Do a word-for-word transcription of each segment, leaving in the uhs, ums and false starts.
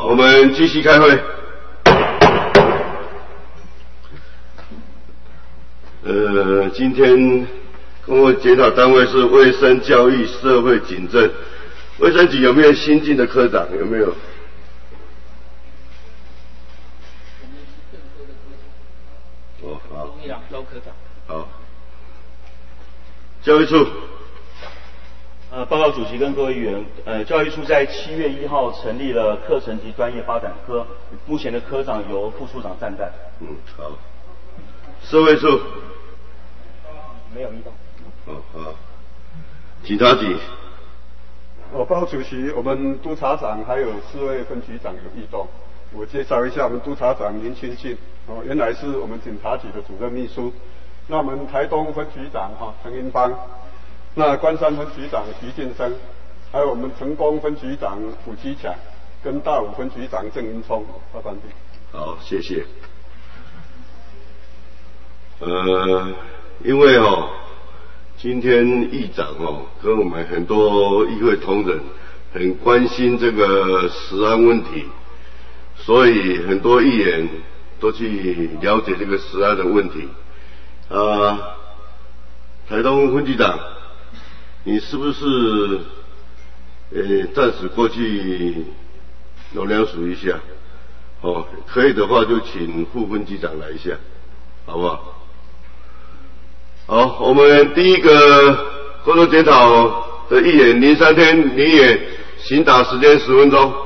我们继续开会。呃，今天公共检讨单位是卫生、教育、社会警政。卫生局有没有新进的科长？有没有？哦，好。钟一郎周科长。好。教育处。 呃，报告主席跟各位议员，呃，教育处在七月一号成立了课程及专业发展科，目前的科长由副处长担任。 嗯，好。社会处。 没有异动。 好好。警察局。 哦，报告主席，我们督察长还有四位分局长有异动。我介绍一下，我们督察长林清信，哦，原来是我们警察局的主任秘书。那我们台东分局长哈陈英邦。那关山分局长徐晋生，还有我们成功分局长卜基强，跟大武分局长郑云聪，发完毕。 好，谢谢。呃，因为哦，今天议长哦跟我们很多议会同仁很关心这个食安问题，所以很多议员都去了解这个食安的问题。啊、呃，台东分局长。你是不是呃暂时过去农粮署一下？哦，可以的话就请副分局长来一下，好不好？好，我们第一个工作检讨的议员林三天，你也请打时间十分钟。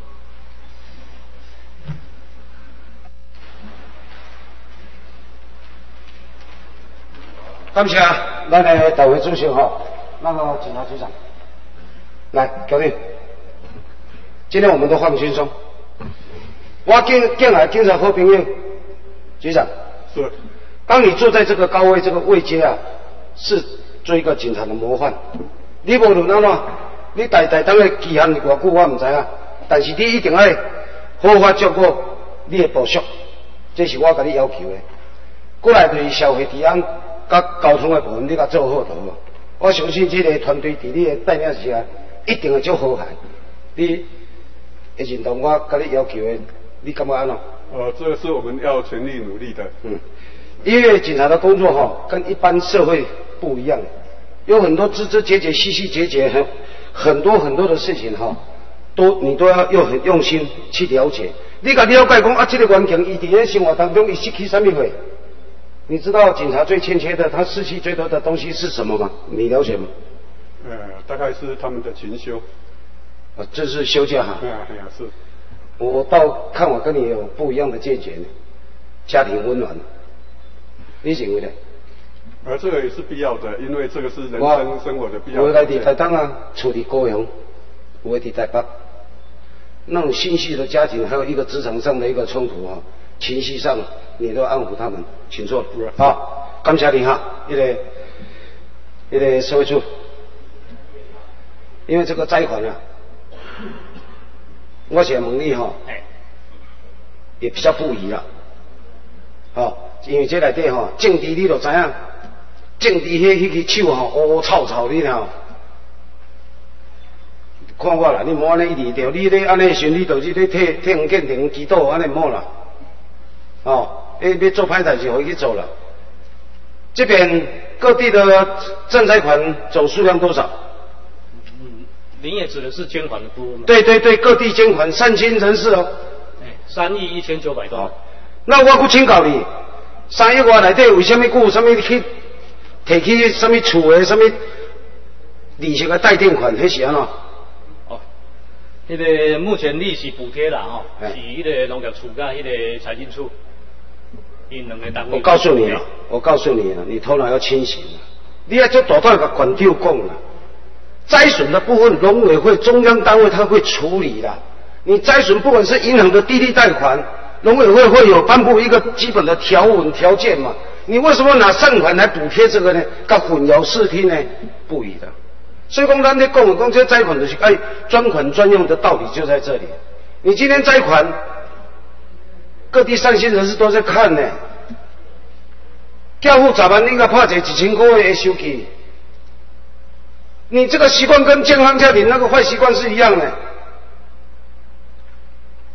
感谢咱的大会主席哈。那个警察局长，来，教练，今天我们都放轻松。我进进来警察好朋友，局长， 是。 当你坐在这个高位这个位阶啊，是做一个警察的模范。你无论安怎，你代代当的期限偌久我唔知啊，但是你一定要好好照顾你的部属，这是我甲你要求的。过来就是社会治安甲交通的部分，你甲做好就好。我相信这个团队在你的带领下，一定会做好汉。你会认同我跟你要求的，你感觉安怎？ 呃，这个是我们要全力努力的。 嗯，因为警察的工作哈，跟一般社会不一样，有很多枝枝节节、细细节节，很很多很多的事情哈，都你都要用很用心去了解。你甲了解讲啊，这个环境伊伫咧生活当中伊失去什么会？你知道警察最欠缺的，他失去最多的东西是什么吗？你了解吗？ 呃，大概是他们的勤修。 啊，这是休假哈。 对啊，对啊，是。 我我倒看我跟你有不一样的见解呢。家庭温暖，你认为呢？ 而这个也是必要的，因为这个是人生生活的必要。 我来伫台东啊，处理高雄，我伫台北，那种心系的家庭，还有一个职场上的一个冲突啊。情绪上，你都安抚他们，请坐。好，感谢你哈，一个一个社会处，因为这个贷款啊，我想问你哈，也比较不宜啦。哦，因为这内底吼，政治你就知影，政治迄迄个手吼，乌乌臭臭你吼。看我啦，你莫安尼一直调，你咧安尼顺利就是咧替替黄建庭祈祷，安尼莫啦。哦，要要做歹代志，回去做了。这边各地的赈灾款总数量多少？ 嗯，您也指的是捐款的部分吗？ 对对对，各地捐款善心人士哦。 哎，三亿一千九百多万。 那我去请教你，三亿外内底为什么有什么去提起什么厝的什么利息的贷垫款？迄是安怎？ 哦，迄、那个目前利息补贴啦，吼、哦，是迄个农业处甲迄个财政处。 我告诉你啊，我告诉你啊，你头脑要清醒啊！你要做大大个管丢供啊，灾损的部分，农委会中央单位他会处理的。你灾损不管是银行的低利贷款，农委会会有颁布一个基本的条文条件嘛？你为什么拿善款来补贴这个呢？跟混淆视听呢？不宜的。所以讲，咱在讲讲这灾款就是哎专款专用的道理就在这里。你今天灾款。各地善心人士都在看呢，叫付十万，你甲拍者一千块的收据，你这个习惯跟健康家庭那个坏习惯是一样的。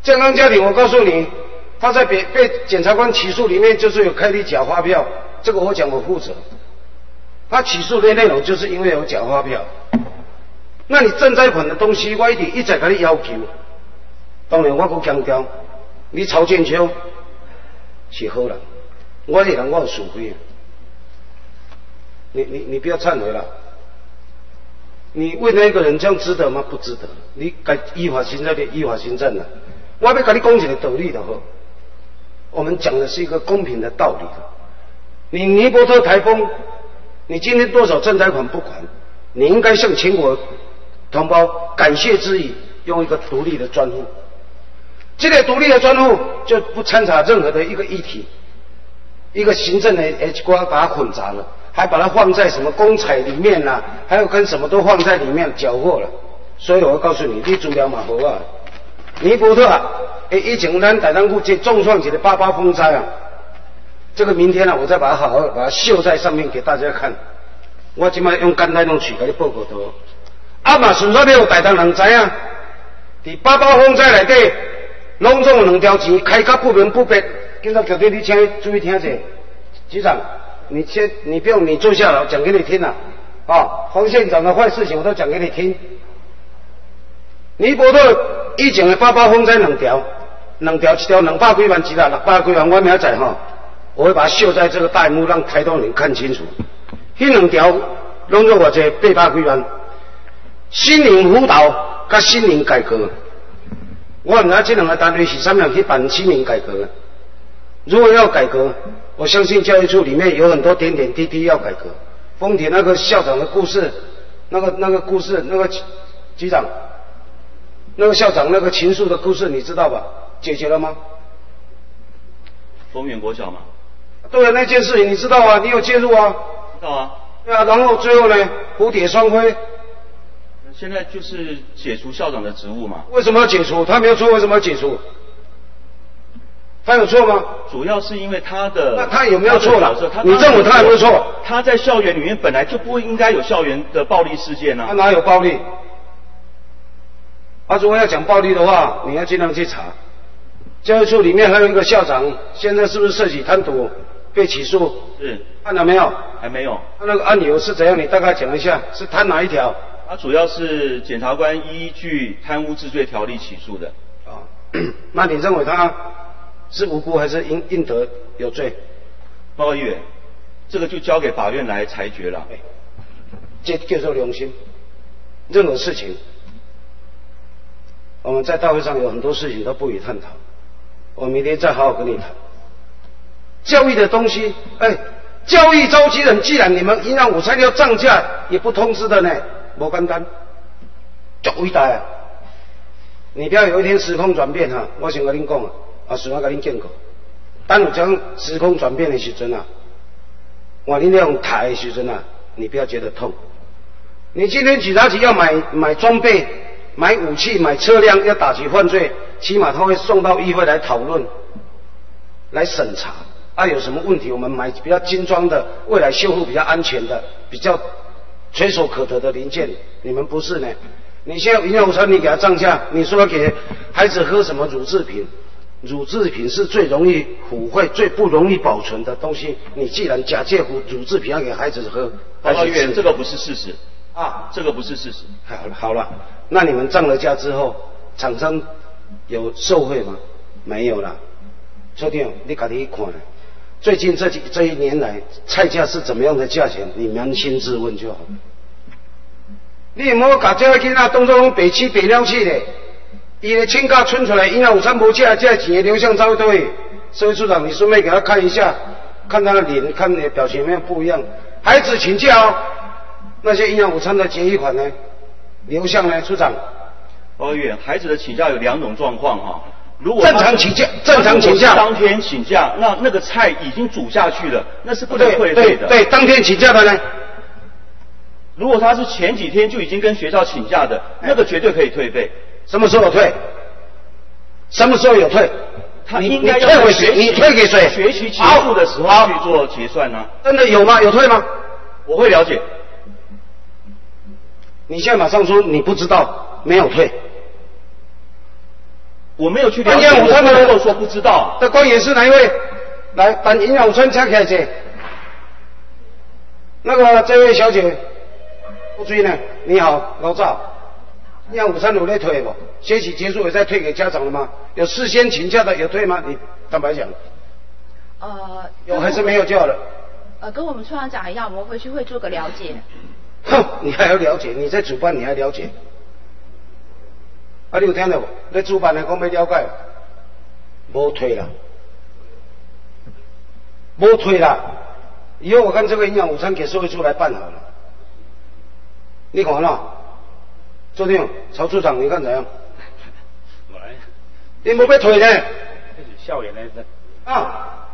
健康家庭，我告诉你，他在被被检察官起诉里面就是有开立假发票，这个我讲我负责。他起诉的内容就是因为有假发票。那你赈灾款的东西，我一直一直跟你要求。当然，我搁强调，你曹建秋是好人，我这人我有属会。你你你不要忏悔了。你为那一个人这样值得吗？不值得。你该依法行政的依法行政了。我要跟你讲一个道理的好。我们讲的是一个公平的道理。你尼泊特台风，你今天多少赈灾款不管，你应该向全国同胞感谢之意，用一个独立的专户。这个独立的专户就不掺杂任何的一个议题，一个行政的 H 瓜把它混杂了，还把它放在什么公彩里面啦、啊，还有跟什么都放在里面缴获了。所以我要告诉你，你资料嘛无啊。尼泊特啊，诶，以前咱台东府这重创起的八八风灾啊，这个明天啊，我再把它好好把它绣在上面给大家看。我今麦用简单用嘴给你报告到。啊嘛，顺便要台东人知影，伫八八风灾内底，拢总有两条钱开甲不明不白。今朝局长，你请注意听者，局长，你先，你不用你坐下来，讲给你听了。啊，黄县长的坏事情我都讲给你听。尼泊特以前的八八风灾两条，两条一条两百几万，一条六百几万，我明仔哈，我会把它绣在这个大幕，让台东人看清楚。迄两条拢做偌济八百几万，心灵辅导甲心灵改革，我唔知这两个单位是啥样去办心灵改革。如果要改革，我相信教育处里面有很多点点滴滴要改革。丰田那个校长的故事，那个那个故事，那个局长。那个校长那个情愫的故事你知道吧？解决了吗？ 丰原国小嘛。 对啊，那件事情你知道啊？你有介入啊？ 知道啊。 对啊，然后最后呢，蝴蝶双飞。 现在就是解除校长的职务嘛。 为什么要解除？他没有错，为什么要解除？他有错吗？ 主要是因为他的。 那他有没有错了？ 他你认为他有没有错？ 他在校园里面本来就不应该有校园的暴力事件啊。 他哪有暴力？啊，如果要讲暴力的话，你要尽量去查。教育处里面还有一个校长，现在是不是涉及贪渎被起诉？ 是。 看到没有？ 还没有。 他那个案由是怎样？你大概讲一下，是贪哪一条？ 他主要是检察官依据贪污治罪条例起诉的。 啊，那你认为他是无辜还是应应得有罪？ 报告议员，这个就交给法院来裁决了。 这叫做良心。任何事情。我们在大会上有很多事情都不予探讨，我明天再好好跟你谈。教育的东西，哎，教育召集人，既然你们营养午餐要涨价，也不通知的呢，不简单，足伟大啊！你不要有一天时空转变哈，我先跟您讲啊，啊，顺便跟您讲过，当有将时空转变的时阵啊，我你那种台的时阵啊，你不要觉得痛。你今天警察局要买买装备。买武器、买车辆要打击犯罪，起码他会送到议会来讨论、来审查。啊，有什么问题，我们买比较精装的，未来修复比较安全的、比较垂手可得的零件。你们不是呢？你现在营养午餐你给他涨价，你说要给孩子喝什么乳制品？乳制品是最容易腐坏、最不容易保存的东西。你既然假借乳乳制品要给孩子喝， 报告议员，这个不是事实。 啊， 这个不是事实。 好了好了，那你们涨了价之后，厂商有受惠吗？没有啦。处长，你自己看，最近这几这一年来，菜价是怎么样的价钱？你扪心自问就好。你唔好把这个囡仔当作讲白痴白了去咧，伊的请假存出来，营养午餐无吃，这钱流向走倒去。所以处长，你顺便给他看一下，看他的脸，看你的表情有没有不一样。孩子请假哦。那些营养午餐的结余款呢？流向呢？处长， 报告议员，孩子的请假有两种状况哈。如果正常请假，正常请假， 当天请假，那那个菜已经煮下去了，那是不能退费的。 对对对，当天请假的呢？ 如果他是前几天就已经跟学校请假的，那个绝对可以退费。 什么时候有退？什么时候有退？ 他应该要退给谁？你退给谁？ 学期结束的时候去做结算呢、啊？ 真的有吗？有退吗？ 我会了解。 你现在马上说你不知道，没有退。 我没有去了解， 营养午餐的人都说不知道啊。 的官员是哪一位？来，把营养午餐加起来姐。那个这位小姐，不追呢？你好，老赵。营养午餐有在退不？学期结束有在退给家长了吗？有事先请假的有退吗？你坦白讲。 呃。 有还是没有就好了？ 呃，跟我们处长讲一样，我们回去会做个了解。 哼，你还要了解？你在主办你还了解？啊，你有听到无？你主办的讲要了解，无退啦，无退啦。以后我看这个营养午餐给社会处来办好了。你看啦，周定曹处长，你看怎样？ 来， 你无要退呢？ 这是校园的啊，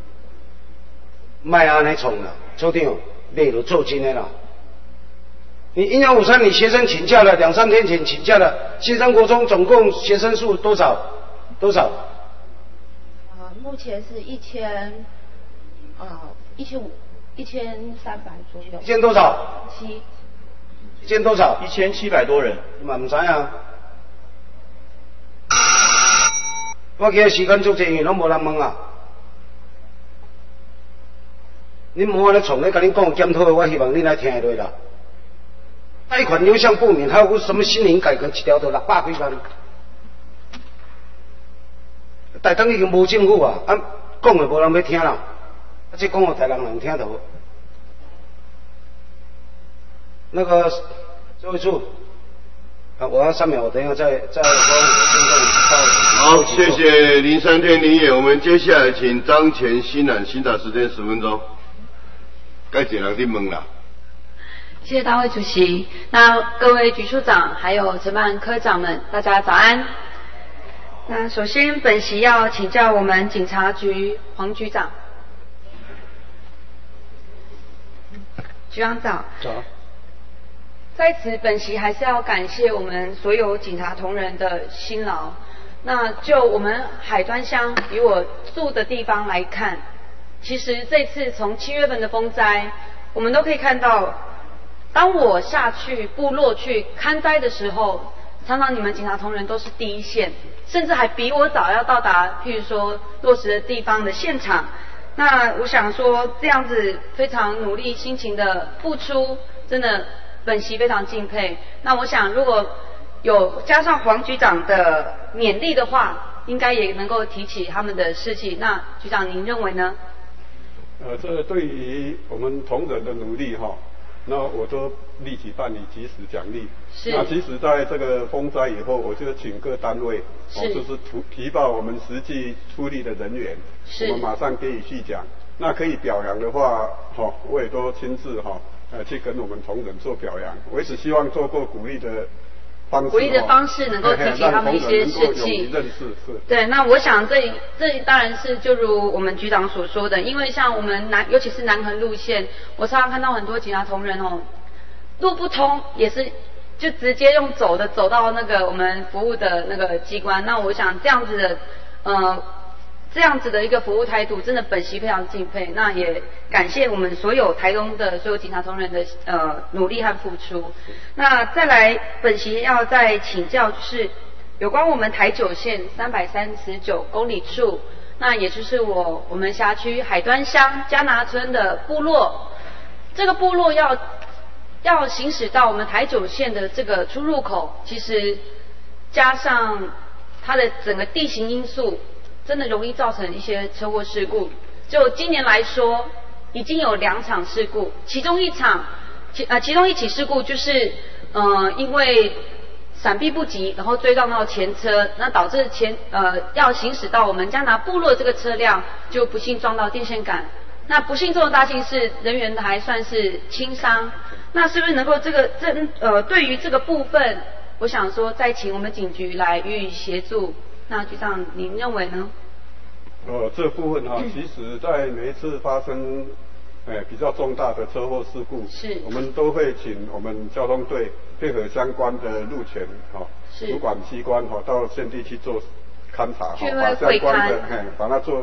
卖安尼创啦，周定，你就做真的啦。你营养午餐，你学生请假了，两三天前请假了。新生国中总共学生数多少？多少？ 呃，目前是一千，呃，一千五，一千三百左右。 一千多少？ 七。 一千多少？ 一千七百多人。 你嘛唔知啊？我今日时间足济，拢无人问啊。恁无安尼创咧，甲恁讲检讨的，我希望恁来听落啦。贷款流向不明，还有什么新龄改革一条都六百几万，台东已经无政府啊，啊讲的无人要听啦，啊这讲的台东人听到。那个这位处，啊我要三秒，我等一下再再帮听众好，谢谢林三天林野，我们接下来请张前新南新打时间十分钟，该一个人去问啦。 谢谢大会主席，那各位局处长还有承办科长们，大家早安。那首先本席要请教我们警察局黄局长。局长早。 早。 在此本席还是要感谢我们所有警察同仁的辛劳。那就我们海端乡以我住的地方来看，其实这次从七月份的风灾，我们都可以看到。当我下去部落去勘灾的时候，常常你们警察同仁都是第一线，甚至还比我早要到达，譬如说落实的地方的现场。那我想说，这样子非常努力、辛勤的付出，真的本席非常敬佩。那我想，如果有加上黄局长的勉励的话，应该也能够提起他们的士气。那局长您认为呢？ 呃，这对于我们同仁的努力哈。那我都立即办理及时奖励。是。那其实在这个风灾以后，我就请各单位，哦，就是提提报我们实际出力的人员，我们马上给予续奖。那可以表扬的话，哈、哦，我也都亲自哈，呃，去跟我们同仁做表扬。我也只希望做过鼓励的。 鼓励的方式能够提起他们一些士气。对，那我想这这当然是就如我们局长所说的，因为像我们南，尤其是南横路线，我常常看到很多警察同仁哦，路不通也是就直接用走的走到那个我们服务的那个机关。那我想这样子的，呃。这样子的一个服务态度，真的本席非常敬佩。那也感谢我们所有台东的所有警察同仁的呃努力和付出。那再来，本席要再请教，就是有关我们台九线三百三十九公里处，那也就是我我们辖区海端乡嘉拿村的部落，这个部落要要行驶到我们台九线的这个出入口，其实加上它的整个地形因素。真的容易造成一些车祸事故。就今年来说，已经有两场事故，其中一场，其呃其中一起事故就是，呃因为闪避不及，然后追撞到前车，那导致前呃要行驶到我们嘉拿部落这个车辆就不幸撞到电线杆。那不幸中的大幸是人员还算是轻伤。那是不是能够这个这呃对于这个部分，我想说再请我们警局来予以协助。那局长，您认为呢？ 呃，这部分哈、啊，其实在每一次发生，哎、比较重大的车祸事故，是，我们都会请我们交通队配合相关的路权哈、是主管机关哈、到现地去做勘查哈，把相关的哎把它做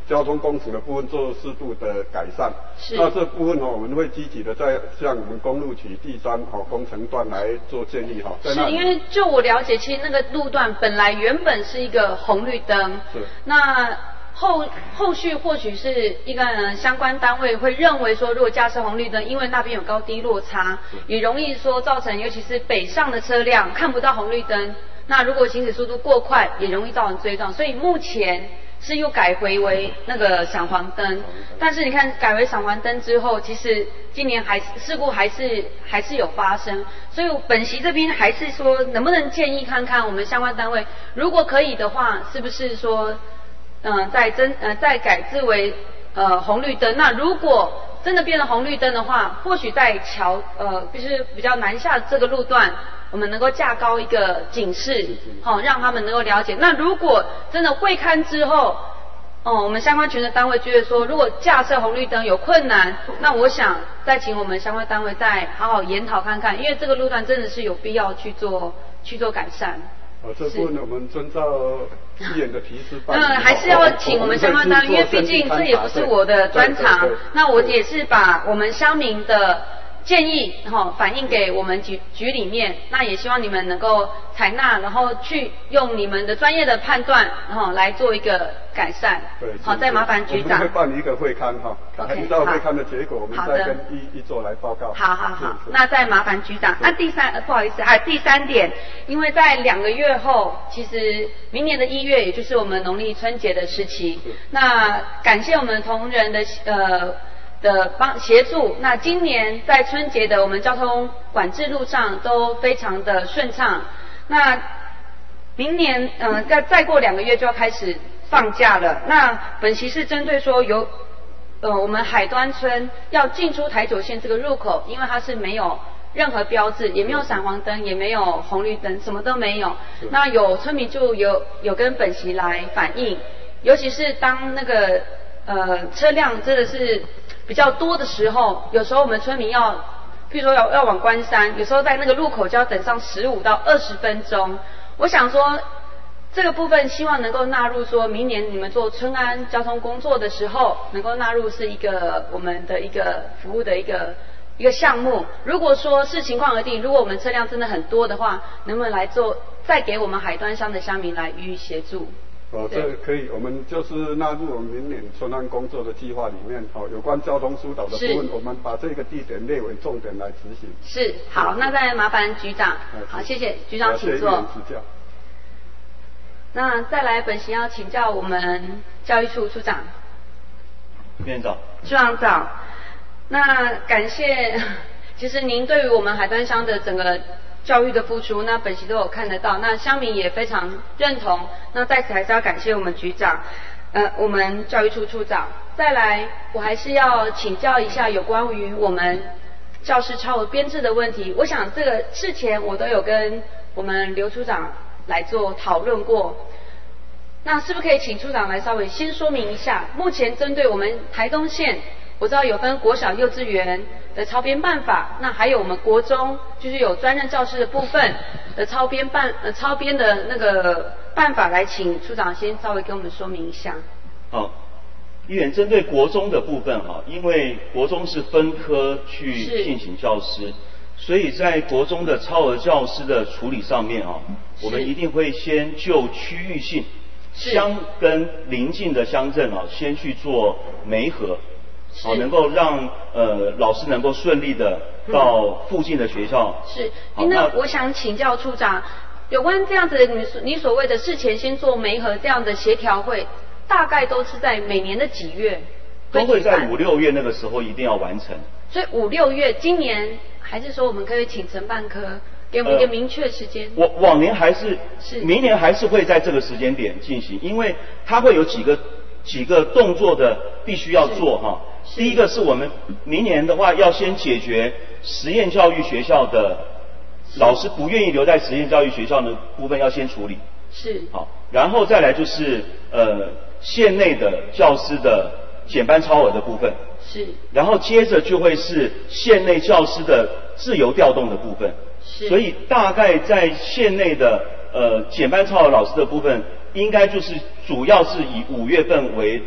交通工时的部分做适度的改善。 是。 那这部分哦，我们会积极的在向我们公路局第三哈、哦、工程段来做建议哈。 是因为就我了解，其实那个路段本来原本是一个红绿灯。 是。 那后后续或许是一个、呃、相关单位会认为说，如果架设红绿灯，因为那边有高低落差，也容易说造成，尤其是北上的车辆看不到红绿灯。那如果行驶速度过快，也容易造成追撞，所以目前是又改回为那个闪黄灯。但是你看改为闪黄灯之后，其实今年还事故还是还是有发生，所以本席这边还是说，能不能建议看看我们相关单位，如果可以的话，是不是说，嗯、呃，再增呃再改制为呃红绿灯？那如果真的变成红绿灯的话，或许在桥呃就是比较南下这个路段，我们能够架高一个警示，好、哦、让他们能够了解。那如果真的会勘之后，哦，我们相关权责单位觉得说，如果架设红绿灯有困难，那我想再请我们相关单位再好好研讨看看，因为这个路段真的是有必要去做去做改善。 哦，这部分我们遵照议员的提示办。 嗯，还是要请我们相关单位，因为毕竟这也不是我的专长。那我也是把我们乡民的建议哈、哦、反映给我们局局里面，那也希望你们能够采纳，然后去用你们的专业的判断，然、哦、后来做一个改善。 对， 好，再麻烦局长。 我们会办一个会勘哈，依照会勘的结果，我们再跟一一做来报告。 好好好，那再麻烦局长。那、啊、第三、呃，不好意思，还、啊、第三点，因为在两个月后，其实明年的一月，也就是我们农历春节的时期，那感谢我们同仁的呃。的帮协助，那今年在春节的我们交通管制路上都非常的顺畅。那明年，嗯、呃，再再过两个月就要开始放假了。那本席是针对说有，呃，我们海端村要进出台九线这个入口，因为它是没有任何标志，也没有闪黄灯，也没有红绿灯，什么都没有。那有村民就有有跟本席来反映，尤其是当那个呃车辆真的是比较多的时候，有时候我们村民要，譬如说要要往关山，有时候在那个路口就要等上十五到二十分钟。我想说，这个部分希望能够纳入，说明年你们做春安交通工作的时候，能够纳入是一个我们的一个服务的一个一个项目。如果说视情况而定，如果我们车辆真的很多的话，能不能来做，再给我们海端乡的乡民来予以协助？ 哦，这个可以，我们就是纳入我们明年春安工作的计划里面，哦，有关交通疏导的部分，我们把这个地点列为重点来执行。 是，好，那再麻烦局长。好，谢谢局长，请坐。 指教。 那再来，本席要请教我们教育处处长。 院长。 处长早。那感谢，其实您对于我们海端乡的整个教育的付出，那本席都有看得到，那乡民也非常认同。那在此还是要感谢我们局长，呃，我们教育处处长。再来，我还是要请教一下有关于我们教师超额编制的问题。我想这个事前我都有跟我们刘处长来做讨论过。那是不是可以请处长来稍微先说明一下，目前针对我们台东县，我知道有分国小、幼稚园的超编办法，那还有我们国中就是有专任教师的部分的超编办呃超编的那个办法，来请处长先稍微跟我们说明一下。 好，议员针对国中的部分哈，因为国中是分科去进行教师，所以在国中的超额教师的处理上面啊，我们一定会先就区域性乡跟邻近的乡镇啊，先去做媒合。好，能够让呃老师能够顺利的到附近的学校。 是，那我想请教处长，有关这样子你所你所谓的事前先做媒合这样的协调会，大概都是在每年的几月？ 都会在五六月那个时候一定要完成。 所以五六月，今年还是说我们可以请承办科给我们一个明确时间？ 我、呃、往年还是是，明年还是会在这个时间点进行，因为它会有几个几个动作的必须要做哈。第一个是我们明年的话，要先解决实验教育学校的老师不愿意留在实验教育学校的部分，要先处理。 是。 好，然后再来就是呃县内的教师的减班超额的部分。 是。然后接着就会是县内教师的自由调动的部分。 是。 所以大概在县内的呃减班超额老师的部分，应该就是主要是以五月份为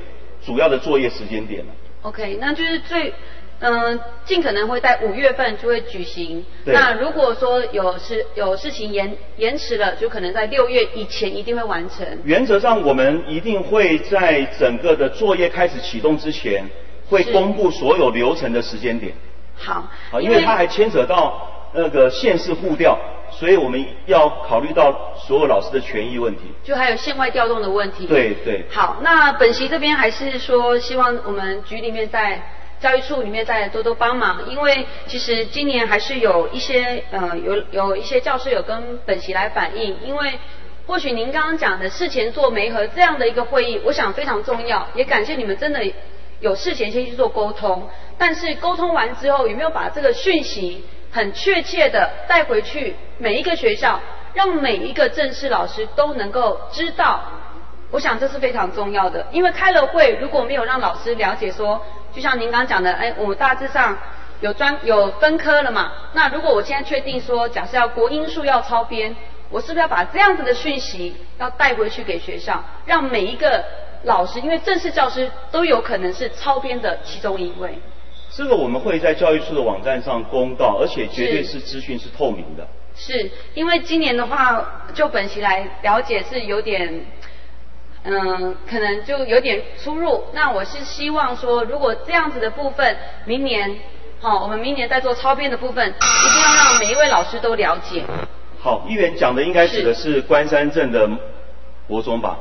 主要的作业时间点了。 OK， 那就是最。嗯、呃，尽可能会在五月份就会举行。那如果说有事有事情延延迟了，就可能在六月以前一定会完成。 原则上，我们一定会在整个的作业开始启动之前，会公布所有流程的时间点。 好， 好，因为它还牵扯到那个县市互调，所以我们要考虑到所有老师的权益问题。 就还有县外调动的问题。 对对。 好，那本席这边还是说，希望我们局里面在。教育处里面再多多帮忙，因为其实今年还是有一些呃有有一些教师有跟本席来反映，因为或许您刚刚讲的事前做媒合这样的一个会议，我想非常重要，也感谢你们真的有事前先去做沟通，但是沟通完之后有没有把这个讯息很确切的带回去每一个学校，让每一个正式老师都能够知道，我想这是非常重要的，因为开了会如果没有让老师了解说。就像您刚刚讲的，哎，我大致上有专有分科了嘛。那如果我现在确定说，假设要国英数要超编，我是不是要把这样子的讯息要带回去给学校，让每一个老师，因为正式教师都有可能是超编的其中一位。 这个我们会在教育处的网站上公告，而且绝对是资讯是透明的。 是因为今年的话，就本席来了解是有点。嗯，可能就有点出入。那我是希望说，如果这样子的部分，明年，好、哦，我们明年在做超编的部分，一定要让每一位老师都了解。 好，议员讲的应该指的是关山镇的国中吧？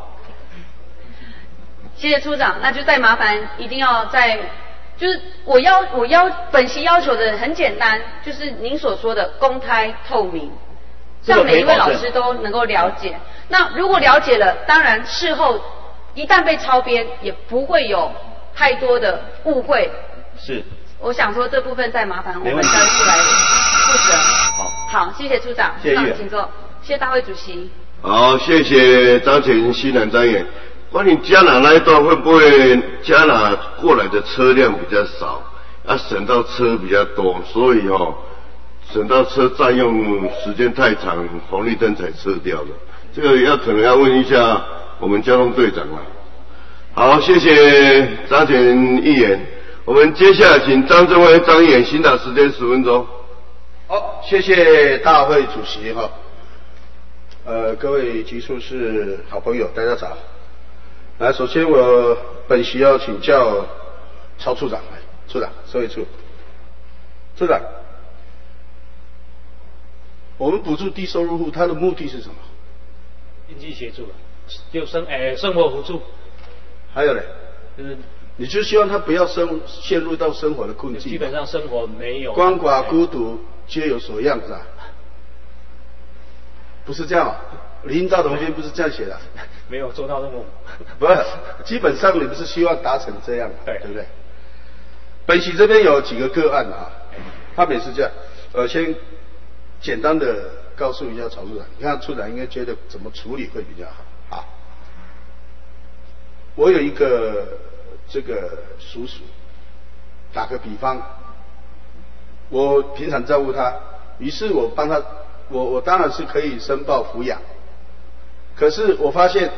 谢谢处长，那就再麻烦，一定要在，就是我要我要本席要求的很简单，就是您所说的公开透明。让每一位老师都能够了解。那如果了解了，当然事后一旦被超编，也不会有太多的误会。 是。 我想说这部分再麻烦我们教育处来负责。 好。 好，谢谢处长。 谢谢。 处长请坐。谢谢大会主席。 好，谢谢张前西南张员。关于嘉南那一段会不会嘉南过来的车辆比较少，啊省道车比较多，所以哦。省道车占用时间太长，红绿灯才撤掉了。这个要可能要问一下我们交通队长了。好，谢谢张前议员。我们接下来请张正辉张议员询答时间十分钟。 好，谢谢大会主席哈。呃，各位局处是好朋友，大家早。来，首先我本席要请教曹处长来，处长，社会处，处长。我们补助低收入户，它的目的是什么？ 经济协助，就生诶、呃、生活辅助。 还有嘞， 就是你就希望他不要生陷入到生活的困境。 基本上生活没有。 鳏寡孤独皆有所样子啊，不是这样、啊。林兆同学不是这样写的。 没有做到那么。 不是，基本上你们是希望达成这样， 对对不对？本席这边有几个个案啊，他们也是这样，呃，先。简单的告诉一下曹处长，你看处长应该觉得怎么处理会比较好啊？我有一个这个叔叔，打个比方，我平常照顾他，于是我帮他，我我当然是可以申报抚养，可是我发现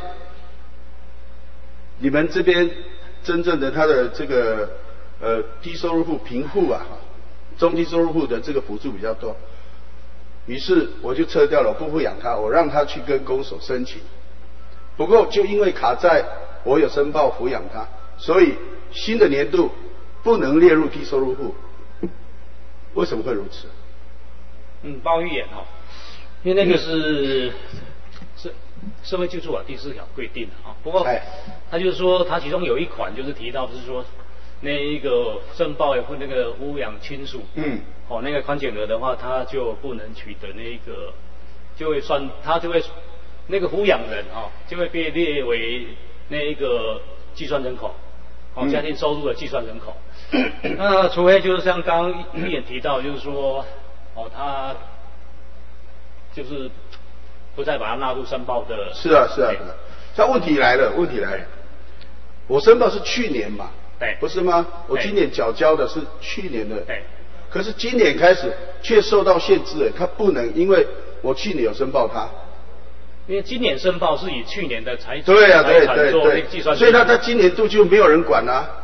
你们这边真正的他的这个呃低收入户、贫户啊，中低收入户的这个补助比较多。于是我就撤掉了，不抚养他，我让他去跟公所申请。不过就因为卡在我有申报抚养他，所以新的年度不能列入低收入户。为什么会如此？ 嗯，包预言哦，因为那个是社社会救助法第四条规定的啊。不过他就是说，他其中有一款就是提到，就是说那一个申报或那个抚养亲属，嗯。哦，那个宽减额的话，他就不能取得那个，就会算，他就会那个抚养人哦，就会被列为那一个计算人口，哦，家庭收入的计算人口。嗯、那除非就是像刚刚议员提到，就是说，哦，他就是不再把它纳入申报的。 是啊，是啊，是啊。这问题来了，问题来了，我申报是去年嘛， 对， 不是吗？我今年缴交的是去年的， 对。 可是今年开始却受到限制了，他不能，因为我去年有申报他， 因为今年申报是以去年的财对啊，对财对对， 计算， 所以他他今年度就没有人管啦、啊，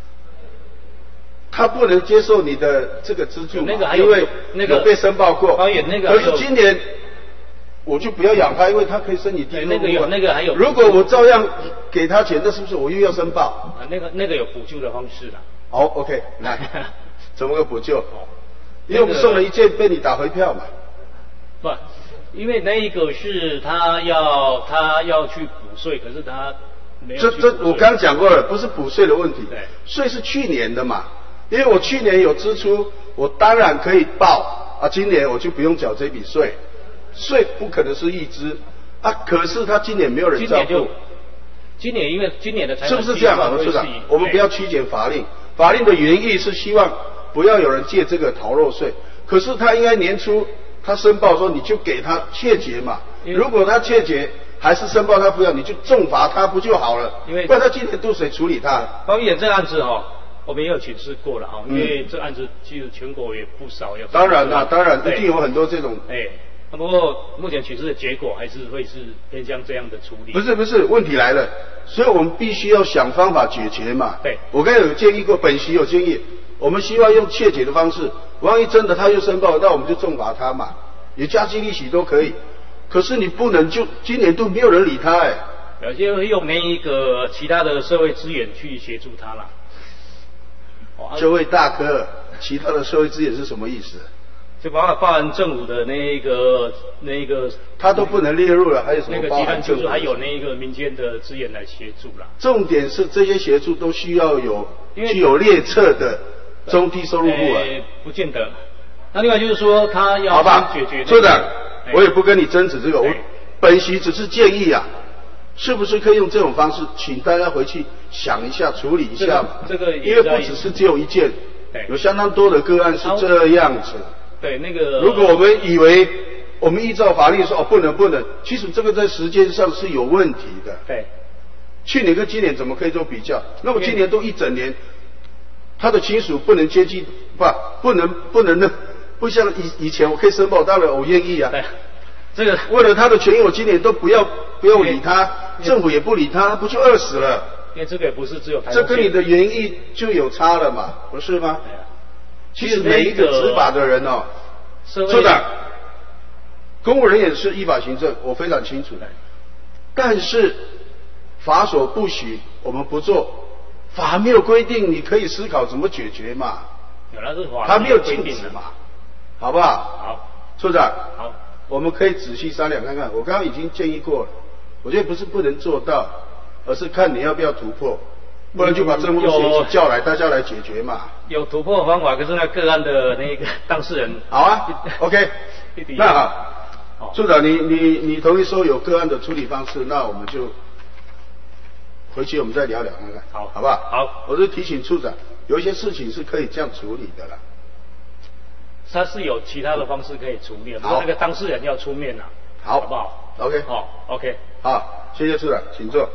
他不能接受你的这个资助嘛， 那个还有因为那个有被申报过， 导演那个可是今年我就不要养他，因为他可以申你低收入、啊。 那个有那个还有， 如果我照样给他钱，那是不是我又要申报？ 啊，那个那个有补救的方式啦。 好、oh, ，OK， 来，怎么个补救？因为我们送了一件被你打回票嘛。 不，因为那一个是他要他要去补税，可是他没有去补税。 这这我刚刚讲过了，不是补税的问题， 对， 税是去年的嘛。因为我去年有支出，我当然可以报啊，今年我就不用缴这笔税，税不可能是预支啊。可是他今年没有人照顾， 今年因为今年的财是不是这样啊，董事长？我们不要曲解法令，法令的原意是希望不要有人借这个逃漏税。可是他应该年初他申报说，你就给他切结嘛。如果他切结还是申报他不要，你就重罚他不就好了？ 因为不然他今年度谁处理他？ 包演这个案子哈、哦。我们也有请示过了哈，因为这案子其实全国也不少要。 当然啦，当然一定有很多这种。 哎，不过目前请示的结果还是会是偏向这样的处理。 不是不是，问题来了，所以我们必须要想方法解决嘛。 对， 我刚才有建议过，本席有建议，我们希望用切结的方式，万一真的他又申报，那我们就重罚他嘛，也加计利息都可以。可是你不能就今年度没有人理他哎。 有些会用那一个其他的社会资源去协助他啦。 这位大哥，其他的社会资源是什么意思？ 就包括包含政府的那个那个， 他都不能列入了，还有什么那个包含政府？ 还有那个民间的资源来协助啦。 重点是这些协助都需要有具有列册的中低收入户啊。 欸、不见得。那另外就是说，他要好吧， 解决、那个。 处长，我也不跟你争执这个，我本席只是建议啊。是不是可以用这种方式，请大家回去想一下，处理一下嘛？ 这个，这个因为不只是只有一件，有相当多的个案是这样子。 对，那个。 如果我们以为我们依照法律说哦不能不能，其实这个在时间上是有问题的。 对。 去年跟今年怎么可以做比较？那么今年都一整年，他的亲属不能接近，不不能不能的，不像以以前我可以申报，当然我愿意啊。 对。这个为了他的权益，我今年都不要不要理他，政府也不理他，不就饿死了？ 因为这个也不是只有台。 这跟你的原意就有差了嘛，不是吗？ 对啊。 其实每一个执法的人哦，处长，公务人员是依法行政，我非常清楚的。但是法所不许，我们不做，法没有规定，你可以思考怎么解决嘛。 有那是法。 他没有禁止嘛，好不好？ 好， 处长。 好。 我们可以仔细商量看看，我刚刚已经建议过了，我觉得不是不能做到，而是看你要不要突破，不然就把政府协机叫来，大家来解决嘛。 有突破方法，可是那个案的那个当事人。 好啊 ，OK， 那好，处长，你你你同意说有个案的处理方式，那我们就回去我们再聊聊看看， 好， 好不好？ 好， 我是提醒处长，有一些事情是可以这样处理的啦。 他是有其他的方式可以处理的，不过那个当事人要出面了， 好， 好不好 ？OK， 好 ，OK， 好，谢谢处长，请坐。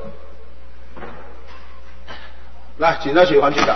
来，警察局黄局长，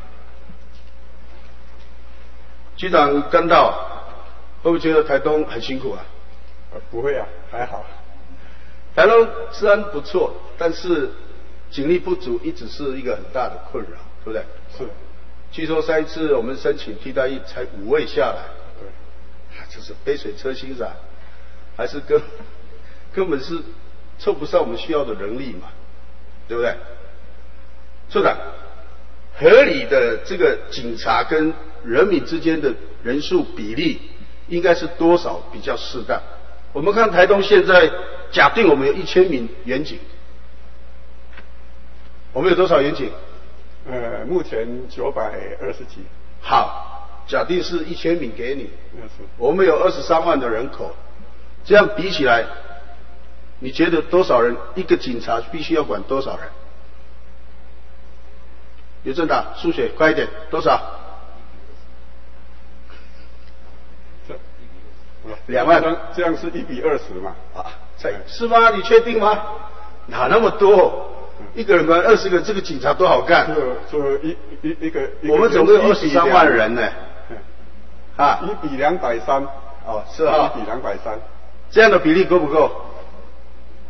局长刚到，会不会觉得台东很辛苦啊？ 呃，不会啊，还好。 台东治安不错，但是警力不足一直是一个很大的困扰，对不对？ 是。 据说上一次我们申请替代役才五位下来， 对， 这是杯水车薪噻，还是根根本是凑不上我们需要的人力嘛，对不对？处长，合理的这个警察跟人民之间的人数比例应该是多少比较适当？我们看台东现在，假定我们有一千名员警，我们有多少员警？ 呃，目前九百二十几。 好，假定是一千名给你， 是我们有二十三万的人口，这样比起来，你觉得多少人？一个警察必须要管多少人？刘正达，数学快一点，多少？两万， 这样是一比二十嘛？ 啊，是吗？你确定吗？哪那么多？一个人管二十个，这个警察多好干。 就就一一一个， 我们总共有二十三万人呢。 啊，一比两百三。 哦，是啊， 一比两百三。 这样的比例够不够？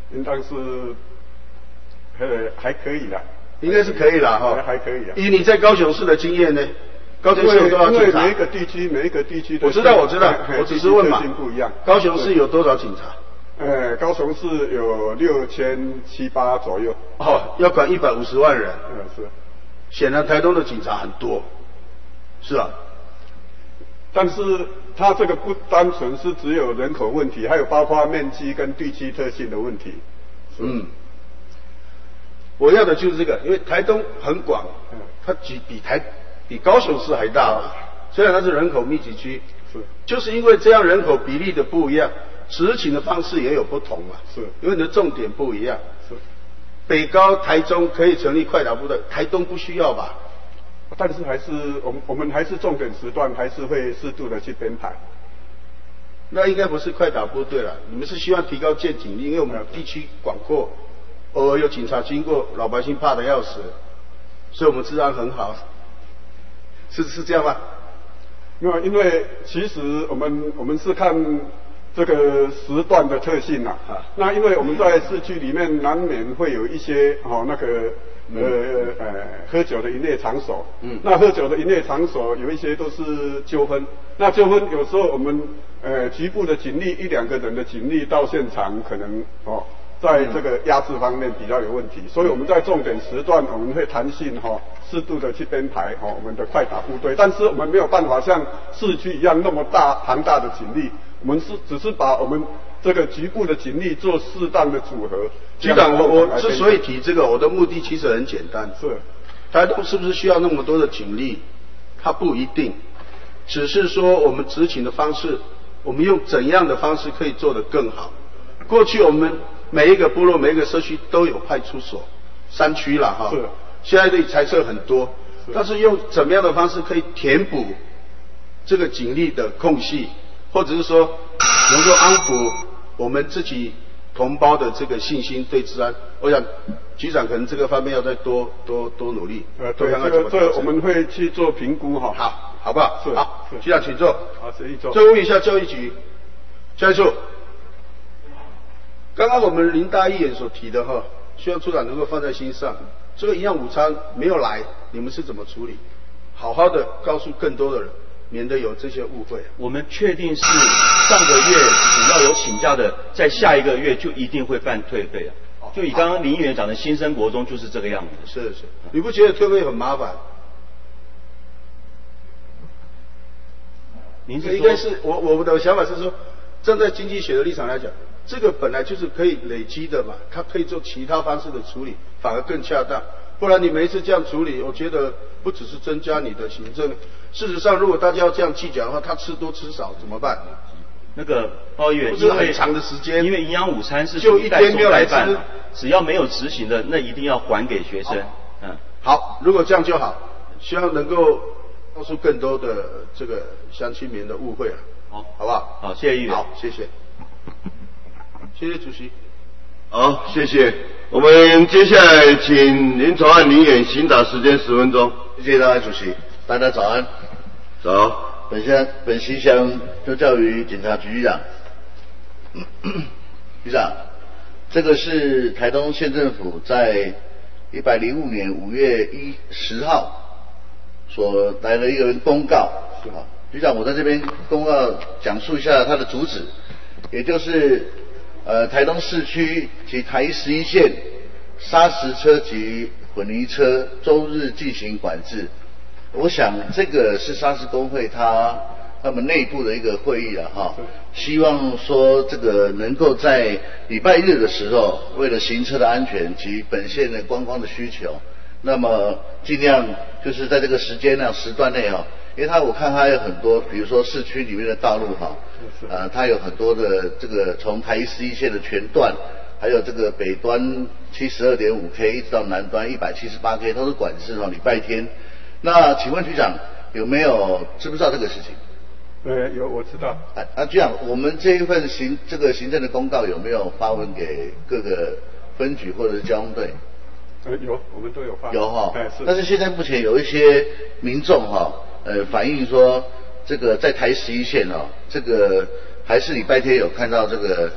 应当是呃还可以啦， 应该是可以啦哈， 还可以啊。 以你在高雄市的经验呢？高雄市有多少警察？ 因为每一个地区每一个地区的， 我知道我知道，我只是问嘛。 不一样。 高雄市有多少警察？ 呃，高雄市有六千七八左右。 哦，要管一百五十万人。 嗯，是。 显然台东的警察很多，是啊。 但是它这个不单纯是只有人口问题，还有包括面积跟地区特性的问题。 嗯，我要的就是这个，因为台东很广，它比比台比高雄市还大嘛。虽然它是人口密集区， 是， 就是因为这样人口比例的不一样，执勤的方式也有不同嘛。 是， 因为你的重点不一样。 是， 北高台中可以成立快打部队，台东不需要吧？ 但是还是我们我们还是重点时段还是会适度的去编排。 那应该不是快打部队了，你们是希望提高见警力，因为我们地区广阔，偶尔有警察经过，老百姓怕得要死，所以我们治安很好，是是这样吗？ 没有，因为其实我们我们是看这个时段的特性啊。啊那因为我们在市区里面难免会有一些哦那个。呃呃喝酒的营业场所，嗯，那喝酒的营业场所有一些都是纠纷，那纠纷有时候我们呃局部的警力一两个人的警力到现场可能哦在这个压制方面比较有问题，所以我们在重点时段我们会弹性哈、哦、适度的去编排哈、哦、我们的快打部队，但是我们没有办法像市区一样那么大庞大的警力，我们是只是把我们这个局部的警力做适当的组合。 局长，我我之所以提这个，我的目的其实很简单。 是， 台东是不是需要那么多的警力？它不一定，只是说我们执勤的方式，我们用怎样的方式可以做得更好？过去我们每一个部落、每一个社区都有派出所，山区啦哈。 是。 现在的裁撤很多，但是用怎么样的方式可以填补这个警力的空隙，或者是说能够安抚我们自己同胞的这个信心对治安，我想局长可能这个方面要再多多多努力。 呃，对，这个这个我们会去做评估哈。 好，好不好？ 是。 好，局长请坐。 好，随意坐。 再问一下教育局，教育处，刚刚我们林大议员所提的哈，希望处长能够放在心上。这个营养午餐没有来，你们是怎么处理？好好的告诉更多的人。免得有这些误会、啊。 我们确定是上个月只要有请假的，在下一个月就一定会办退费啊。就以刚刚林议员讲的新生国中就是这个样子。 是是，你不觉得退费很麻烦？ 您是应该是我我的想法是说，站在经济学的立场来讲，这个本来就是可以累积的嘛，它可以做其他方式的处理，反而更恰当。不然你每一次这样处理，我觉得不只是增加你的行政。事实上，如果大家要这样计较的话，他吃多吃少怎么办？ 那个包议员， 不是很长的时间， 因为营养午餐是就一天没有来吃， 只要没有执行的，那一定要还给学生。嗯， 好，如果这样就好，希望能够告诉更多的这个乡亲民的误会啊。 好， 好不好？ 好，谢谢议员。 好，谢谢，谢谢主席。 好，谢谢。我们接下来请林传汉林演行答时间十分钟。 谢谢大家主席，大家早安。 早。 本乡本溪乡就教育警察局局长，局长，这个是台东县政府在一百零五年五月一十号所来的一个公告。啊，局长，我在这边公告讲述一下它的主旨，也就是呃台东市区及台十一线砂石车及混凝车周日进行管制。我想这个是砂石工会他他们内部的一个会议了哈，希望说这个能够在礼拜日的时候，为了行车的安全及本县的观光的需求，那么尽量就是在这个时间呢时段内哈，因为他我看他有很多，比如说市区里面的道路哈，呃，它有很多的这个从台十一线的全段，还有这个北端七十二点五 K 一直到南端一百七十八 K 都是管制哈，礼拜天。那请问局长有没有知不知道这个事情？ 呃，有，我知道。 啊，啊，局长，我们这一份行这个行政的公告有没有发文给各个分局或者是交通队？ 呃，有，我们都有发。 有哈， 哎是。 但是现在目前有一些民众哈，呃，反映说这个在台十一线哦，这个还是礼拜天有看到这个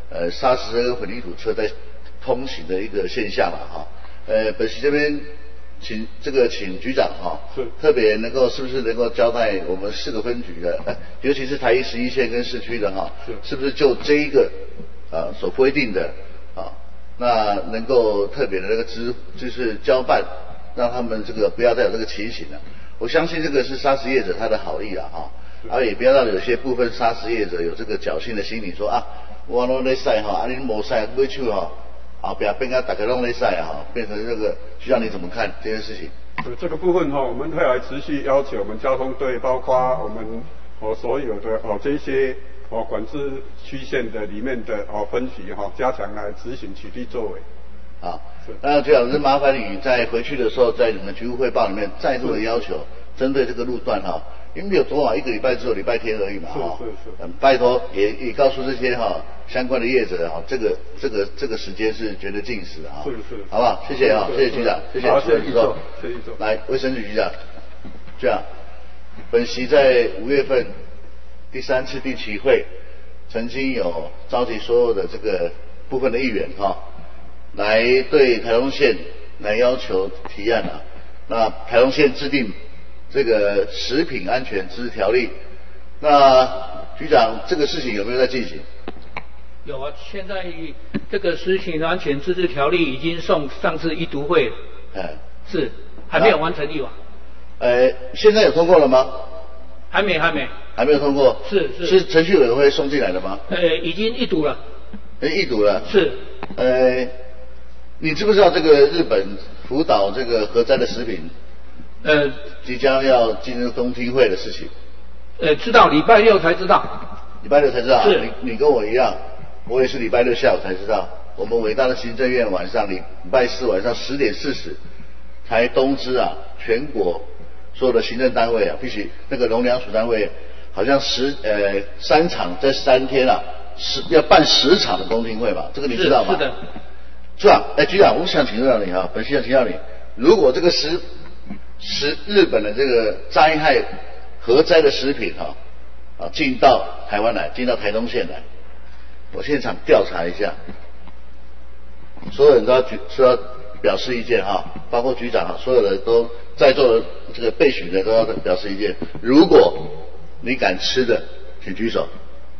呃砂石车跟混凝土车在通行的一个现象了哈。呃，本席这边请这个请局长哈，是特别能够是不是能够交代我们四个分局的，呃、尤其是台一十一线跟市区的哈，是是不是就这一个啊所规定的啊，那能够特别的那个支就是交办，让他们这个不要再有这个情形了。我相信这个是砂石业者他的好意啊哈，而也不要让有些部分砂石业者有这个侥幸的心理，说啊我拢在晒哈，啊你没晒买手哈。啊，不要变啊，大家拢在晒啊，哈，变成这个，局长你怎么看这件事情？ 这个部分哈，我们会来持续要求我们交通队，包括我们哦所有的哦这些哦管制区县的里面的哦分局哈，加强来执行取缔作为。 啊，那局长是麻烦你在回去的时候，在你们局务汇报里面再度的要求，针对这个路段哈。因为有昨晚一个礼拜只有礼拜天而已嘛，哈，是是是，嗯，拜托也也告诉这些哈相关的业者哈，这个这个这个时间是绝对禁止的啊， 是是， 好不好？谢谢啊，谢谢局长，谢谢， 好，谢谢局长，谢谢局长。 来，卫生局局长，局长，本席在五月份第三次定期会，曾经有召集所有的这个部分的议员哈，来对台东县来要求提案啊，那台东县制定这个食品安全自治条例，那局长这个事情有没有在进行？ 有啊，现在这个食品安全自治条例已经送上次一读会了，哎，是还没有完成立法。 呃，现在有通过了吗？ 还没，还没， 还没有通过。 是是是程序委员会送进来的吗？ 呃，已经一读了。 呃，一读了。 是。 呃，你知不知道这个日本福岛这个核灾的食品？ 呃， 即将要进入公听会的事情。 呃，知道，礼拜六才知道。 礼拜六才知道。 是。 你你跟我一样，我也是礼拜六下午才知道。我们伟大的行政院晚上礼拜四晚上十点四十才通知啊，全国所有的行政单位啊，必须那个农粮署单位，好像十呃三场这三天啊，十要办十场的公听会嘛，这个你知道吗？ 是的。 局长，哎，局长，我想请教你哈，本席想请教你，如果这个十。食日本的这个灾害核灾的食品哈啊进到台湾来，进到台东县来，我现场调查一下，所有人都要举都要表示意见哈，包括局长哈，所有人都在座的这个备询的都要表示意见。如果你敢吃的，请举手。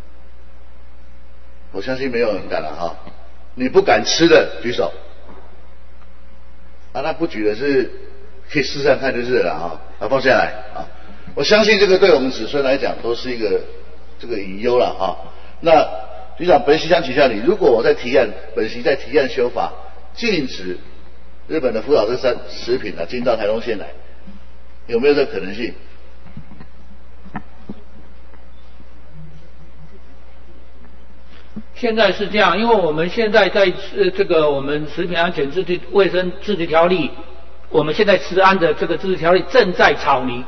我相信没有人敢了哈。你不敢吃的举手。啊，那不举的是。可以试试看就是了啊，啊放下来啊！我相信这个对我们子孙来讲都是一个这个隐忧了哈。那局长，本席想请教你，如果我在提案，本席在提案修法，禁止日本的福岛这三食品啊进到台东县来，有没有这个可能性？ 现在是这样，因为我们现在在呃这个我们食品安全自治卫生自治条例。我们现在食安的这个自治条例正在草拟，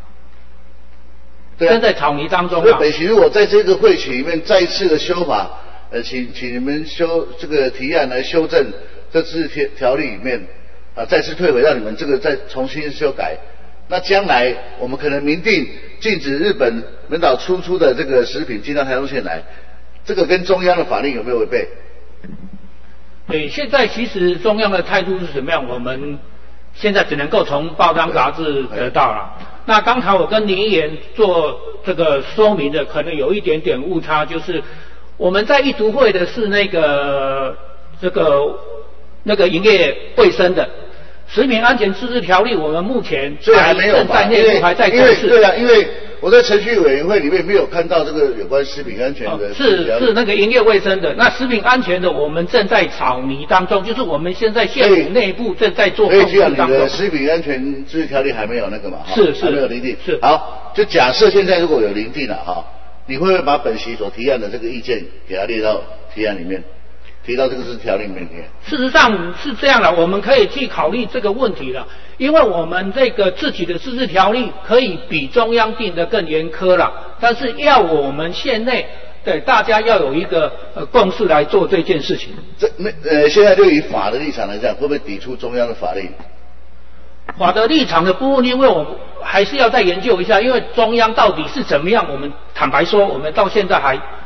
对、啊， 正在草拟当中、啊。 所以本席如果在这个会期里面再一次的修法，呃，请请你们修这个提案来修正这自治条例里面啊，再次退回让你们这个再重新修改。那将来我们可能明定禁止日本本岛输出的这个食品进到台东县来，这个跟中央的法令有没有违背？ 对，现在其实中央的态度是什么样？我们现在只能够从报章杂志得到了。那刚才我跟林议员做这个说明的，可能有一点点误差，就是我们在一读会的是那个这个那个营业卫生的食品安全自治条例，我们目前所以还没有正在内部还在因为对啊，因为我在程序委员会里面没有看到这个有关食品安全的、哦、 是是那个营业卫生的，那食品安全的我们正在草拟当中，就是我们现在县府内部正在做控制当中。所以你的食品安全自治条例还没有那个嘛？ 是是还没有临定。 是好，就假设现在如果有临定了哈，你会不会把本席所提案的这个意见给它列到提案里面？提到这个是条例里面。 事实上是这样的，我们可以去考虑这个问题了，因为我们这个自己的自治条例可以比中央定的更严苛了，但是要我们县内对大家要有一个呃共识来做这件事情。 这那呃，现在就以法的立场来讲，会不会抵触中央的法令？ 法的立场的部分，因为我还是要再研究一下，因为中央到底是怎么样，我们坦白说，我们到现在还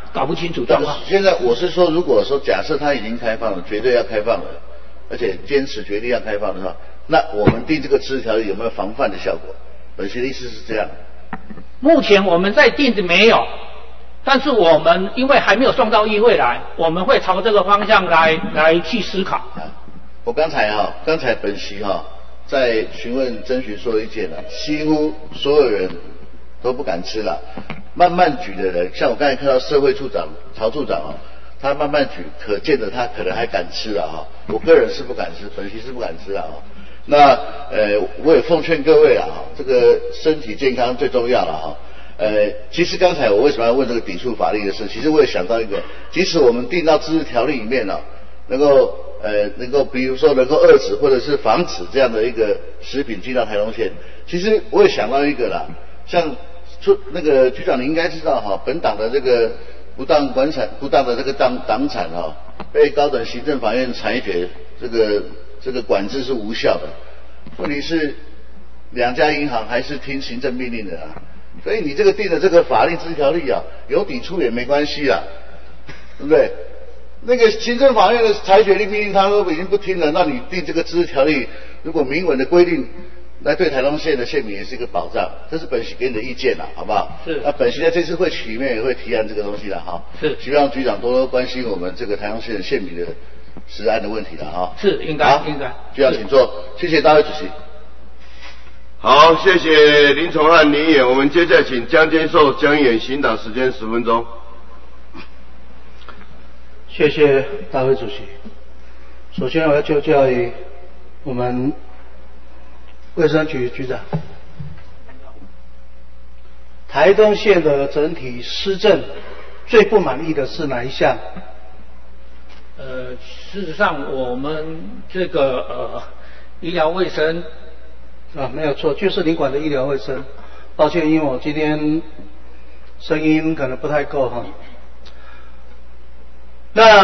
搞不清楚状况。 现在我是说，如果说假设它已经开放了，绝对要开放了，而且坚持决定要开放的话，那我们定这个自治条例有没有防范的效果？本席的意思是这样。 目前我们在定的没有，但是我们因为还没有送到议会来，我们会朝这个方向来来去思考。 啊，我刚才哈、啊，刚才本席哈、啊、在询问征询所有意见了，几乎所有人都不敢吃了。慢慢举的人，像我刚才看到社会处长曹处长啊，他慢慢举，可见的他可能还敢吃了哈。我个人是不敢吃，本席是不敢吃了啊。那呃，我也奉劝各位啊，这个身体健康最重要了哈。呃，其实刚才我为什么要问这个抵触法律的事？其实我也想到一个，即使我们定到自治条例里面呢、啊，能够呃能够比如说能够遏制或者是防止这样的一个食品进到台东县，其实我也想到一个啦，像出那个局长你应该知道哈，本党的这个不当管产不当的这个党党产哈，被高等行政法院裁决这个。这个管制是无效的，问题是两家银行还是听行政命令的啊，所以你这个定的这个法令自治条例啊，有抵触也没关系啊，对不对？那个行政法院的裁决令命令他都已经不听了，那你定这个自治条例，如果明文的规定，那对台东县的县民也是一个保障，这是本席给你的意见啦，好不好？ 是。 那本席在这次会期里面也会提案这个东西了哈， 是。 希望局长多多关心我们这个台东县的县民的食安的问题了哈。 是，应该应该。 局长请坐，谢谢大会主席。 好，谢谢林崇汉林议员，我们接下来请江坚寿江议员行导时间十分钟。 谢谢大会主席。首先我要就教于我们卫生局局长，台东县的整体施政最不满意的是哪一项？ 呃，事实上我们这个呃医疗卫生啊，没有错，就是您管的医疗卫生。抱歉，因为我今天声音可能不太够哈。那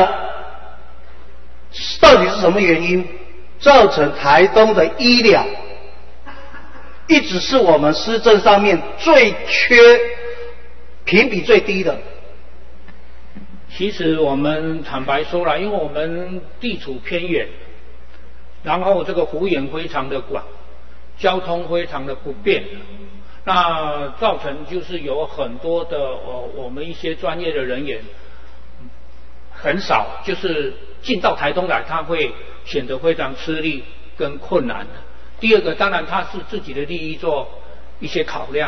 到底是什么原因造成台东的医疗一直是我们施政上面最缺、评比最低的？ 其实我们坦白说了，因为我们地处偏远，然后这个幅员非常的广，交通非常的不便，那造成就是有很多的呃我们一些专业的人员很少，就是进到台东来，他会显得非常吃力跟困难的。第二个，当然他是自己的利益做一些考量，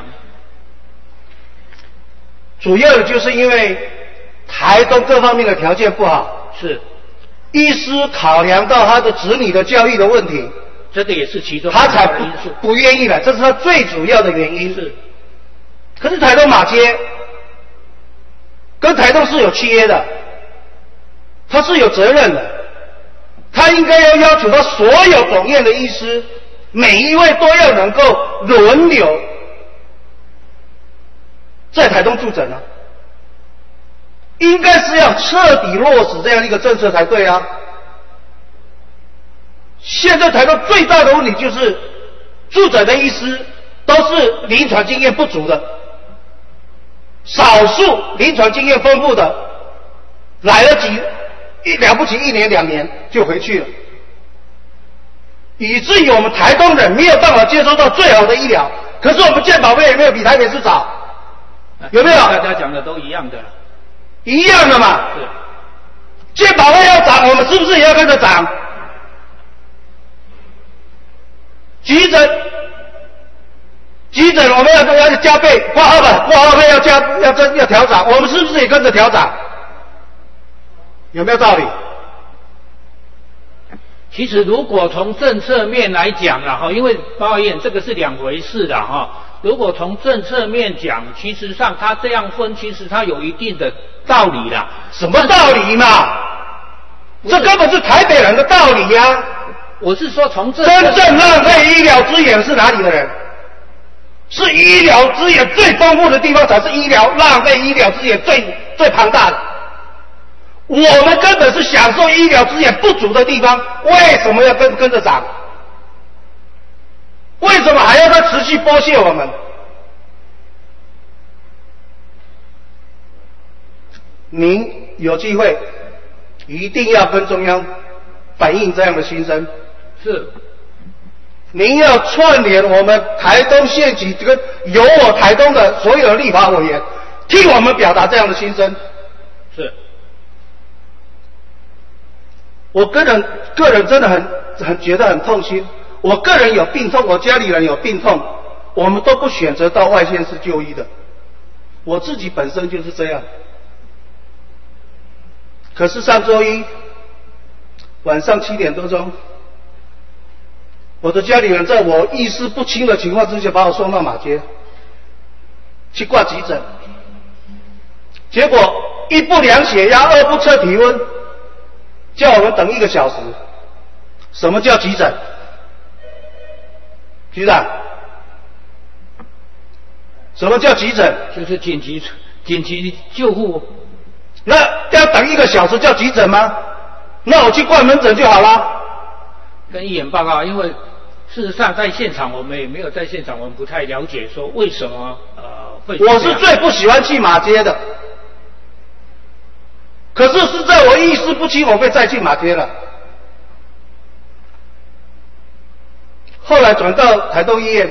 主要的就是因为台东各方面的条件不好， 是医师考量到他的子女的教育的问题， 这个也是其中他才因素， 不愿意来，这是他最主要的原因。 是， 可是台东马街跟台东是有契约的，他是有责任的，他应该要要求到所有总院的医师，每一位都要能够轮流在台东驻诊啊。应该是要彻底落实这样一个政策才对啊！现在台东最大的问题就是驻诊的医师都是临床经验不足的，少数临床经验丰富的来了几一了不起一年两年就回去了，以至于我们台东人没有办法接收到最好的医疗。可是我们健保费也没有比台北市少，有没有？ 大家讲的都一样的。 一样的嘛，健保费要涨，我们是不是也要跟着涨？急诊，急诊我们要要加倍，挂号的挂号费要加要要要调涨，我们是不是也跟着调涨？有没有道理？ 其实如果从政策面来讲啦哈，因为包院这个是两回事的哈。如果从政策面讲，其实上他这样分，其实他有一定的道理啦。 什么道理嘛？这根本是台北人的道理呀、啊！ 我是说从政真正浪费医疗资源是哪里的人？是医疗资源最丰富的地方才是医疗浪费医疗资源最最庞大的。我们根本是享受医疗资源不足的地方，为什么要跟跟着涨？为什么还要他持续剥削我们？ 您有机会一定要跟中央反映这样的心声。 是。 您要串联我们台东县级这个由我台东的所有的立法委员，替我们表达这样的心声。 是。 我个人个人真的很很觉得很痛心。我个人有病痛，我家里人有病痛，我们都不选择到外县市就医的。我自己本身就是这样。可是上周一晚上七点多钟。我的家里人在我意识不清的情况之下，把我送到马街去挂急诊，结果一不量血压，二不测体温，叫我们等一个小时。什么叫急诊？局长，什么叫急诊？ 就是紧急紧急救护。 那要等一个小时叫急诊吗？那我去挂门诊就好了。 跟医院报告，因为事实上在现场我们也没有在现场，我们不太了解说为什么呃会。 我是最不喜欢去马街的，可是是在我意识不清，我被载去马街了。后来转到台东医院，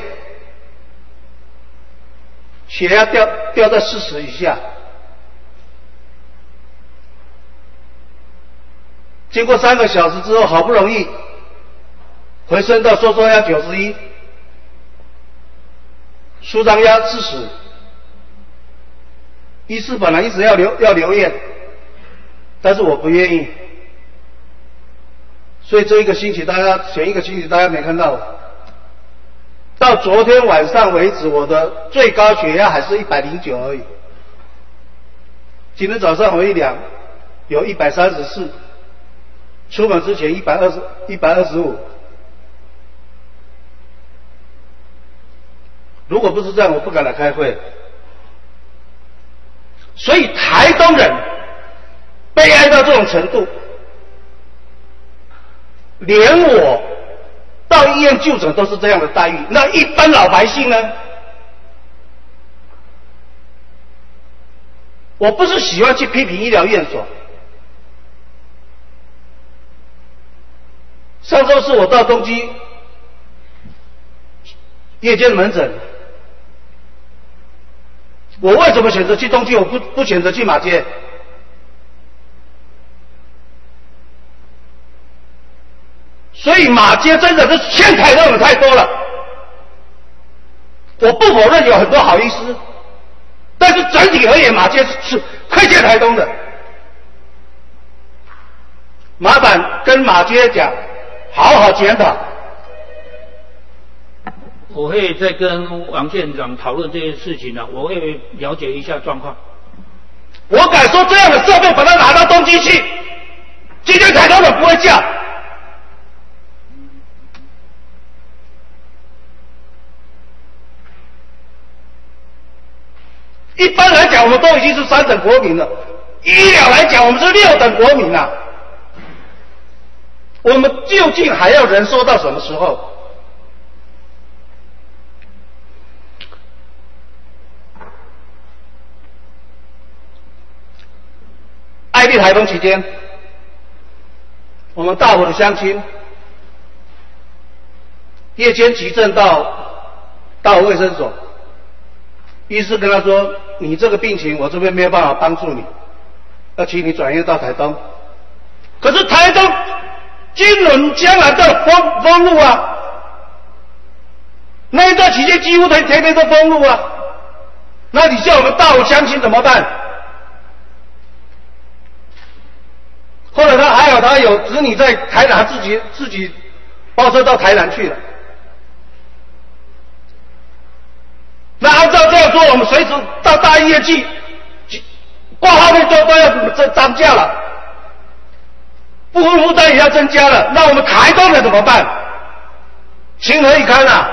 血压掉掉在四十以下。经过三个小时之后，好不容易回升到收缩压九十一，舒张压四十。医师本来一直要留要留院，但是我不愿意，所以这一个星期大家前一个星期大家没看到我。到昨天晚上为止，我的最高血压还是一百零九而已。今天早上我一量，有一百三十四。出门之前一百二十一百二十五，如果不是这样，我不敢来开会。所以台东人悲哀到这种程度，连我到医院就诊都是这样的待遇，那一般老百姓呢？我不是喜欢去批评医疗院所。上周是我到东基夜间门诊，我为什么选择去东基？我不不选择去马街？所以马街真的是欠台东的太多了。我不否认有很多好医师，但是整体而言，马街是亏欠台东的。麻烦跟马街讲。好好检讨。 我会再跟王县长讨论这件事情呢，我会了解一下状况。 我敢说，这样的设备把它拿到东基去，今天台东人不会叫。一般来讲，我们都已经是三等国民了；医疗来讲，我们是六等国民了。我们究竟还要人收到什么时候？爱丽台风期间，我们大伙的乡亲夜间急诊到到卫生所，医师跟他说：“你这个病情，我这边没有办法帮助你，要请你转院到台东。”可是台东金轮江南的封封路啊，那一段期间几乎天天都封路啊，那你叫我们大伙乡亲怎么办？后来他还有他有子女在台南，自己自己包车到台南去了。那按照这样说，我们随时到大医院去挂号费都都要增涨价了。部分负担也要增加了，那我们台东人怎么办？情何以堪啊！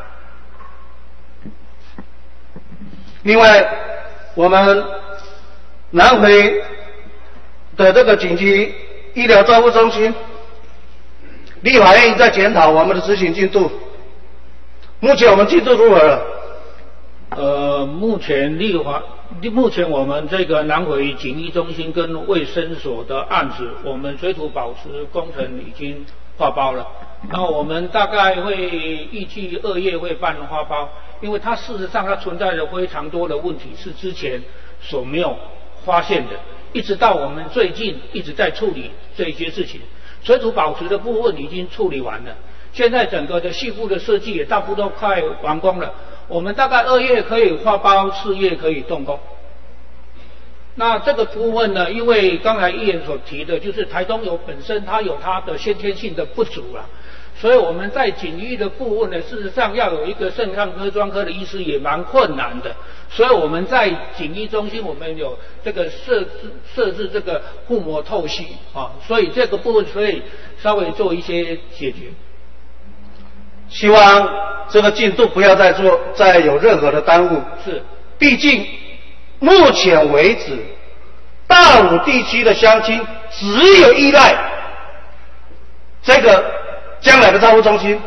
另外，我们南回的这个紧急医疗照护中心，立法院在检讨我们的执行进度。目前我们进度如何了？ 呃，目前立法目前我们这个南回检疫中心跟卫生所的案子，我们水土保持工程已经发包了。那我们大概会预计二月会办发包，因为它事实上它存在着非常多的问题是之前所没有发现的，一直到我们最近一直在处理这些事情。水土保持的部分已经处理完了，现在整个的细部的设计也大部分都快完工了。我们大概二月可以发包，四月可以动工。那这个部分呢，因为刚才议员所提的，就是台东有本身它有它的先天性的不足啊，所以我们在检疫的部分呢，事实上要有一个肾脏科专科的医师也蛮困难的，所以我们在检疫中心我们有这个设置设置这个腹膜透析啊，所以这个部分所以稍微做一些解决。 希望这个进度不要再做，再有任何的耽误。 是， 毕竟目前为止，大武地区的乡亲只有依赖这个将来的照护中心。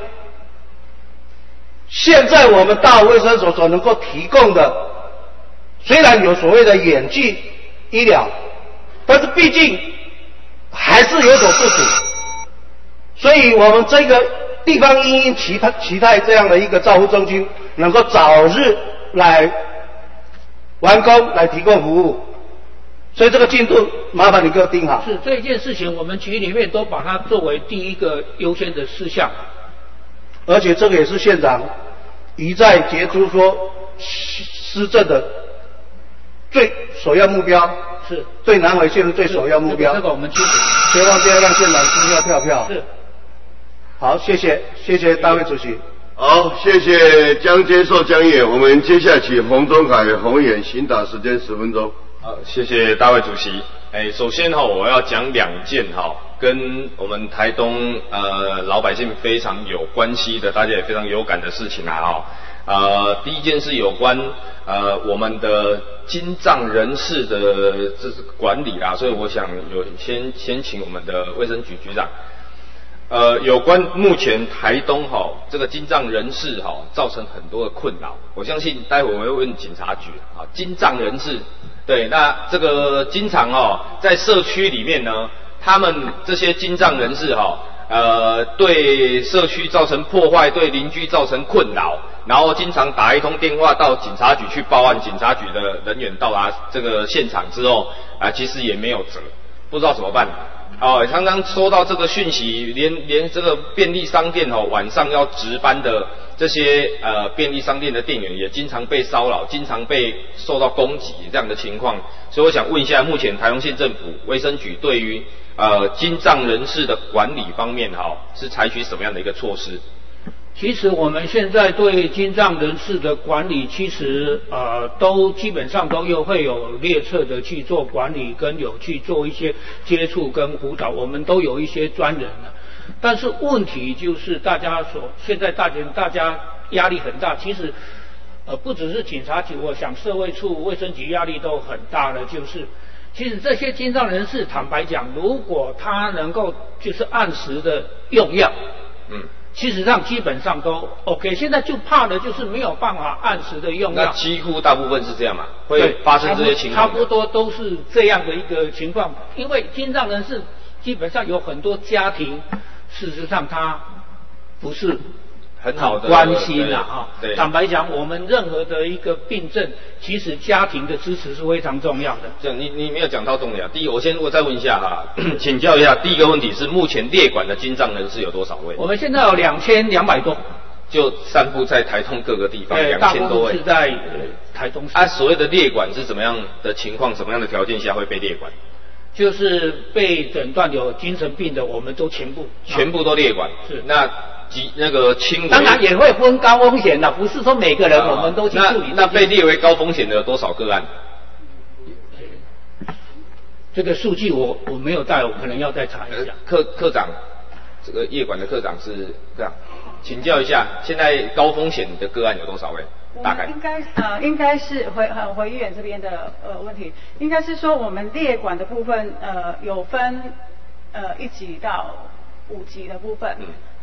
现在我们大武卫生所所能够提供的，虽然有所谓的远距医疗，但是毕竟还是有所不足，所以我们这个地方因应期待期待这样的一个照护中心能够早日来完工，来提供服务。所以这个进度麻烦你给我盯好。 是这一件事情，我们局里面都把它作为第一个优先的事项。 而且这个也是县长一再杰出说施政的最首要目标， 是对南回县的最首要目标。 这个我们清楚。 希望这样让县长心跳跳票。 是。 好，谢谢，谢谢大会主席。 好，谢谢江接受江议员。我们接下去洪忠凯洪议员询答时间十分钟。 好，谢谢大会主席。哎，首先哈，我要讲两件哈，跟我们台东呃老百姓非常有关系的，大家也非常有感的事情啊哈。呃，第一件是有关呃我们的精障人士的这是管理啦，所以我想有先先请我们的卫生局局长。呃，有关目前台东哈、哦、这个精障人士哈、哦、造成很多的困扰，我相信待会我会问警察局啊，精障人士，对，那这个经常哦在社区里面呢，他们这些精障人士哈、哦，呃，对社区造成破坏，对邻居造成困扰，然后经常打一通电话到警察局去报案，警察局的人员到达这个现场之后啊、呃，其实也没有辙，不知道怎么办。哦，常常收到这个讯息，连连这个便利商店哦，晚上要值班的这些呃便利商店的店员也经常被骚扰，经常被受到攻击这样的情况。所以我想问一下，目前台东县政府卫生局对于呃精障人士的管理方面哈、哦，是采取什么样的一个措施？ 其实我们现在对精障人士的管理，其实呃都基本上都又会有列册的去做管理，跟有去做一些接触跟辅导，我们都有一些专人了。但是问题就是大家所现在大家大家压力很大，其实呃不只是警察局，我想社会处、卫生局压力都很大的，就是其实这些精障人士，坦白讲，如果他能够就是按时的用药，嗯。事实上基本上都 OK， 现在就怕的就是没有办法按时的用药。 那几乎大部分是这样嘛，会发生这些情况。 差不多都是这样的一个情况，因为精障人士基本上有很多家庭，事实上他不是很好的关心啊哈。坦白讲，我们任何的一个病症，其实家庭的支持是非常重要的。 这样，你你没有讲到重点。第一，我先我再问一下哈，请教一下，第一个问题是目前列管的精障人士有多少位？ 我们现在有两千两百多， 就散布在台东各个地方，两千多位。 是在、呃、台东市。 啊，所谓的列管是怎么样的情况？什么样的条件下会被列管？ 就是被诊断有精神病的，我们都全部全部都列管。 是那。及那个轻微， 当然也会分高风险的，不是说每个人我们都去处理、啊。 那那被列为高风险的有多少个案？ 这个数据我我没有带，我可能要再查一下。 科科长，这个业管的科长是这样，请教一下，现在高风险的个案有多少位？大概应该呃应该是回呃回议员这边的呃问题，应该是说我们列管的部分呃有分呃一级到五级的部分。嗯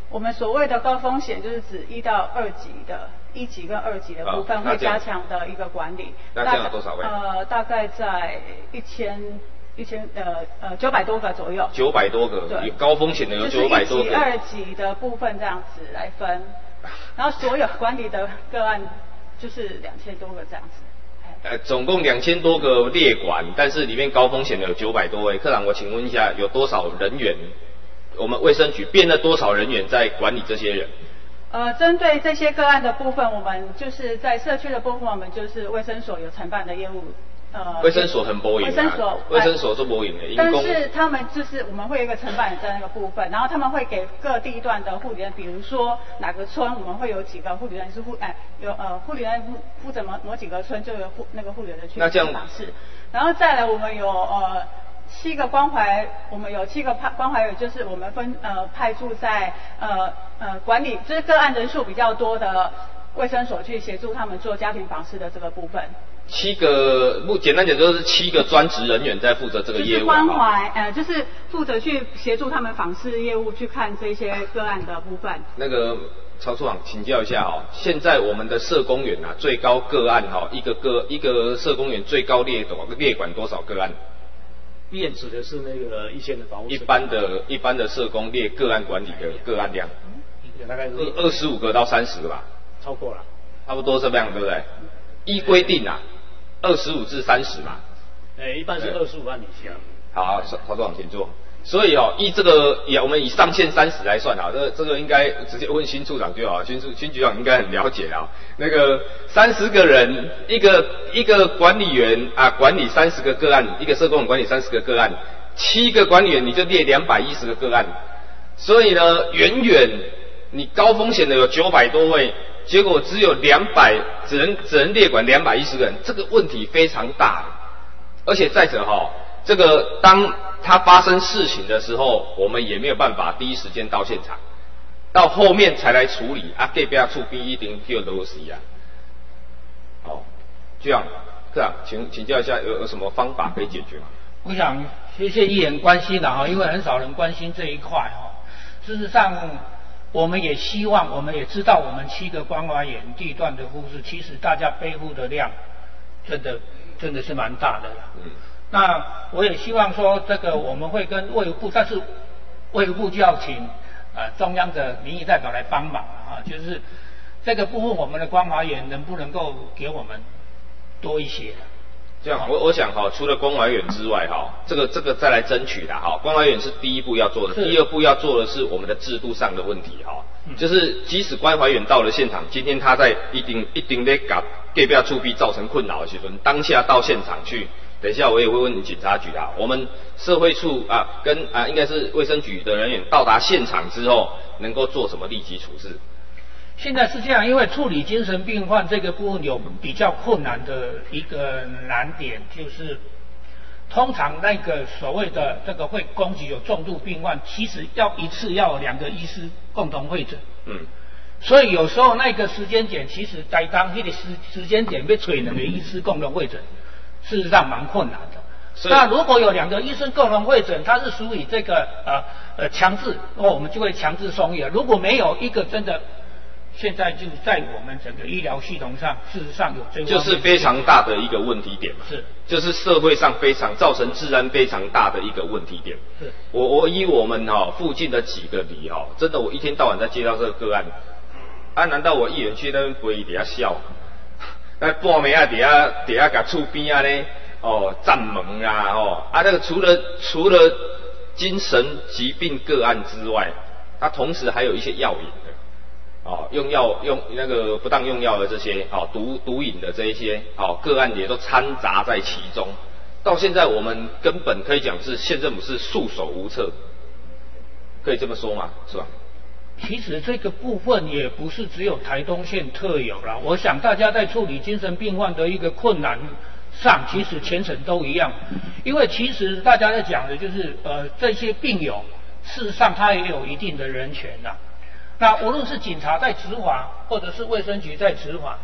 我们所谓的高风险就是指一到二级的，一级跟二级的部分会加强的一个管理。 那这样有多少位？ 呃，大概在一千一千呃呃九百多个左右。 九百多个，有高风险的有九百多个。 就是一级、二级的部分这样子来分，然后所有管理的个案就是两千多个这样子。 呃，总共两千多个列管，但是里面高风险的有九百多位。科长，我请问一下，有多少人员？我们卫生局编了多少人员在管理这些人？ 呃，针对这些个案的部分，我们就是在社区的部分，我们就是卫生所有承办的业务。呃， 卫生所很波赢啊，卫生所卫生所是波赢的， 但是他们就是我们会有一个承办人在那个部分，然后他们会给各地段的护理人，比如说哪个村我们会有几个护理人是护哎有呃护理人负负责某某几个村就有护那个护理人去访视，然后再来我们有呃七个关怀，我们有七个派关怀员，就是我们分呃派驻在呃呃管理就是个案人数比较多的卫生所去协助他们做家庭访视的这个部分。 七个，不简单讲就是七个专职人员在负责这个业务。 就是关怀，呃，就是负责去协助他们访视业务，去看这些个案的部分。 那个曹处长请教一下哦，现在我们的社工员啊，最高个案哈、哦，一个个一个社工员最高列多列管多少个案？ 列指的是那个一线的房屋。 一般的一般的社工列个案管理的个案量， 大概是二十五个到三十个吧。 超过了。 差不多这样，对不对？依规定啊。二十五至三十嘛， 哎，一般是二十五万以下。 好，曹处长请坐。所以哦，依这个也我们以上限三十来算啊，这个、这个应该直接问新处长就好，新处新局长应该很了解啊。那个三十个人，一个一个管理员啊，管理三十个个案，一个社工管理三十个个案，七个管理员你就列两百一十个个案，所以呢，远远你高风险的有九百多位。结果只有两百，只能只能列管两百一十个人，这个问题非常大。而且再者哈、哦，这个当它发生事情的时候，我们也没有办法第一时间到现场，到后面才来处理啊，隔壁处边一定就都是啊。好，这样，科长，请请教一下，有有什么方法可以解决吗？ 我想谢谢议员关心的哈，因为很少人关心这一块哈。事实上。我们也希望，我们也知道，我们七个关怀员地段的护士，其实大家背负的量，真的真的是蛮大的啦。嗯。那我也希望说，这个我们会跟卫福部，但是卫福部就要请呃中央的民意代表来帮忙啊，就是这个部分我们的关怀员能不能够给我们多一些？ 这样，我我想哈，除了关怀员之外哈，这个这个再来争取的哈，关怀员是第一步要做的，第二步要做的是我们的制度上的问题哈，嗯、就是即使关怀员到了现场，今天他在一定一定在给隔壁处逼造成困扰的时候，当下到现场去，等一下我也会问你警察局的，我们社会处啊跟啊应该是卫生局的人员到达现场之后，能够做什么立即处置？ 现在是这样，因为处理精神病患这个部分有比较困难的一个难点，就是通常那个所谓的这个会攻击有重度病患，其实要一次要有两个医师共同会诊。嗯。所以有时候那个时间点，其实在当那个时时间点被吹两个医师共同会诊，事实上蛮困难的。那如果有两个医生共同会诊，它是属于这个呃呃强制，那我们就会强制送医了。如果没有一个真的。现在就在我们整个医疗系统上，事实上有这个就是非常大的一个问题点嘛， 是， 就是社会上非常造成治安非常大的一个问题点。 是， 我我以我们哈、哦、附近的几个里哈、哦，真的我一天到晚在接到这个个案，啊，难道我议员去那边陪底下笑？那半暝啊底下底下甲厝边啊呢，哦站门啊哦啊那个除了除了精神疾病个案之外，它同时还有一些药瘾的。哦，用药用那个不当用药的这些，哦，毒毒瘾的这一些，哦，个案也都掺杂在其中。到现在我们根本可以讲是县政府是束手无策，可以这么说吗？是吧？ 其实这个部分也不是只有台东县特有啦，我想大家在处理精神病患的一个困难上，其实全省都一样，因为其实大家在讲的就是呃这些病友，事实上他也有一定的人权啦。那无论是警察在执法，或者是卫生局在执法，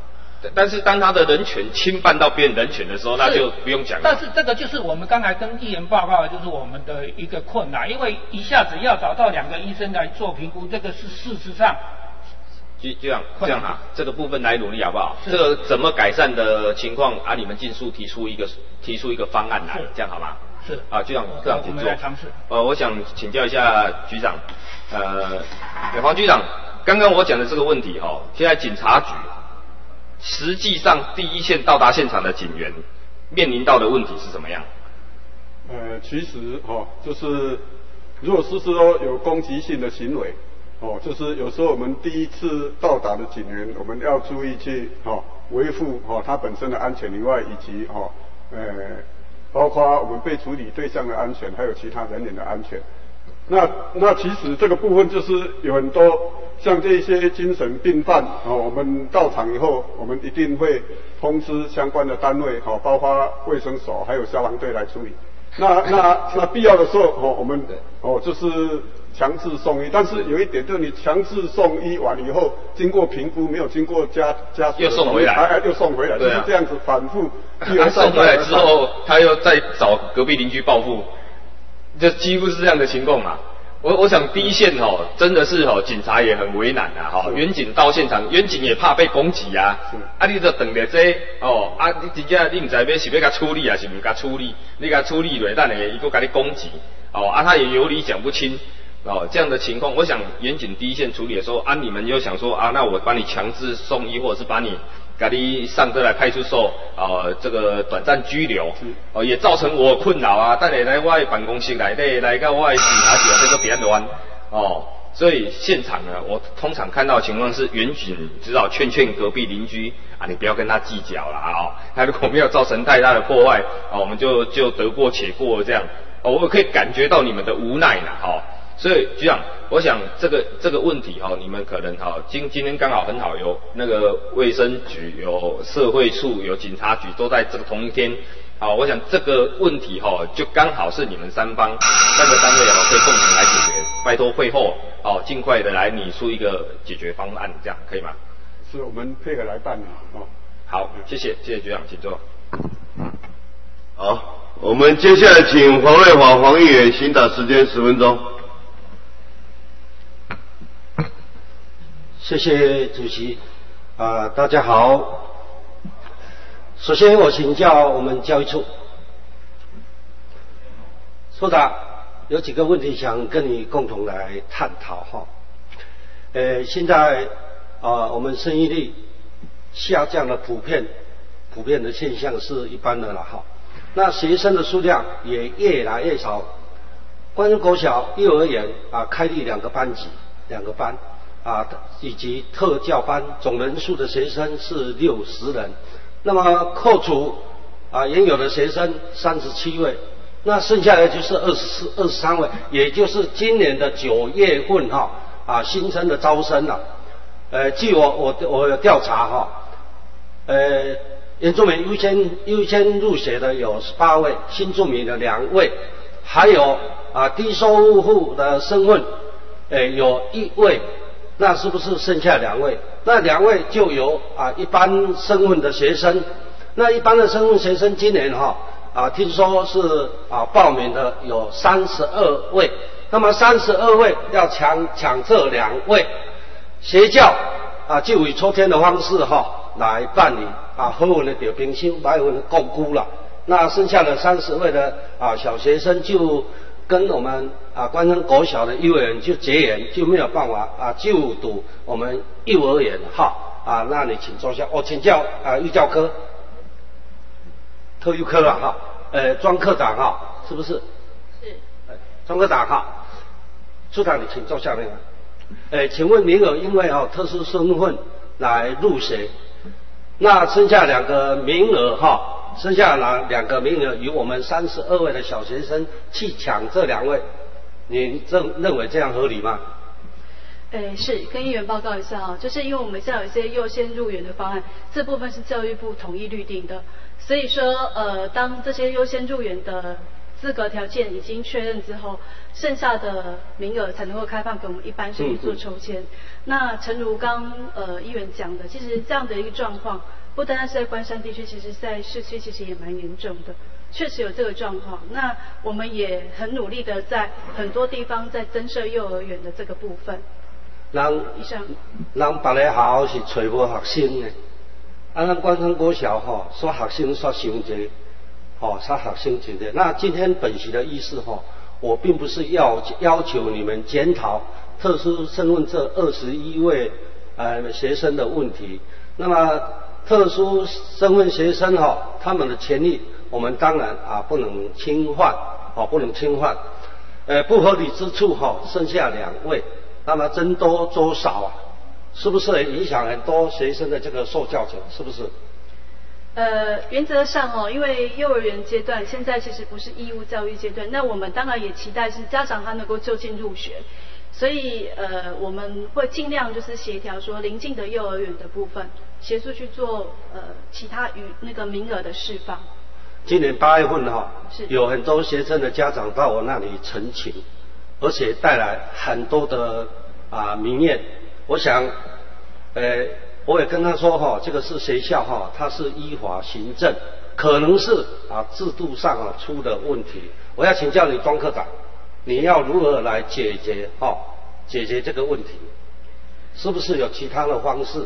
但是当他的人权侵犯到别人人权的时候，那就不用讲了。 但是这个就是我们刚才跟议员报告的，就是我们的一个困难，因为一下子要找到两个医生来做评估，这个是事实上。 就这样这样啊，这个部分来努力好不好？这个怎么改善的情况啊？你们尽速提出一个提出一个方案来，这样好吗？ 是啊，这样这样去做。 我们来尝试。 呃，我想请教一下局长，呃，黄局长，刚刚我讲的这个问题哈、哦，现在警察局实际上第一线到达现场的警员面临到的问题是什么样？ 呃，其实哈、哦，就是如果是说有攻击性的行为。哦，就是有时候我们第一次到达的警员，我们要注意去哦维护哦他本身的安全以外，以及哦呃包括我们被处理对象的安全，还有其他人员的安全。那那其实这个部分就是有很多像这些精神病犯哦，我们到场以后，我们一定会通知相关的单位哦，包括卫生所还有消防队来处理。那那那必要的时候哦，我们哦就是强制送医，但是有一点就是你强制送医完以后，经过评估没有经过家家属又送回来， 哎又送回来，就是这样子反复。 他送回来之后，他又再找隔壁邻居报复，就几乎是这样的情况嘛。我我想第一线哦，真的是哦，警察也很为难啊哈。远警到现场，远警也怕被攻击啊。啊，你就等着这哦，啊，你真正你唔知要是要甲处理啊，是唔甲处理？你甲处理落，等下伊个甲你攻击哦，啊，他也有理讲不清哦，这样的情况，我想远警第一线处理的时候，啊，你们又想说啊，那我把你强制送医，或者是把你。把你上车来派出所，啊、呃，这个短暂拘留，哦、呃，也造成我困扰啊。带你来我的办公室来，来来到我的警察局这个彼岸的湾，哦，所以现场呢，我通常看到的情况是，远警只好劝劝隔壁邻居啊，你不要跟他计较了啊、哦，他如果没有造成太大的破坏，啊、哦，我们就就得过且过这样。哦，我可以感觉到你们的无奈呢，哈、哦。所以局长，我想这个这个问题哈、哦，你们可能哈、哦，今今天刚好很好，有那个卫生局、有社会处、有警察局都在这个同一天，好，我想这个问题哈、哦，就刚好是你们三方三个单位哦，可以共同来解决。拜托会后哦，尽快的来拟出一个解决方案，这样可以吗？ 是我们配合来办理哦。 好，谢谢谢谢局长，请坐。 好，我们接下来请黄瑞华黄议员行答时间十分钟。 谢谢主席，啊、呃，大家好。首先我请教我们教育处，处长有几个问题想跟你共同来探讨哈。呃，现在啊、呃，我们生育率下降的普遍普遍的现象是一般的了哈。那学生的数量也越来越少。关于国小、幼儿园啊，开立两个班级，两个班。啊，以及特教班总人数的学生是六十人，那么扣除啊原有的学生三十七位，那剩下的就是二十四、二十三位，也就是今年的九月份哈啊新生的招生了。呃，据我我我有调查哈，呃，原住民优先优先入学的有十八位，新住民的两位，还有啊低收入户的身份，呃有一位。那是不是剩下两位？那两位就有啊一般身份的学生。那一般的身份学生今年哈啊听说是啊报名的有三十二位。那么三十二位要抢抢这两位，学校啊就以抽签的方式哈来办理啊好运的调评修，歹运的共估了。那剩下的三十位的啊小学生就跟我们啊关山国小的幼儿园就结缘，就没有办法啊就读我们幼儿园哈啊，那你请坐下，我请教啊幼教科、特幼科了哈，呃庄科长哈，是不是？是。庄科长哈，处长你请坐下面。呃，请问名额因为哈、哦、特殊身份来入学，那剩下两个名额哈。剩下哪两个名额由我们三十二位的小学生去抢这两位，您认认为这样合理吗？ 诶，是跟议员报告一下啊，就是因为我们现在有一些优先入园的方案，这部分是教育部统一律定的，所以说呃，当这些优先入园的资格条件已经确认之后，剩下的名额才能够开放给我们一般生去做抽签。嗯嗯那诚如刚呃议员讲的，其实这样的一个状况。 不单单是在关山地区，其实在市区其实也蛮严重的，确实有这个状况。那我们也很努力的在很多地方在增设幼儿园的这个部分。 人以上， 人别个学校是找无学生的，啊，咱关山国小吼，说学生说伤济，吼，说学生真的。那今天本席的意思吼，我并不是要要求你们检讨特殊身份这二十一位呃学生的问题。那么特殊身份学生哈、哦，他们的权利我们当然啊不能侵犯，哦不能侵犯，呃不合理之处哈、哦，剩下两位，那么增多多少啊？是不是影响很多学生的这个受教权？是不是？ 呃，原则上哦，因为幼儿园阶段现在其实不是义务教育阶段，那我们当然也期待是家长他能够就近入学。所以呃，我们会尽量就是协调说邻近的幼儿园的部分，协助去做呃其他与那个名额的释放。 今年八月份哈、哦， 是有很多学生的家长到我那里陈情，而且带来很多的啊民怨。我想，呃，我也跟他说哈、哦，这个是学校哈、哦，它是依法行政，可能是啊制度上啊出的问题。我要请教你庄科长。你要如何来解决哦？解决这个问题，是不是有其他的方式？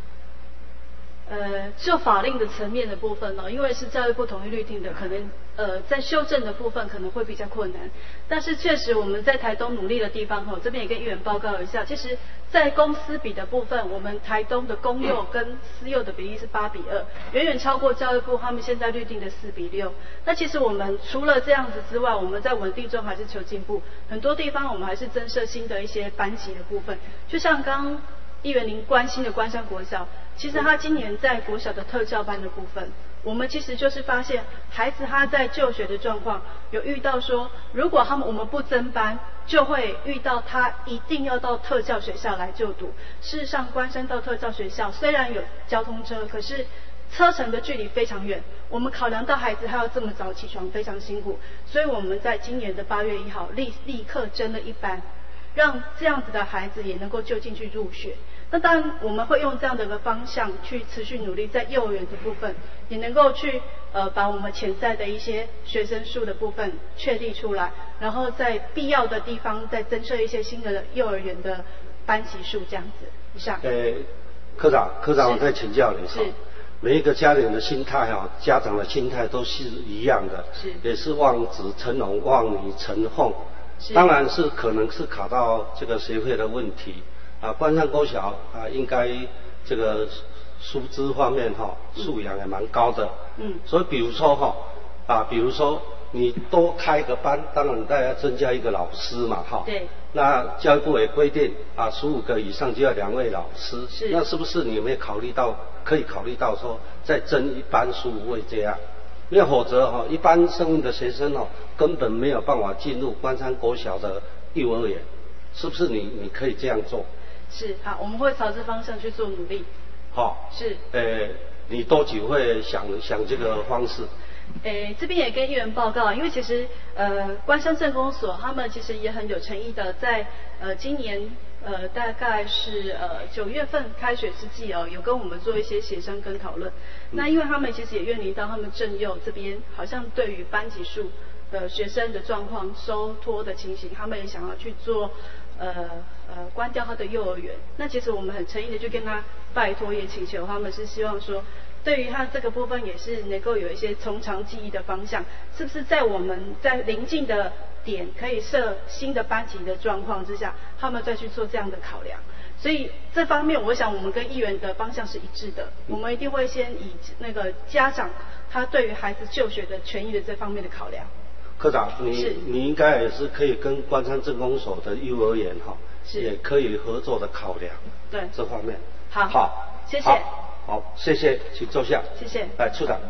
呃，就法令的层面的部分呢，因为是教育部统一律定的，可能呃在修正的部分可能会比较困难。但是确实我们在台东努力的地方哈，这边也跟议员报告一下，其实在公私比的部分，我们台东的公幼跟私幼的比例是八比二，远远超过教育部他们现在律定的四比六。那其实我们除了这样子之外，我们在稳定中还是求进步，很多地方我们还是增设新的一些班级的部分，就像刚刚议员您关心的关山国小，其实他今年在国小的特教班的部分，我们其实就是发现孩子他在就学的状况，有遇到说，如果他们我们不增班，就会遇到他一定要到特教学校来就读。事实上，关山到特教学校虽然有交通车，可是车程的距离非常远，我们考量到孩子他要这么早起床，非常辛苦，所以我们在今年的八月一号立立刻增了一班，让这样子的孩子也能够就近去入学。那当然我们会用这样的一个方向去持续努力，在幼儿园的部分也能够去呃把我们潜在的一些学生数的部分确立出来，然后在必要的地方再增设一些新的幼儿园的班级数这样子。以上。 呃，科长，科长，我再请教你。 是。 每一个家庭的心态哈，家长的心态都是一样的， 是， 也是望子成龙，望女成凤。当然是可能是考到这个学费的问题。啊，关山国小啊，应该这个师资方面哈、哦、素养也蛮高的。 嗯。 所以比如说哈、哦、啊，比如说你多开个班，当然大家增加一个老师嘛哈。 对。 那教育部也规定啊，十五个以上就要两位老师。 是。 那是不是你们也考虑到可以考虑到说再增一班十五位这样？因为否则哈、哦，一般身份的学生哦，根本没有办法进入关山国小的幼儿园，是不是你你可以这样做？ 是，好，我们会朝这方向去做努力。 好、哦， 是。 呃，你多久会想想这个方式？ 诶，这边也跟议员报告，因为其实呃，关山镇公所他们其实也很有诚意的，在呃今年呃大概是呃九月份开学之际哦，有跟我们做一些协商跟讨论。嗯、那因为他们其实也面临到他们镇幼这边好像对于班级数的学生的状况收托的情形，他们也想要去做。呃呃，关掉他的幼儿园。那其实我们很诚意的就跟他拜托，也请求他们是希望说，对于他这个部分也是能够有一些从长计议的方向，是不是在我们在邻近的点可以设新的班级的状况之下，他们再去做这样的考量。所以这方面，我想我们跟议员的方向是一致的。我们一定会先以那个家长他对于孩子就学的权益的这方面的考量。 科长，你你应该也是可以跟关山镇公所的幼儿园哈，也可以合作的考量。 对， 这方面。 好， 好， 谢谢。 好，谢谢，请坐下。 谢谢。 来，处长。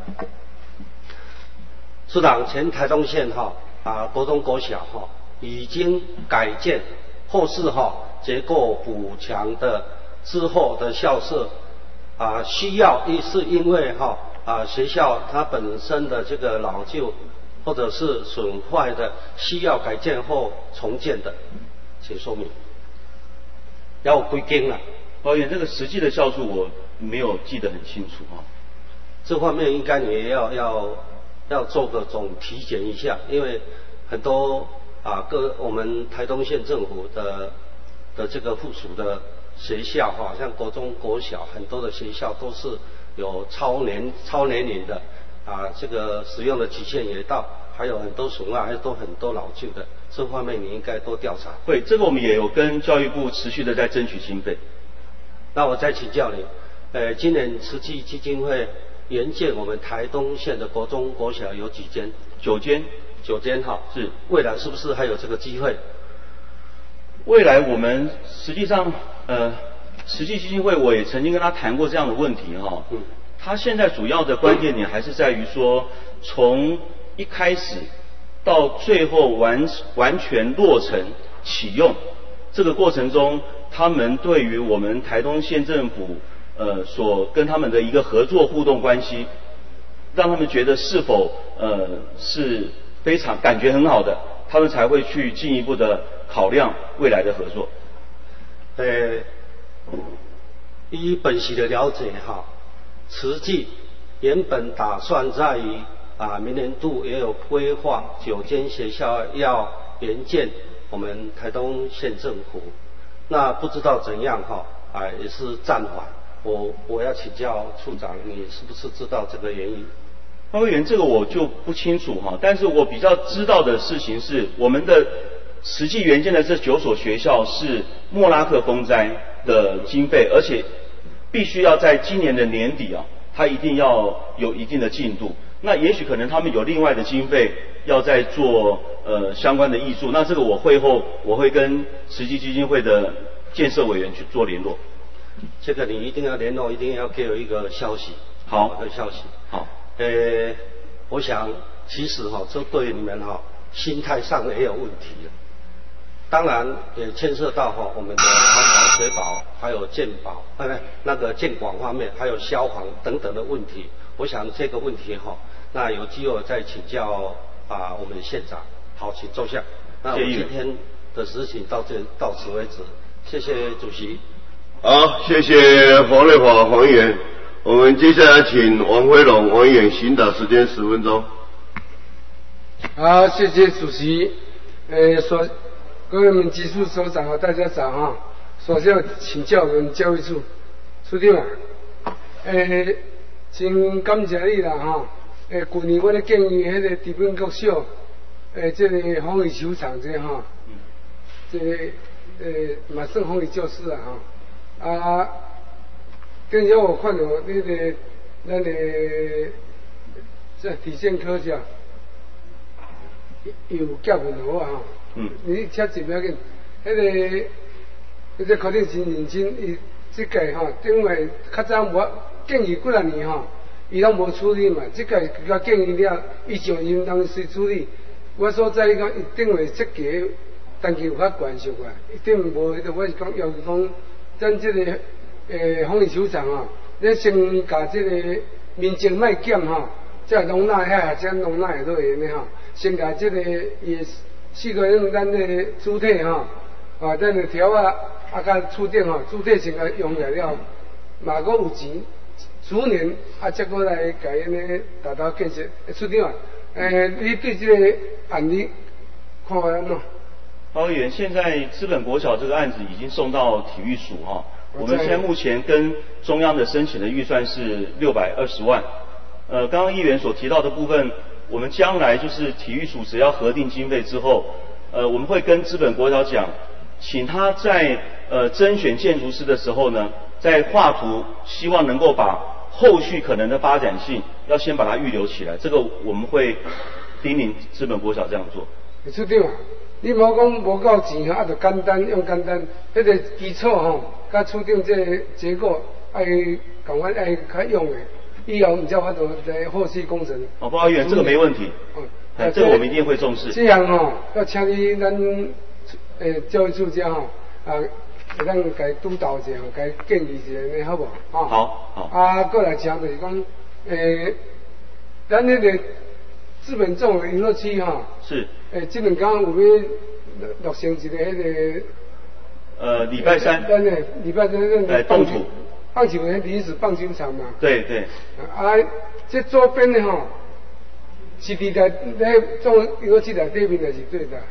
处长，前台东县哈啊国中国小哈已经改建后市哈结构补强的之后的校舍啊，需要一是因为哈啊学校它本身的这个老旧。或者是损坏的，需要改建后重建的，请说明。要归根了。 抱怨这个实际的校数我没有记得很清楚啊。 这方面应该你也要要要做个总体检一下，因为很多啊各我们台东县政府的的这个附属的学校哈，像国中、国小很多的学校都是有超年超年龄的啊，这个使用的期限也到，还有很多损害，还有都很多老旧的，这方面你应该多调查。 会，这个我们也有跟教育部持续的在争取经费。 那我再请教你，呃，今年慈济基金会援建我们台东县的国中、国小有几间？ 九间。 九间哈。 是。 未来是不是还有这个机会？ 未来我们实际上，呃，慈济基金会我也曾经跟他谈过这样的问题哈。嗯。他现在主要的关键点还是在于说，从一开始到最后完完全落成启用这个过程中，他们对于我们台东县政府呃所跟他们的一个合作互动关系，让他们觉得是否呃是非常感觉很好的，他们才会去进一步的考量未来的合作。 呃，依本席的了解哈，慈济原本打算在于啊明年度也有规划九间学校要援建我们台东县政府，那不知道怎样哈啊也是暂缓。我我要请教处长，你是不是知道这个原因？ 方委员，这个我就不清楚哈，但是我比较知道的事情是，我们的实际援建的这九所学校是莫拉克风灾的经费，而且必须要在今年的年底啊，它一定要有一定的进度。那也许可能他们有另外的经费要再做呃相关的挹注，那这个我会后我会跟慈济基金会的建设委员去做联络。 这个你一定要联络，一定要给我一个消息。 好的消息。 好。 呃，我想其实哈、哦，这对你们哈、哦、心态上也有问题了。当然也牵涉到哈、哦、我们的环保、水保，还有健保，呃那个建管方面，还有消防等等的问题。我想这个问题哈、哦，那有机会再请教啊我们县长。好，请坐下。那我们今天的事情到这到此为止，谢谢主席。 好，谢谢黄瑞华黄议员。我们接下来请王辉龙王议员行导时间十分钟。 好，谢谢主席。呃，所各位们技术首长和大家早哈。首先要请教我们教育处处长啊，呃，真感谢你啦哈。呃，去年我咧建议迄个地本国小，呃，这个防疫球场这哈，这个呃嘛算防疫教室啊哈。啊，跟着我看到那个咱的这体健科学有结论好啊，嗯，你车一秒紧，迄、那个迄个确定真认真，伊即届吼，因为较早无建议几啊年吼，伊拢无处理嘛，即届甲建议了，伊就应当时处理。我所在讲一定会设计单机有较悬俗啊，一定无迄个我是讲要是讲。咱这个诶防疫球场啊，咱先甲这个民众卖减吼，即容纳遐学生容纳会落去呢吼，先甲这个伊四个用咱的主体吼，啊，咱的条啊啊甲厝顶吼，主体先甲用来了，嘛阁有钱，逐年啊再过来甲因呢达到建设。处长啊，诶，你对这个案例看法安怎？ 高议员，现在资本国小这个案子已经送到体育署哈，我们现在目前跟中央的申请的预算是六百二十万。呃，刚刚议员所提到的部分，我们将来就是体育署只要核定经费之后，呃，我们会跟资本国小讲，请他在呃甄选建筑师的时候呢，在画图，希望能够把后续可能的发展性要先把它预留起来，这个我们会叮咛资本国小这样做。 处长啊。你无讲无够钱啊，就简单用简单，迄、那个基础吼，甲处长这个结果爱共阮爱较用的，以后唔才法度在后续工程。 哦，包议员，这个没问题。嗯，哎，这个我们一定会重视。 这样吼、哦，要请你咱诶教育处长吼啊，会当甲督导一下，甲建议一下呢，好无？ 哦，好，好。 啊，过来请就是讲诶，咱迄个资本总的娱乐区吼。 是。 诶，这两天有要落成一个迄个， 呃，礼拜三， 咱诶，礼拜三咱诶，动土， 棒球园临时棒球场嘛。 对对。 啊，这周边的吼，是伫在咧种游乐器内底面，还是对的？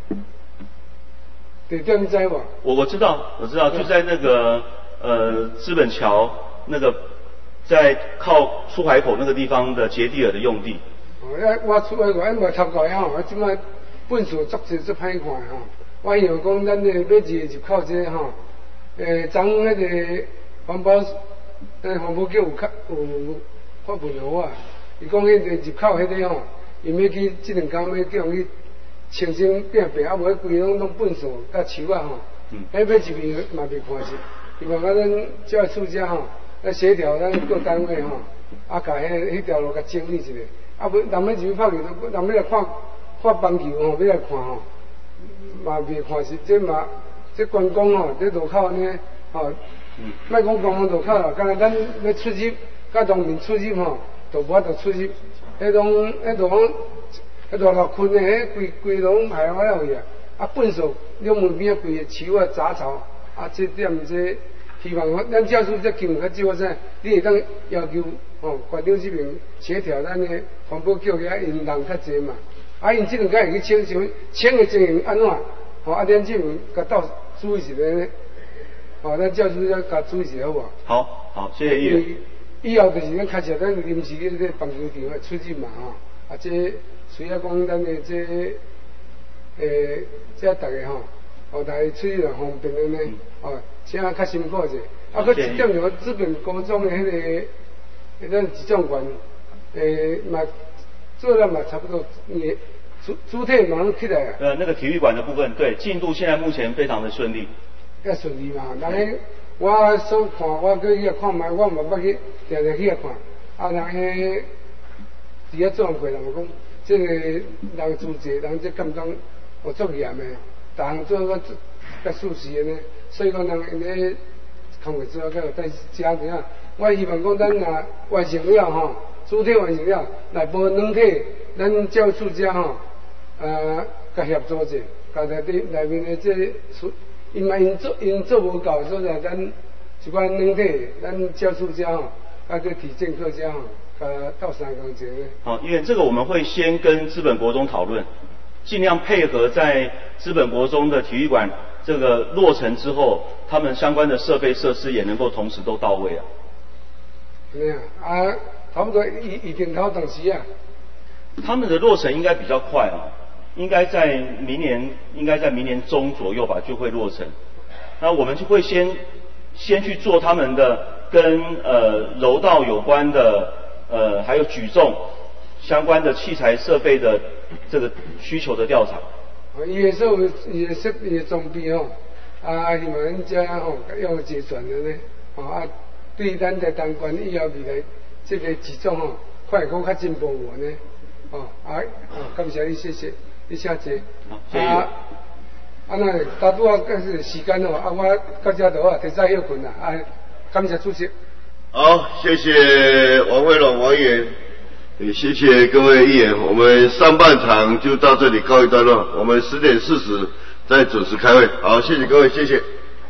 对，对，你知无？ 我我知道，我知道，就在那个呃资本桥那个，在靠出海口那个地方的杰地尔的用地。 哦，我出海口，俺无头过啊，我即摆本数足侪足歹看吼。我以为讲咱咧要入入口这吼，诶，昨迄个环保，诶环保局有较有发问互我，伊讲迄个入口迄个吼，伊要去即两工要叫人去清清变变，啊无规拢拢粪扫甲树啊吼，迄要入去嘛袂看是，希望啊咱教育处遮吼，来协调咱各单位吼，啊甲迄迄条路甲整理一下，啊无人要入去拍球，人要来看看棒球吼，要来看吼。嘛袂看是，这嘛这观光吼，这路口呢吼，莫讲观光路口啦，敢若咱要出入，甲农民出入吼，都无法度出入。迄种迄种迄大路困的，迄规规拢排好了去啊！啊，粪扫两门边规个树啊、杂草啊，这点这希望咱教书这经较少啥，你会当要求吼，县长这边协调咱的环保局遐因人较济嘛。啊，因即两家会去请请请的经营安怎？吼，啊，咱这边甲斗注意一下呢。吼，咱教书要甲注意一下好无？ 好，好，谢谢议员。 以后就是咱开设咱临时的这棒球场的出入嘛吼，啊，这虽然讲咱的这诶，这大家吼，哦，大家出入也方便安尼，哦，请较辛苦者。啊，佮一点就资本高中的迄个，迄个集中馆，诶嘛。做了嘛，差不多也主主体马上起来啊。 呃，那个体育馆的部分，对进度现在目前非常的顺利。 较顺利嘛，人个我所看，我去遐看卖，我嘛捌去定定去遐看。啊，人个伫遐做过人讲，这个人组织，人这监督有足严的，逐项做个较舒适的呢。所以讲人因咧工作做较有带家己啊。我希望讲咱若完成了吼。主体完成了，来无软体，咱教育处遮吼，呃，甲协助者，甲内底内面的这，因嘛因做因做无够，所以咱一款软体，咱教育处遮吼，啊个体健课遮吼，甲斗三工钱呢。 好，因为这个我们会先跟资本国中讨论，尽量配合在资本国中的体育馆这个落成之后，他们相关的设备设施也能够同时都到位啊。 对啊，啊。差不多一一点头等时啊， 他们的落成应该比较快啊，应该在明年，应该在明年中左右吧就会落成。那我们就会先先去做他们的跟呃柔道有关的呃还有举重相关的器材设备的这个需求的调查。 哦，伊个说伊个设伊个装备吼，啊希望咱遮吼要齐全的呢，哦啊对咱的单管以后未来。这个集中吼，快讲较进步我呢，哦，啊，哦，感谢你，谢谢，你谢谢。 好，谢谢。 啊，啊那大多啊，个是时间哦，啊，我到这头啊，提早休困啦，啊，感谢主席。 好，谢谢王慧龙王员，也谢谢各位议员，我们上半场就到这里告一段落，我们十点四十再准时开会。好，谢谢各位，谢谢。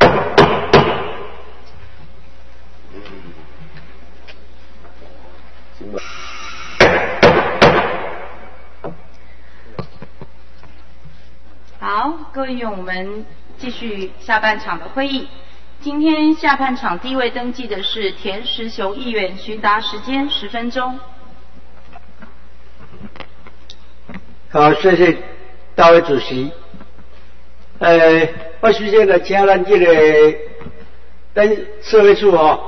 好，各位议员，我们继续下半场的会议。今天下半场第一位登记的是田时雄议员，询答时间十分钟。 好，谢谢大会主席。呃，我首先来请咱这个咱社会处哦，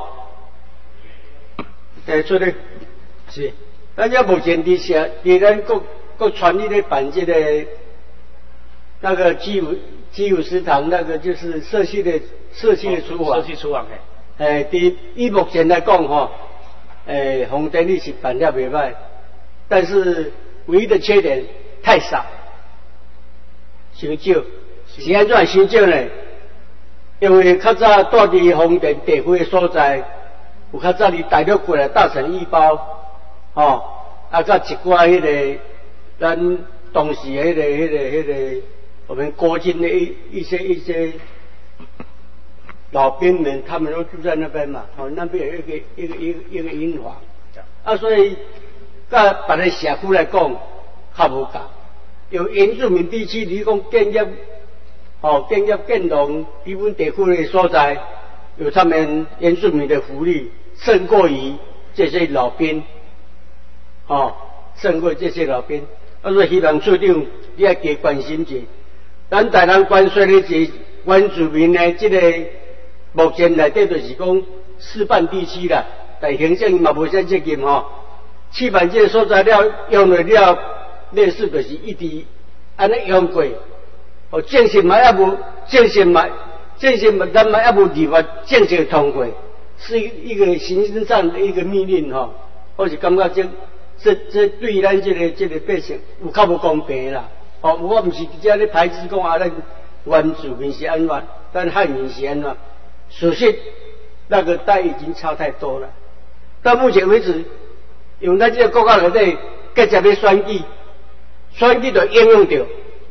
诶，做的是，咱要目前伫社，伫咱各各传里咧办这个那个基友基友食堂，那个就是社区的社区的厨房， 社区厨房嘿。诶，伫以目前来讲吼，诶，红灯率是办了袂歹，但是唯一的缺点太少，伤少。是安怎伤少呢？因为较早住伫红灯地区的所在，有较早伫大陆过来大城一包，吼、哦，啊，甲一寡迄、那个咱当时迄、那个、迄、那个、迄、那个我们国军的一一些一些老兵们他们都住在那边嘛，哦，那边有一个一个一个一个营房，啊，所以甲别个社区来讲，较无共。有原住民地区，你讲建业，哦，建业建农，基本地区的所在，有他们原住民的福利，胜过于这些老兵，哦，胜过这些老兵。啊，所以希望处长你要加关心者，咱台南关税的是原住民的这个。目前内底就是讲示范地区啦，但行政嘛无啥责任吼。示范这个所在了用了了，类似就是一直安尼用过。哦，正式嘛也无，正式嘛，正式嘛咱嘛也无立法正式通过，是一个行政上的一个命令吼。我是感觉这这这对咱这个这个百姓有较无公平啦。哦，我毋是直接咧排斥讲啊，咱原住民是安怎，咱汉民是安怎。属实，那个待遇已经差太多了。到目前为止，用咱这个国家内底，各只要选举，选举就应用着。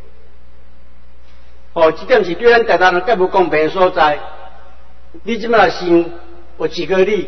哦，这点是对咱台南人介无公平的所在。你即摆想，我举个例，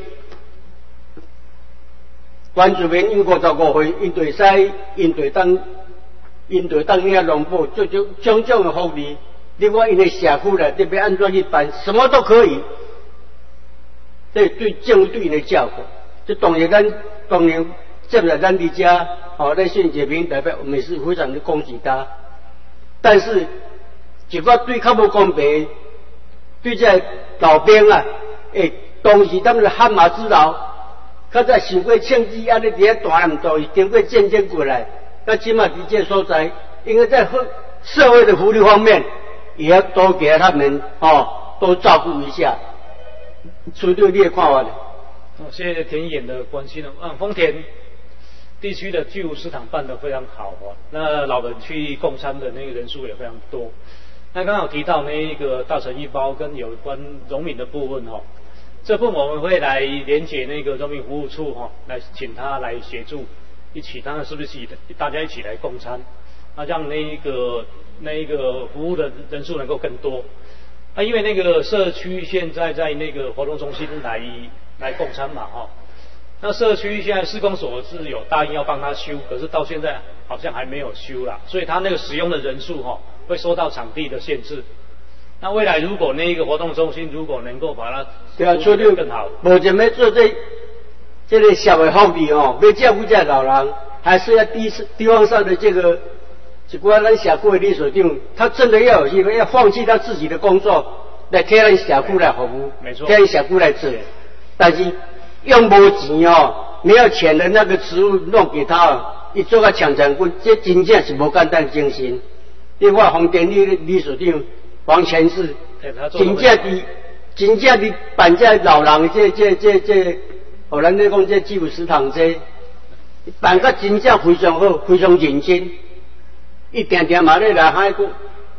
原住民因五十五岁，因就会使，因就当，因就当领农保，种种种种的福利。另外，因的社区内底要安怎去办，什么都可以。对对，政府对因的照顾，这当然咱当然接来咱伫遮，哦，咱县这边代表我们是非常的恭喜他。但是，一个对较无公平，对这老兵啊，诶，当时他们汗马之劳，较早想过枪支安尼伫遐大汉都经过渐渐过来，那起码伫这所在，应该在社会的福利方面。也要多给他们哦，多照顾一下。处长，你的看法呢？ 哦，谢谢田野的关心了。啊，丰田地区的居无食堂办得非常好哦，那老人去供餐的那个人数也非常多。那刚刚有提到那个大成一包跟有关农民的部分哈、哦，这部分我们会来连结那个农民服务处哈、哦，来请他来协助，一起看看是不是大家一起来供餐，那让那一个。那一个服务的人数能够更多，啊，因为那个社区现在在那个活动中心来来供餐嘛，哈、哦，那社区现在施工所是有答应要帮他修，可是到现在好像还没有修啦，所以他那个使用的人数哈、哦、会受到场地的限制。那未来如果那一个活动中心如果能够把它对啊，处理更好， 目前要做这这个社会福利哦，要照顾这老人，还是要地地方上的这个。一寡咱社区的理事长，他真的要有机会，要放弃他自己的工作，来替咱社区来服务， 没错， 替咱社区来做。但是用无钱哦，没有钱的那个职务弄给他，一做个强强棍，这真正是无简单精神。你看丰田里的理事长王前士，真正的真正的办这老人这这这这，互咱咧讲这居无食堂这，办个真正非常好，非常认真。一定定嘛咧来喊讲，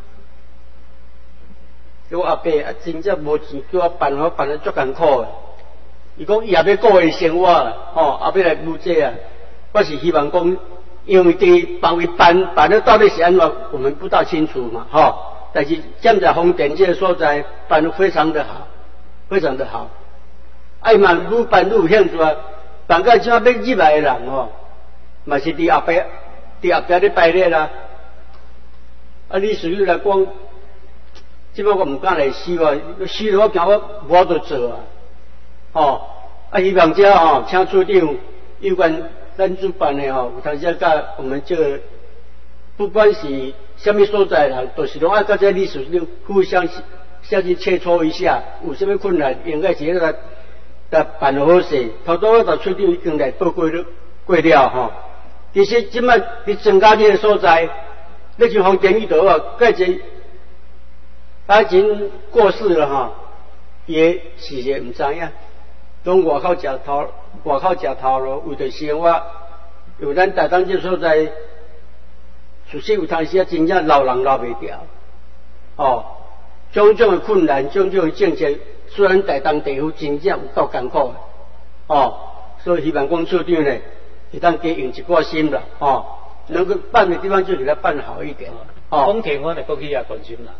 叫我阿伯啊，真正无钱，叫我办好办得足艰苦诶。伊讲伊也要过月生活啦，吼、哦，也要来负责啊。我是希望讲，因为伫帮伊办办得到底是安怎，我们不大清楚嘛，吼、哦。但是现在丰田这个所在办得非常的好，非常的好。哎嘛，愈办愈有兴趣啊，办到怎要入来的人哦，嘛是伫后壁，伫后壁咧排列啦。啊！你属于来讲，即摆我唔敢来收啊，收了我惊我无法度做啊。哦，啊，希望遮哦，请处长有关咱主办的哦，有当时甲我们这个，不管是什么所在人，都、就是拢爱甲这理事长互相相去切磋一下，有什么困难应该是来来办好势。头拄我甲处长已经来报过了过了吼、哦。其实即摆你增加这个所在。那像丰田里头啊，盖只他已经过世了哈，也是也唔知影，拢外口食头，外口食头路，为着生活，有咱台东这所在，确实有当时啊，真正老人留袂掉，哦，种种的困难，种种的政策，虽然台东地区真正有够艰苦的，哦，所以希望讲处长呢，会当加用一挂心啦，哦。能够办的地方就给他办好一点。 哦，丰田我的过去也关心啦，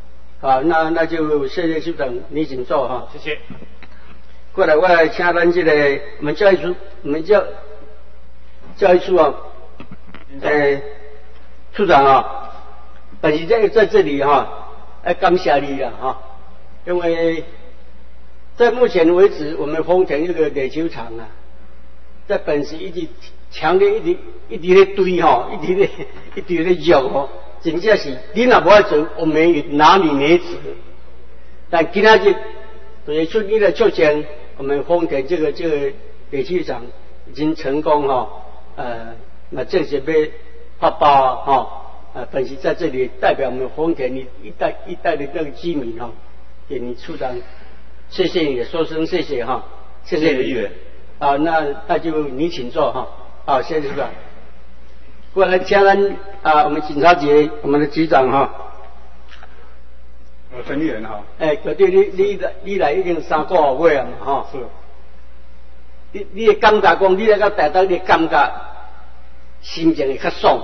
好，那那就谢谢局长，你请坐哈。 谢谢。 过来，我来请咱这个我们教育处，我们教教育处啊，呃，处长啊，本席在在这里哈，哎，感谢你了哈，因为在目前为止，我们丰田这个垒球场啊，在本席一直强烈一直一直在堆哈，一直在一直在用哈。真正是你若无爱做，我们也拿你没辙。但今仔日就是出你的促成，我们丰田这个这个垒球场已经成功哈、哦，呃，那正式被发包哈，呃、哦，本席在这里代表我们丰田一一代一代的这个居民哈、哦，给你处长，谢谢你，说声谢谢哈，谢谢议员。 啊，那那就你请坐哈，好，谢谢处长。过来，请咱啊，我们警察局我们的局长哈， 呃，陈议员哈。 哎，对，你你来你来已经三个月啊嘛哈。 是。 你你的感觉讲，你来到台东，你的感觉心情会较爽。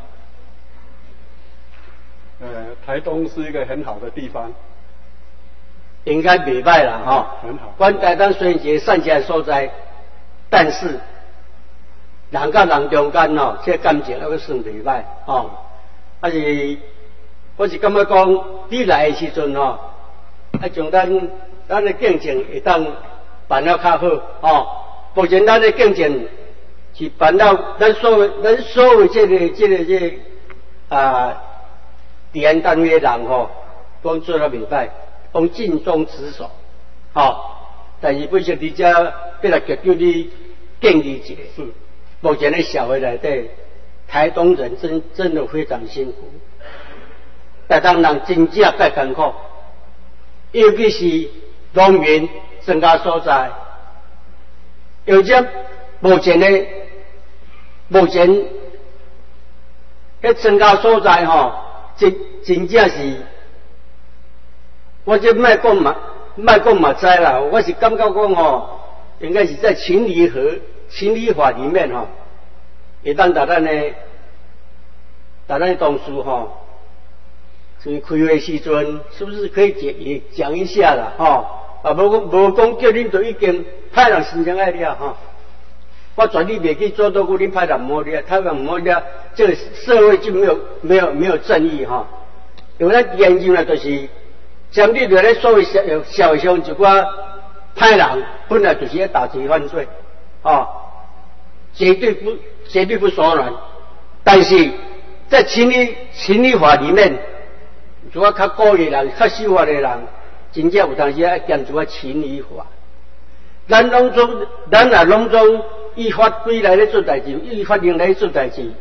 呃，台东是一个很好的地方。 应该袂歹啦哈。 很好。 阮台东虽然是个散起来所在，但是。人甲人中间哦，这感情还阁算袂歹哦。啊是，我是感觉讲，你来的时阵哦，啊将咱咱的竞争会当办了较好哦。目前咱的竞争是办了，咱所有咱所有这个这个这个啊，治安单位的人吼，讲做得袂歹，讲尽忠职守，哦。但是不是你遮要来局长你建议一下？ 是。 目前的社会内底，台东人真真的非常辛苦，台东人真正介艰苦，尤其是农民增加所在，而且目前的目前迄增加所在吼，真真正是，我就卖讲嘛，卖讲嘛知啦，我是感觉讲吼，应该是在情理和。情理法里面哈，会当大咱呢，大咱同事哈，所以开会时阵是不是可以讲也讲一下啦哈？啊，无讲无讲叫恁就已经派人心情爱了哈。我绝对袂去做到过恁派人唔好了，他们唔好了，这个社会就没有没有没有正义哈。因为咱研究呢，就是将你落来所谓社社会上一寡派人，本来就是要打击犯罪。啊，绝对不绝对不手软，但是在情理情理法里面，如果较高的人、较守法的人，真正有当时要检注情理法。咱拢总，咱也拢总依法规来咧做代志，依法令来做代志，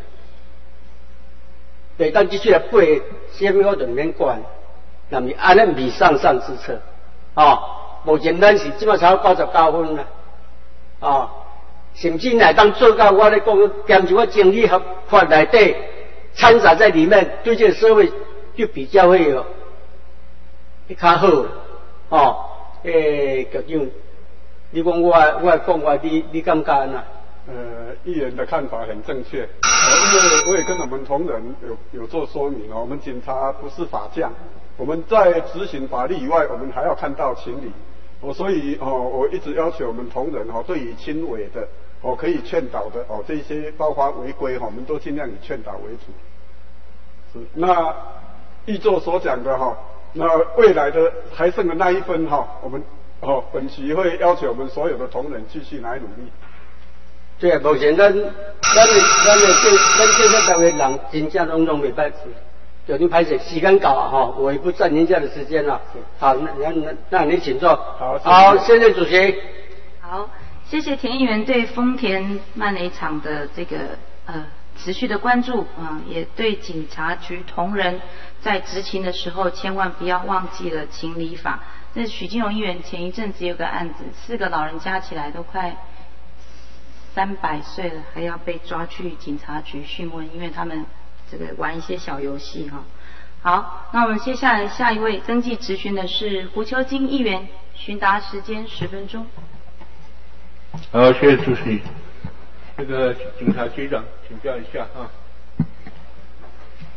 对，当即出来背，什么我就免管，那么安尼未上上之策。啊，目前咱是即摆才九十九分啦，啊。甚至乃当做到我咧讲，兼就我经理合法内底掺杂在里面，对这个社会就比较会有较好哦。诶，局长，你讲我我讲话，你你感觉呢？ 呃，议员的看法很正确，呃，因为我也跟我们同仁有有做说明哦，我们警察不是法匠，我们在执行法律以外，我们还要看到情理。哦，所以哦，我一直要求我们同仁哦，对于轻微的哦可以劝导的哦，这些包括违规哈，我们都尽量以劝导为主。是，那议座所讲的哈，那未来的还剩的那一分哈，我们哦本席会要求我们所有的同仁继续来努力。 对啊，目前咱咱的咱的这咱这个单位人真正拢拢袂歹去。有您拍摄时间到了哈，我也不占您家的时间了。好，那那那那你请坐。 好， 好，谢谢主席。 好，谢谢田议员对丰田漫垒场的这个呃持续的关注啊、呃，也对警察局同仁在执勤的时候千万不要忘记了情理法。这是许金荣议员前一阵子有个案子，四个老人加起来都快三百岁了，还要被抓去警察局讯问，因为他们这个玩一些小游戏哈。好，那我们接下来下一位登记质询的是胡秋金议员，询答时间十分钟。 好，谢谢主席。这个警察局长请教一下啊。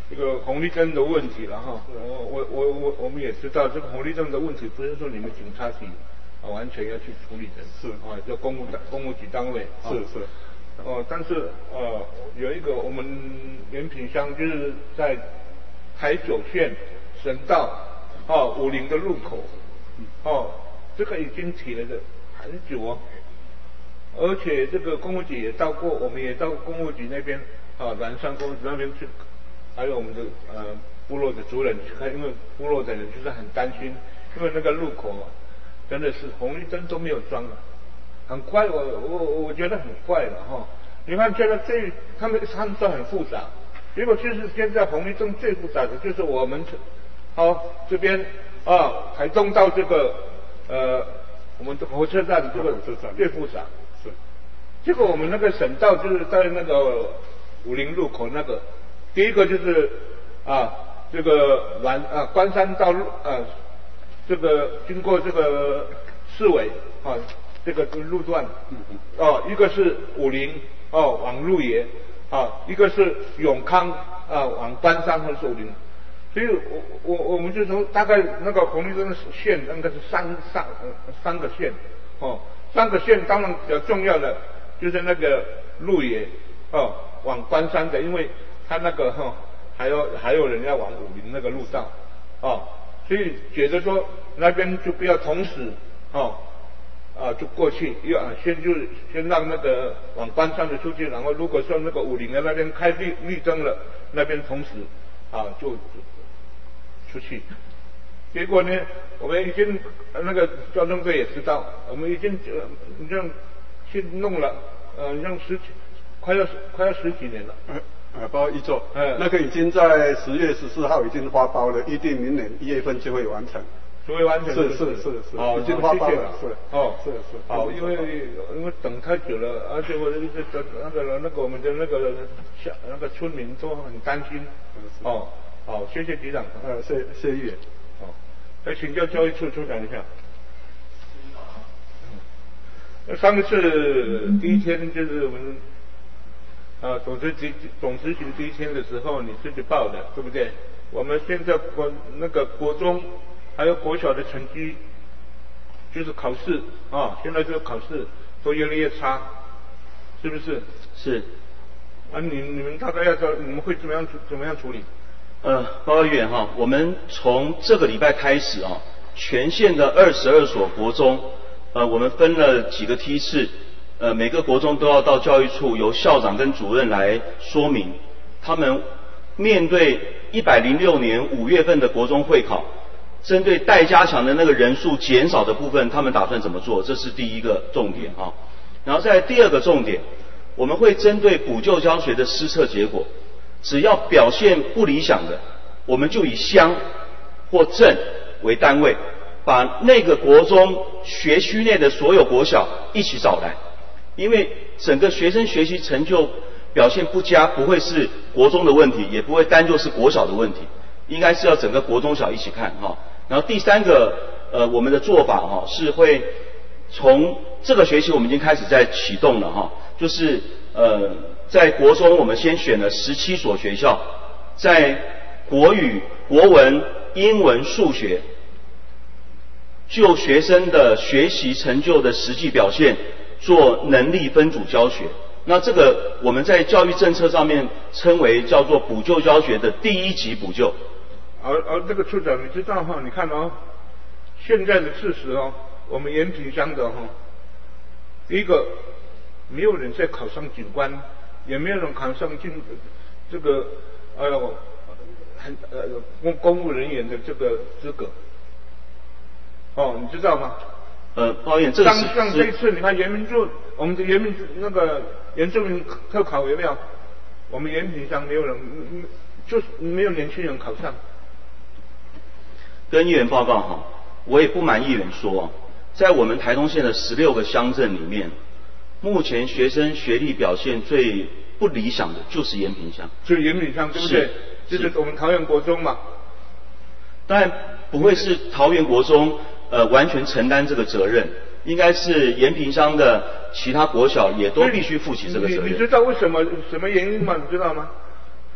这个红绿灯的问题了哈。我我我我我们也知道这个红绿灯的问题，不是说你们警察局啊完全要去处理的， 是啊，就公务单公务局单位。 是是。 哦，但是呃有一个我们延平乡就是在台九线省道哦武陵的路口，哦这个已经提了的很久哦，而且这个公务局也到过，我们也到公务局那边啊南山公务局那边去，还有我们的呃部落的族人去看，因为部落的人就是很担心，因为那个路口啊真的是红绿灯都没有装了。很怪，我我我觉得很怪了哈。你看现在最他们他们说很复杂，结果就是现在红绿灯最复杂的就是我们好这边啊台东到这个呃我们的火车站这个最复杂是。结果我们那个省道就是在那个武陵路口那个，第一个就是啊这个南啊关山道路啊这个经过这个市委啊。这个路段，哦，一个是武陵哦往鹿野，啊，一个是永康啊往关山和武陵，所以我我我们就从大概那个红绿灯的线应该是三三三个线，哦，三个线当然比较重要的就是那个鹿野哦往关山的，因为他那个哈、哦、还有还有人要往武陵那个路道，哦，所以觉得说那边就不要同时哦。啊，就过去，要先就先让那个往关山的出去，然后如果说那个武陵的那边开绿绿灯了，那边同时啊就出去。结果呢，我们已经那个交通队也知道，我们已经呃这样去弄了，呃，让十几快要快要十几年了。 呃呃，包括一座，呃，那个已经在十月十四号已经发包了，预定明年一月份就会完成。 就会完成是是是是，哦，已经发包了，是哦， 是是， 好，因为因为等太久了，而且我一直等那个那个我们的那个小那个村民都很担心，哦，好，谢谢局长， 呃，谢谢议员， 好，再请教教育处处长一下。嗯，上一次第一天就是我们啊总执行总执行第一天的时候，你自己报的，对不对？我们现在国那个国中。还有国小的成绩，就是考试啊，现在这个考试都越来越差，是不是？ 是。 啊，你你们大概要知道，你们会怎么样怎么样处理？ 呃，报告议员哈，我们从这个礼拜开始啊，全县的二十二所国中，呃，我们分了几个梯次，呃，每个国中都要到教育处由校长跟主任来说明，他们面对一百零六年五月份的国中会考。针对待加强的那个人数减少的部分，他们打算怎么做？这是第一个重点啊。然后在第二个重点，我们会针对补救教学的施测结果，只要表现不理想的，我们就以乡或镇为单位，把那个国中学区内的所有国小一起找来，因为整个学生学习成就表现不佳，不会是国中的问题，也不会单就是国小的问题。应该是要整个国中小一起看哈，然后第三个呃我们的做法哈是会从这个学期我们已经开始在启动了哈，就是呃在国中我们先选了十七所学校，在国语、国文、英文、数学就学生的学习成就的实际表现做能力分组教学。那这个我们在教育政策上面称为叫做补救教学的第一级补救。 而而这个处长，你知道哈？你看哦，现在的事实哦，我们延平乡的哈，第一个没有人再考上警官，也没有人考上进这个呃很呃公公务人员的这个资格。哦，你知道吗？ 呃，抱怨这个是像像这一次，你看原民住我们的原民那个原住民特考有没有？我们延平乡没有人，就是没有年轻人考上。 跟议员报告哈，我也不瞒议员说，在我们台东县的十六个乡镇里面，目前学生学历表现最不理想的就是延平乡。 就是延平乡，对不对？就是我们桃园国中嘛。 当然不会是桃园国中呃完全承担这个责任，应该是延平乡的其他国小也都必须负起这个责任。 你, 你知道为什么什么原因吗？你知道吗？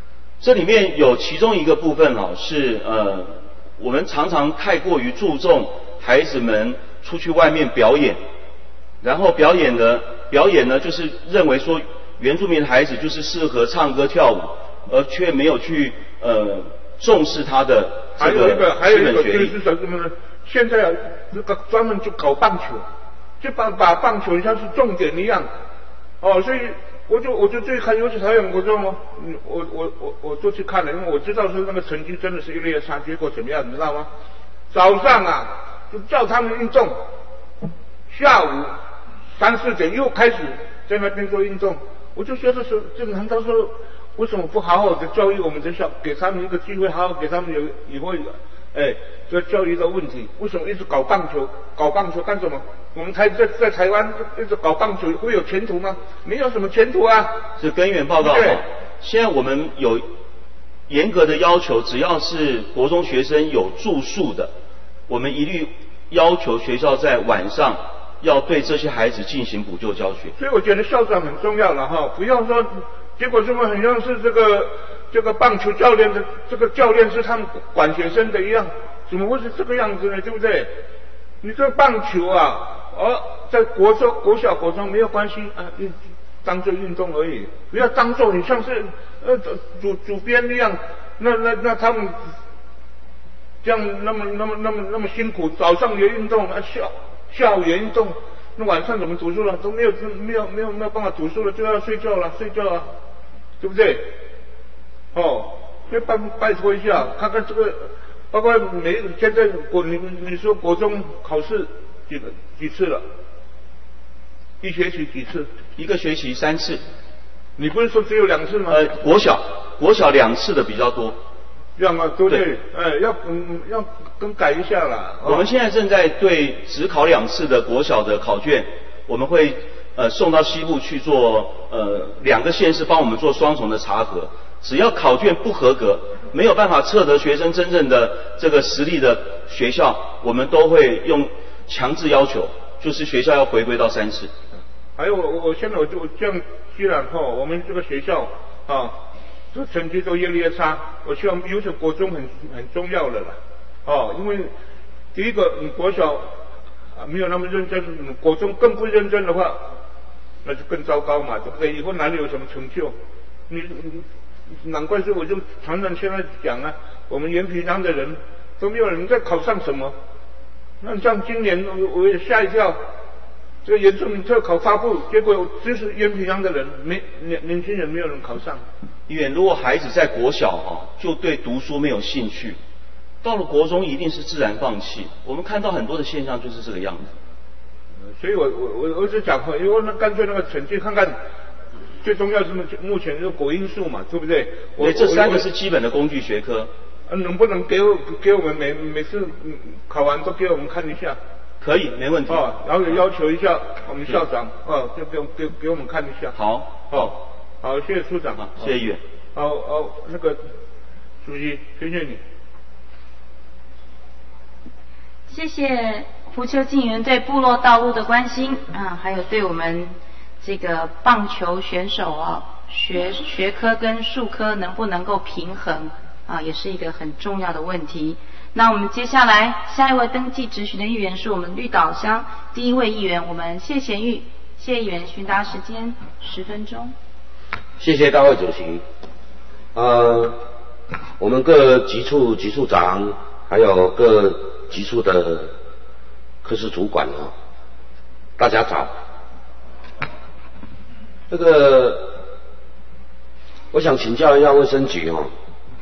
这里面有其中一个部分哈、哦，是呃，我们常常太过于注重孩子们出去外面表演，然后表演呢，表演呢就是认为说原住民的孩子就是适合唱歌跳舞，而却没有去呃重视他的这个还有一个还有一个基本学历就是什么呢？现在这个专门就搞棒球，就把把棒球像是重点一样，哦，所以我就我就最看，尤其台湾国中哦，我我我我就去看了，因为我知道是那个成绩真的是越来越差，结果怎么样，你知道吗？早上啊就叫他们运动，下午三四点又开始在那边做运动，我就觉得说，这难道说为什么不好好的教育我们的小，给他们一个机会，好好给他们有以后，哎，这教育的问题，为什么一直搞棒球？搞棒球干什么？我们台在在台湾一直搞棒球会有前途吗？没有什么前途啊！ 是根源报告。 对， 现在我们有严格的要求，只要是国中学生有住宿的，我们一律要求学校在晚上要对这些孩子进行补救教学。 所以我觉得校长很重要了哈，不要说结果这么很像是这个这个棒球教练的这个教练是他们管学生的一样，怎么会是这个样子呢？对不对？你这棒球啊，哦，在国中、国小、国中没有关系啊，运当做运动而已，不要当做你像是呃主主编一样，那那那他们这样那么那么那么那么辛苦，早上也运动啊，下下午也运动，那晚上怎么读书了？都没有没有没有没有办法读书了，就要睡觉了，睡觉啊，对不对？哦，所以拜拜托一下，看看这个。包括每现在国你你说国中考试几个几次了？一学期几次？ 一个学期三次。 你不是说只有两次吗？ 呃，国小国小两次的比较多。 这样啊，对不对？哎，要嗯要更改一下啦。 我们现在正在对只考两次的国小的考卷，我们会呃送到西部去做呃两个县市帮我们做双重的查核。只要考卷不合格，没有办法测得学生真正的这个实力的学校，我们都会用强制要求，就是学校要回归到三次。 还有我我现在我就这样，既然哈我们这个学校啊，这成绩都越来越差，我希望尤其国中很很重要的啦，哦，因为第一个你国小啊没有那么认真，国中更不认真的话，那就更糟糕嘛，对不对？以后哪里有什么成就？你你。难怪是我就常常现在讲啊，我们原平乡的人都没有人在考上什么。那像今年我我也吓一跳，这个原住民特考发布，结果就是原平乡的人没年年轻人没有人考上。 因为如果孩子在国小哈、啊、就对读书没有兴趣，到了国中一定是自然放弃。我们看到很多的现象就是这个样子。 所以我我我我是讲，因为那干脆那个成绩看看。最重要是目前是国英数嘛，对不对？ 对，这三个是基本的工具学科。 能不能给我给我们每每次考完都给我们看一下？ 可以，没问题。 哦，然后也要求一下我们校长，哦，就给给给我们看一下。 好， 哦，好，谢谢处长啊，谢谢议员。 好，哦，那个主席，谢谢你。 谢谢胡秋静员对部落道路的关心啊，还有对我们。这个棒球选手啊，学学科跟术科能不能够平衡啊，也是一个很重要的问题。那我们接下来下一位登记质询的议员是我们绿岛乡第一位议员，我们谢贤玉，谢议员询答时间十分钟。 谢谢大会主席。呃，我们各局处局处长，还有各局处的科室主管啊，大家早。这个，我想请教一下卫生局哦。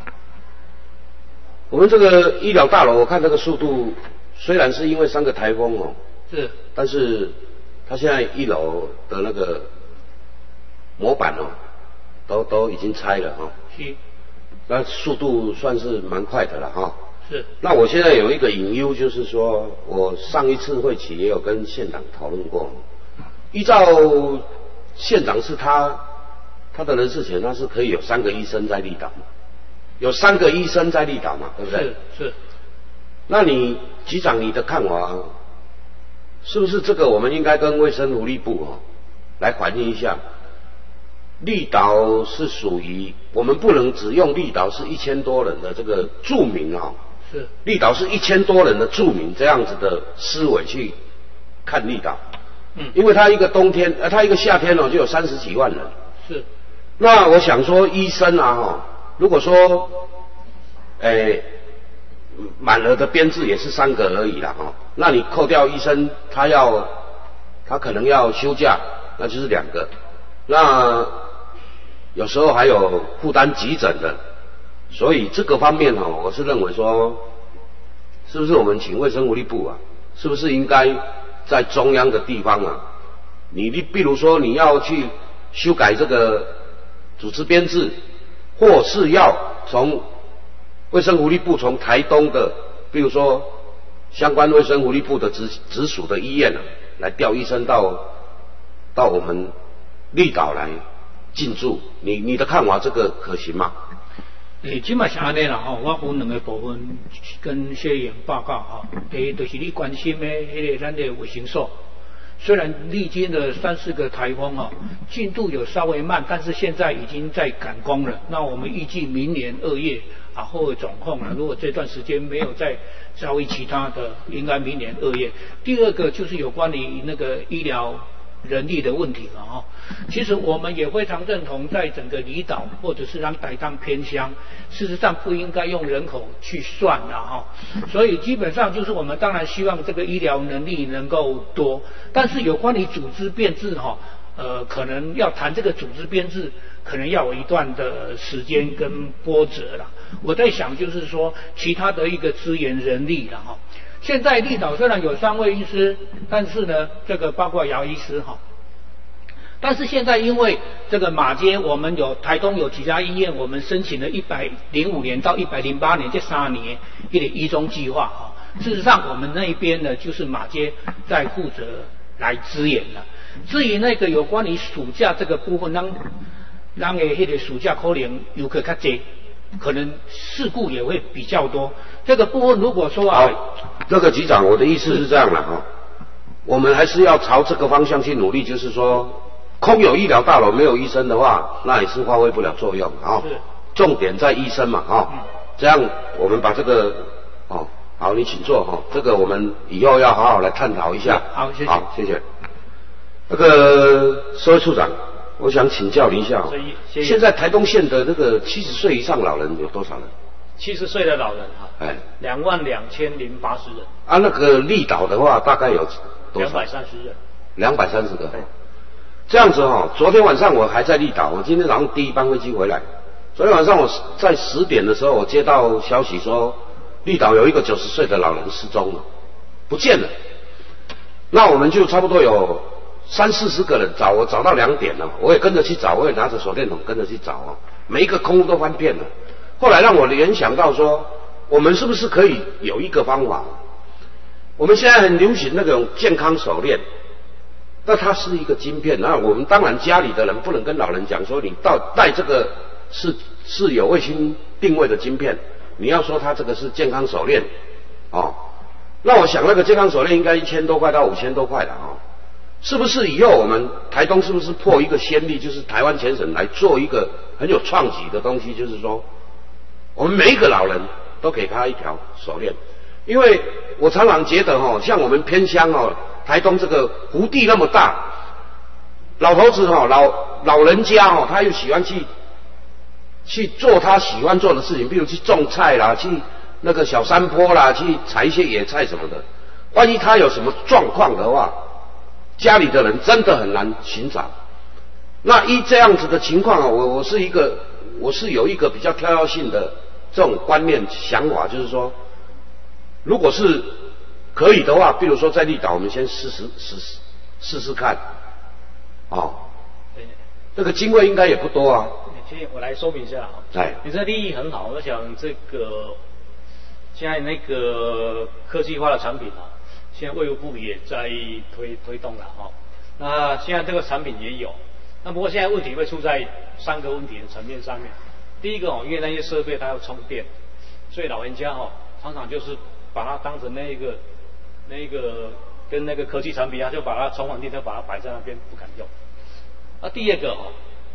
我们这个医疗大楼，我看这个速度虽然是因为三个台风哦， 是， 但是它现在一楼的那个模板哦，都都已经拆了哈。 是。 那速度算是蛮快的了哈。 是。 那我现在有一个隐忧，就是说我上一次会期也有跟县长讨论过，依照县长是他他的人事权，他是可以有三个医生在立岛嘛，有三个医生在立岛嘛，对不对？ 是是。 那你局长你的看法，是不是这个我们应该跟卫生福利部哦来反映一下？ 绿岛是属于我们不能只用绿岛是一千多人的这个住民啊、哦， 是绿岛是一千多人的住民这样子的思维去看绿岛， 嗯， 因为它一个冬天，呃，它一个夏天哦就有三十几万人， 是。 那我想说，医生啊哈、哦，如果说，诶，满额的编制也是三个而已啦哈、哦，那你扣掉医生，他要他可能要休假，那就是两个，那有时候还有负担急诊的，所以这个方面哈、哦，我是认为说，是不是我们请卫生福利部啊，是不是应该在中央的地方啊，你你比如说你要去修改这个组织编制，或是要从卫生福利部从台东的，比如说相关卫生福利部的直直属的医院啊，来调医生到到我们绿岛来进驻，你你的看法这个可行吗？ 诶，即嘛是安尼啦吼，我分两个部分跟谢议员报告哈。诶，就是你关心的迄个咱的卫生所。虽然历经了三四个台风啊，进度有稍微慢，但是现在已经在赶工了。那我们预计明年二月啊后的状况啊，如果这段时间没有再遭遇其他的，应该明年二月。第二个就是有关于那个医疗人力的问题了哈。其实我们也非常认同，在整个离岛或者是让台当偏乡，事实上不应该用人口去算了哈。所以基本上就是我们当然希望这个医疗能力能够多，但是有关于组织编制哈，呃，可能要谈这个组织编制，可能要有一段的时间跟波折了。我在想就是说，其他的一个资源人力了哈。现在绿岛虽然有三位医师，但是呢，这个包括姚医师哈。但是现在因为这个马街，我们有台东有几家医院，我们申请了一百零五年到一百零八年这三年一个医中计划哈。事实上，我们那一边呢，就是马街在负责来支援了。至于那个有关于暑假这个部分，让让的那个暑假可能游客较多，可能事故也会比较多。这个部分如果说啊， 这个局长，我的意思是这样的哈，我们还是要朝这个方向去努力，就是说。空有医疗大楼没有医生的话，那也是发挥不了作用啊、哦。重点在医生嘛啊、哦嗯，这样我们把这个哦，好，你请坐哈、哦，这个我们以后要好好来探讨一下。 好，谢谢。 好，谢谢。那个社会处长，我想请教您一下、哦，现在台东县的那个七十岁以上老人有多少人？ 七十岁的老人哈， 哎， 两万两千零八十人。 啊，那个绿岛的话，大概有多少？ 两百三十人。 两百三十个。这样子哦，昨天晚上我还在绿岛，我今天早上第一班飞机回来。昨天晚上我在十点的时候，我接到消息说，绿岛有一个九十岁的老人失踪了，不见了。那我们就差不多有三四十个人找，我找到两点了，我也跟着去找，我也拿着手电筒跟着去找哦，每一个空屋都翻遍了。后来让我联想到说，我们是不是可以有一个方法？我们现在很流行那种健康手链。那它是一个晶片，那我们当然家里的人不能跟老人讲说你到带这个是是有卫星定位的晶片，你要说它这个是健康手链，哦，那我想那个健康手链应该一千多块到五千多块的哦，是不是以后我们台东是不是破一个先例，就是台湾全省来做一个很有创举的东西，就是说我们每一个老人都给他一条手链，因为我常常觉得哦，像我们偏乡哦。台东这个湖地那么大，老头子哈、哦、老老人家哈、哦，他又喜欢去去做他喜欢做的事情，比如去种菜啦，去那个小山坡啦，去采一些野菜什么的。万一他有什么状况的话，家里的人真的很难寻找。那依这样子的情况啊，我我是一个我是有一个比较挑战性的这种观念想法，就是说，如果是可以的话，比如说在绿岛，我们先试试试试试试看，哦，这个经费应该也不多啊。 其实我来说明一下哈， 哎， 你这利益很好，我想这个现在那个科技化的产品啊，现在卫福部也在推推动了哈。那现在这个产品也有，那不过现在问题会出在三个问题的层面上面。第一个哦，因为那些设备它要充电，所以老人家哈、哦、常常就是把它当成那个。那个跟那个科技产品啊，就把它充完电，就把它摆在那边不敢用。那第二个哦，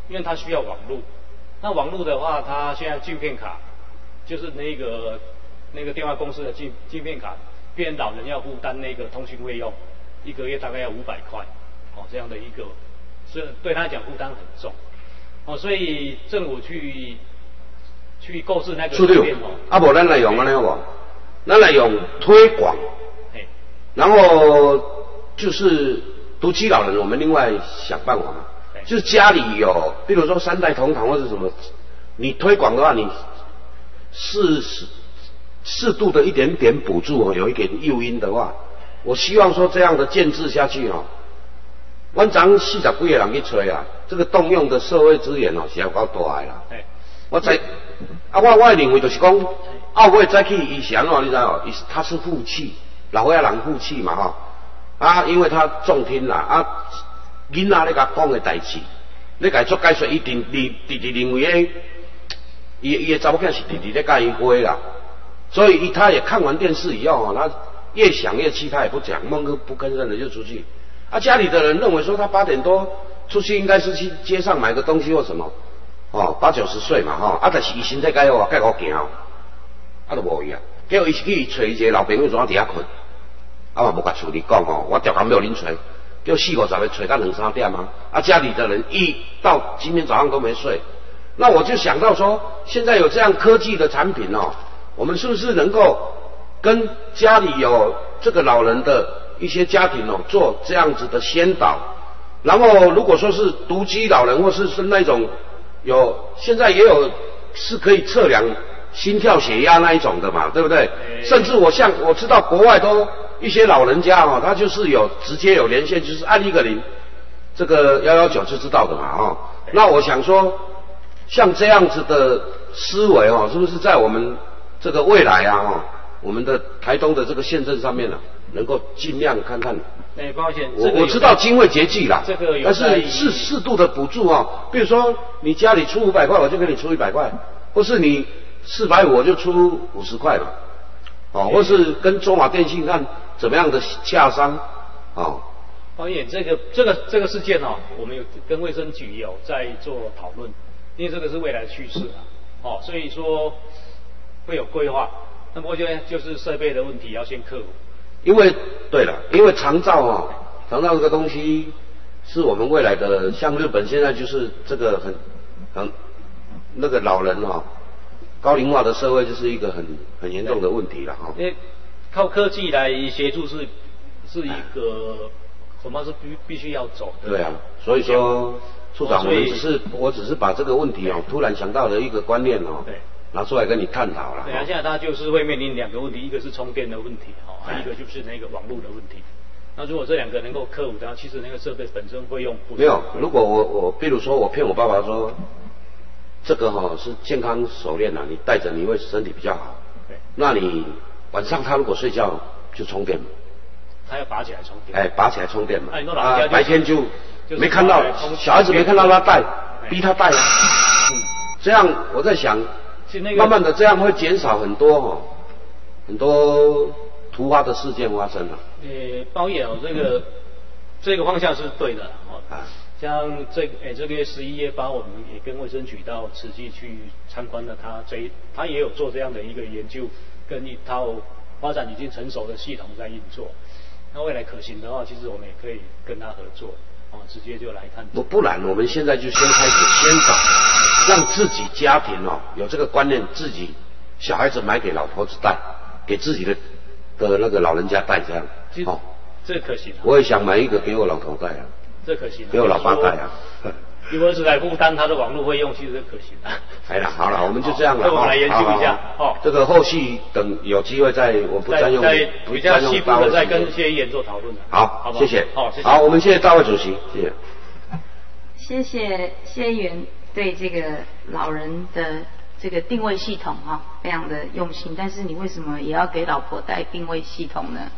因为它需要网络。那网络的话，它现在晶片卡就是那个那个电话公司的晶晶片卡，变成老人要负担那个通讯费用，一个月大概要五百块，哦，这样的一个，所以对他讲负担很重，哦，所以政府去去购置那个晶片哦， 啊，无咱来用安尼好不好？咱来用推广，然后就是独居老人，我们另外想办法嘛。就是家里有，比如说三代同堂或者什么，你推广的话，你适适适度的一点点补助哦，有一点诱因的话，我希望说这样的建制下去哦，阮昨四十几个人去吹啊，这个动用的社会资源哦是要够大的啦。我在啊，我我认为就是讲，啊，我再去以前哦，你知道，他是负气，老岁仔人负气嘛哈，啊，因为他重听啦啊。囡仔咧甲讲嘅代志，你甲伊做解说，伊定直直直认为诶，伊伊嘅查某囝是直直咧甲伊花啦，所以他也看完电视以后，他越想越气，他也不讲，闷个不吭声的就出去。啊，家里的人认为说他八点多出去应该是去街上买个东西或什么，哦，八九十岁嘛吼，啊，但是伊身体介好啊，介好行，啊都无伊啊，结果伊去找一个老朋友怎啊伫遐困，啊嘛无甲处理讲吼，我调工要恁找。就四五十个睡到两三点啊，啊家里的人一到今天早上都没睡，那我就想到说，现在有这样科技的产品哦，我们是不是能够跟家里有这个老人的一些家庭哦做这样子的先导，然后如果说是独居老人或是是那种有现在也有是可以测量心跳血压那一种的嘛，对不对？甚至我像我知道国外都。一些老人家哦，他就是有直接有连线，就是按一个零，这个幺幺九就知道的嘛哦。那我想说，像这样子的思维哦，是不是在我们这个未来啊哦，我们的台东的这个县镇上面呢、啊，能够尽量看看。 哎，抱歉， 我我知道经费拮据啦， 这个有但是适适度的补助哦，比如说你家里出五百块，我就给你出一百块，或是你四百五我就出五十块嘛，哦，或是跟中华电信看。怎么样的洽商？哦， 导演，这个这个这个事件哦，我们有跟卫生局有在做讨论，因为这个是未来的趋势啊，哦，所以说会有规划。那不过就就是设备的问题要先克服。 因为对了，因为长照哦，长照这个东西是我们未来的，像日本现在就是这个很很那个老人哦，高龄化的社会就是一个很很严重的问题了哈。 因为靠科技来协助是是一个恐怕是必必须要走的。 对啊，所以说处长，我们只是我只是把这个问题哦，突然想到的一个观念哦， 对， 拿出来跟你探讨了。 对啊，现在它就是会面临两个问题，一个是充电的问题，哦，还有一个就是那个网络的问题。那如果这两个能够克服的话，其实那个设备本身费用不没有。如果我我比如说我骗我爸爸说，这个哈、哦、是健康手链啊，你戴着你会身体比较好。 对， 那你晚上他如果睡觉就充电嘛， 他要拔起来充电。 哎，拔起来充电嘛。 哎，那老人家、就是、 白天就没看到，小孩子没看到他戴，逼他戴啊。嗯，这样我在想，慢慢的这样会减少很多哈、哦，很多突发的事件发生了。 呃，包爷哦，这个这个方向是对的哦。啊，像这诶这个月十一月八，我们也跟卫生局到慈济去参观了他这一，他也有做这样的一个研究，跟一套发展已经成熟的系统在运作。那未来可行的话，其实我们也可以跟他合作，哦，直接就来看。 不不然，我们现在就先开始先导，让自己家庭哦有这个观念，自己小孩子买给老婆子戴，给自己的的那个老人家戴这样。哦， 这可行、啊。 我也想买一个给我老头戴啊。 这可行、啊。 给我老爸戴啊。 由儿子来负担他的网络费用，其实可行的、啊。 哎了，好了，我们就这样了。 我们来研究一下。 哦，这个后续等有机会再，我不占用， 在比较细部的再跟谢议员做讨论。 好， 好不好？ 谢谢。 好，谢谢。 好，我们谢谢大会主席，谢谢。 谢谢谢议员对这个老人的这个定位系统哈、哦，非常的用心。但是你为什么也要给老婆带定位系统呢？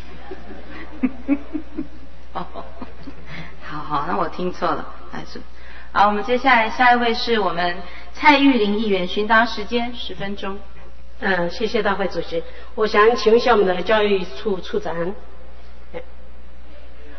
哦，好好，那我听错了，还是。好，我们接下来下一位是我们蔡玉玲议员，询答时间十分钟。 嗯，谢谢大会主席。我想请问一下我们的教育处处长，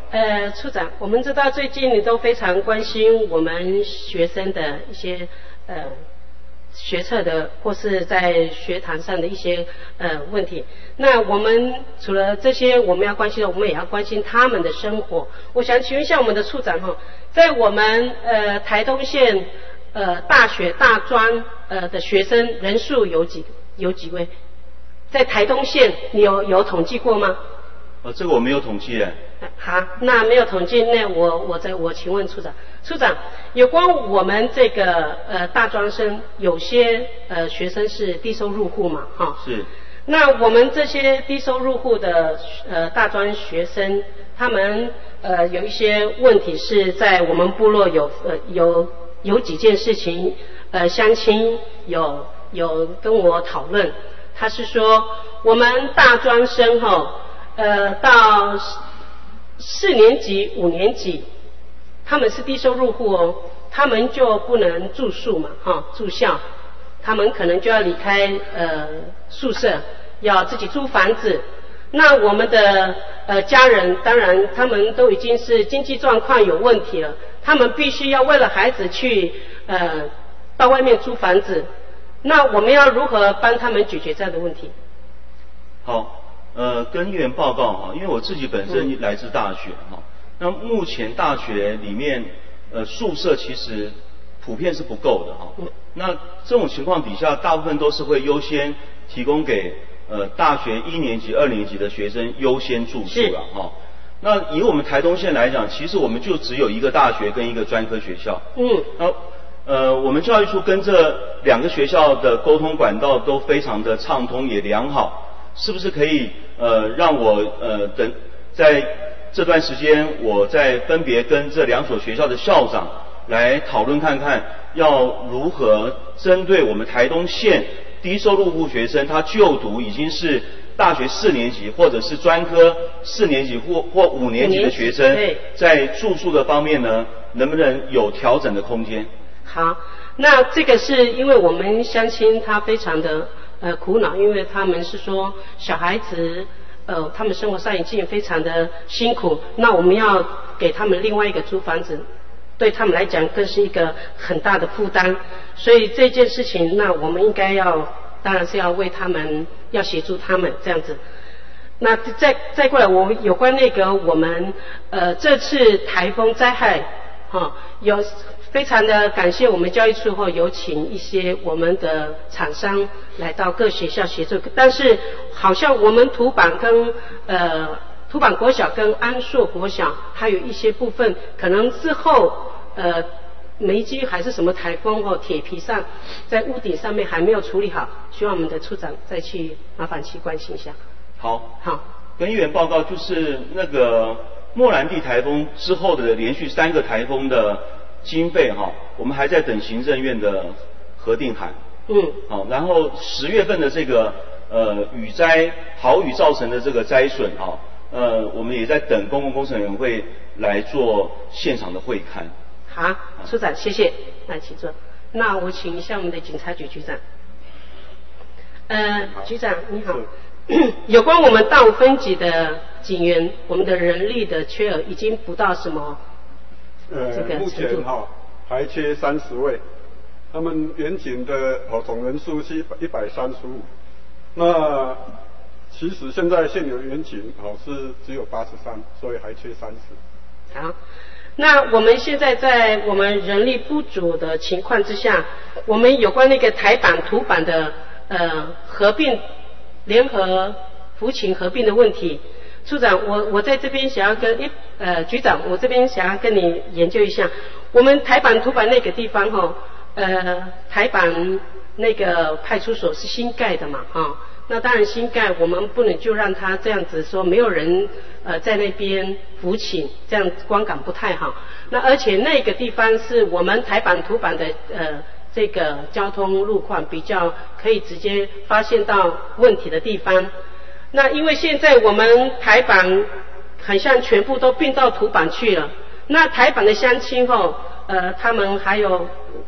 呃，处长，我们知道最近你都非常关心我们学生的一些呃学测的或是在学堂上的一些呃问题。那我们除了这些我们要关心的，我们也要关心他们的生活。我想请问一下我们的处长哈，在我们呃台东县呃大学大专呃的学生人数有几有几位？在台东县你有有统计过吗？ 呃，这个我没有统计耶。 好，那没有统计，那我我再我请问处长，处长，有关我们这个呃大专生，有些呃学生是低收入户嘛，哈、哦。 是。 那我们这些低收入户的呃大专学生，他们呃有一些问题是在我们部落有呃有有几件事情，呃乡亲有有跟我讨论，他是说我们大专生哈。哦呃，到四年级、五年级，他们是低收入户哦，他们就不能住宿嘛，哈、哦，住校，他们可能就要离开呃宿舍，要自己租房子。那我们的呃家人，当然他们都已经是经济状况有问题了，他们必须要为了孩子去呃到外面租房子。那我们要如何帮他们解决这样的问题？ 好。呃，跟议员报告哈，因为我自己本身来自大学哈、嗯，那目前大学里面呃宿舍其实普遍是不够的哈、嗯，那这种情况底下，大部分都是会优先提供给呃大学一年级、二年级的学生优先住宿了哈。那以我们台东县来讲，其实我们就只有一个大学跟一个专科学校， 嗯， 那呃我们教育处跟这两个学校的沟通管道都非常的畅通也良好。是不是可以呃让我呃等在这段时间，我再分别跟这两所学校的校长来讨论看看，要如何针对我们台东县低收入户学生，他就读已经是大学四年级或者是专科四年级或或五年级的学生，在住宿的方面呢，能不能有调整的空间？ 好，那这个是因为我们乡亲他非常的。呃，苦恼，因为他们是说小孩子，呃，他们生活上已经非常的辛苦，那我们要给他们另外一个租房子，对他们来讲更是一个很大的负担。所以这件事情，那我们应该要，当然是要为他们，要协助他们这样子。那再再过来，我们有关那个我们呃这次台风灾害，哈、哦，有。非常的感谢我们教育处后有请一些我们的厂商来到各学校协助，但是好像我们土板跟呃土板国小跟安硕国小还有一些部分，可能之后呃梅基还是什么台风或铁皮上在屋顶上面还没有处理好，希望我们的处长再去麻烦去关心一下。 好， 好， 跟议员报告就是那个莫兰蒂台风之后的连续三个台风的。经费哈，我们还在等行政院的核定函。 嗯。 好，然后十月份的这个呃雨灾豪雨造成的这个灾损哈，呃，我们也在等公共工程委员会来做现场的会勘。 好，处长谢谢，来请坐。那我请一下我们的警察局局长。呃，局长你好。有关我们大武分局的警员，我们的人力的缺额已经不到什么？ 呃，这个目前哈、哦、还缺三十位，他们原警的哦总人数是一百三十五，那其实现在现有原警哦是只有八十三，所以还缺三十。 好，那我们现在在我们人力不足的情况之下，我们有关那个台版土版的呃合并联合服勤合并的问题。处长，我我在这边想要跟一呃局长，我这边想要跟你研究一下，我们台版土版那个地方哈、哦，呃台版那个派出所是新盖的嘛哈、哦，那当然新盖我们不能就让他这样子说没有人呃在那边服勤，这样观感不太好。那而且那个地方是我们台版土版的呃这个交通路况比较可以直接发现到问题的地方。那因为现在我们台版很像全部都并到土版去了，那台版的乡亲吼，呃，他们还有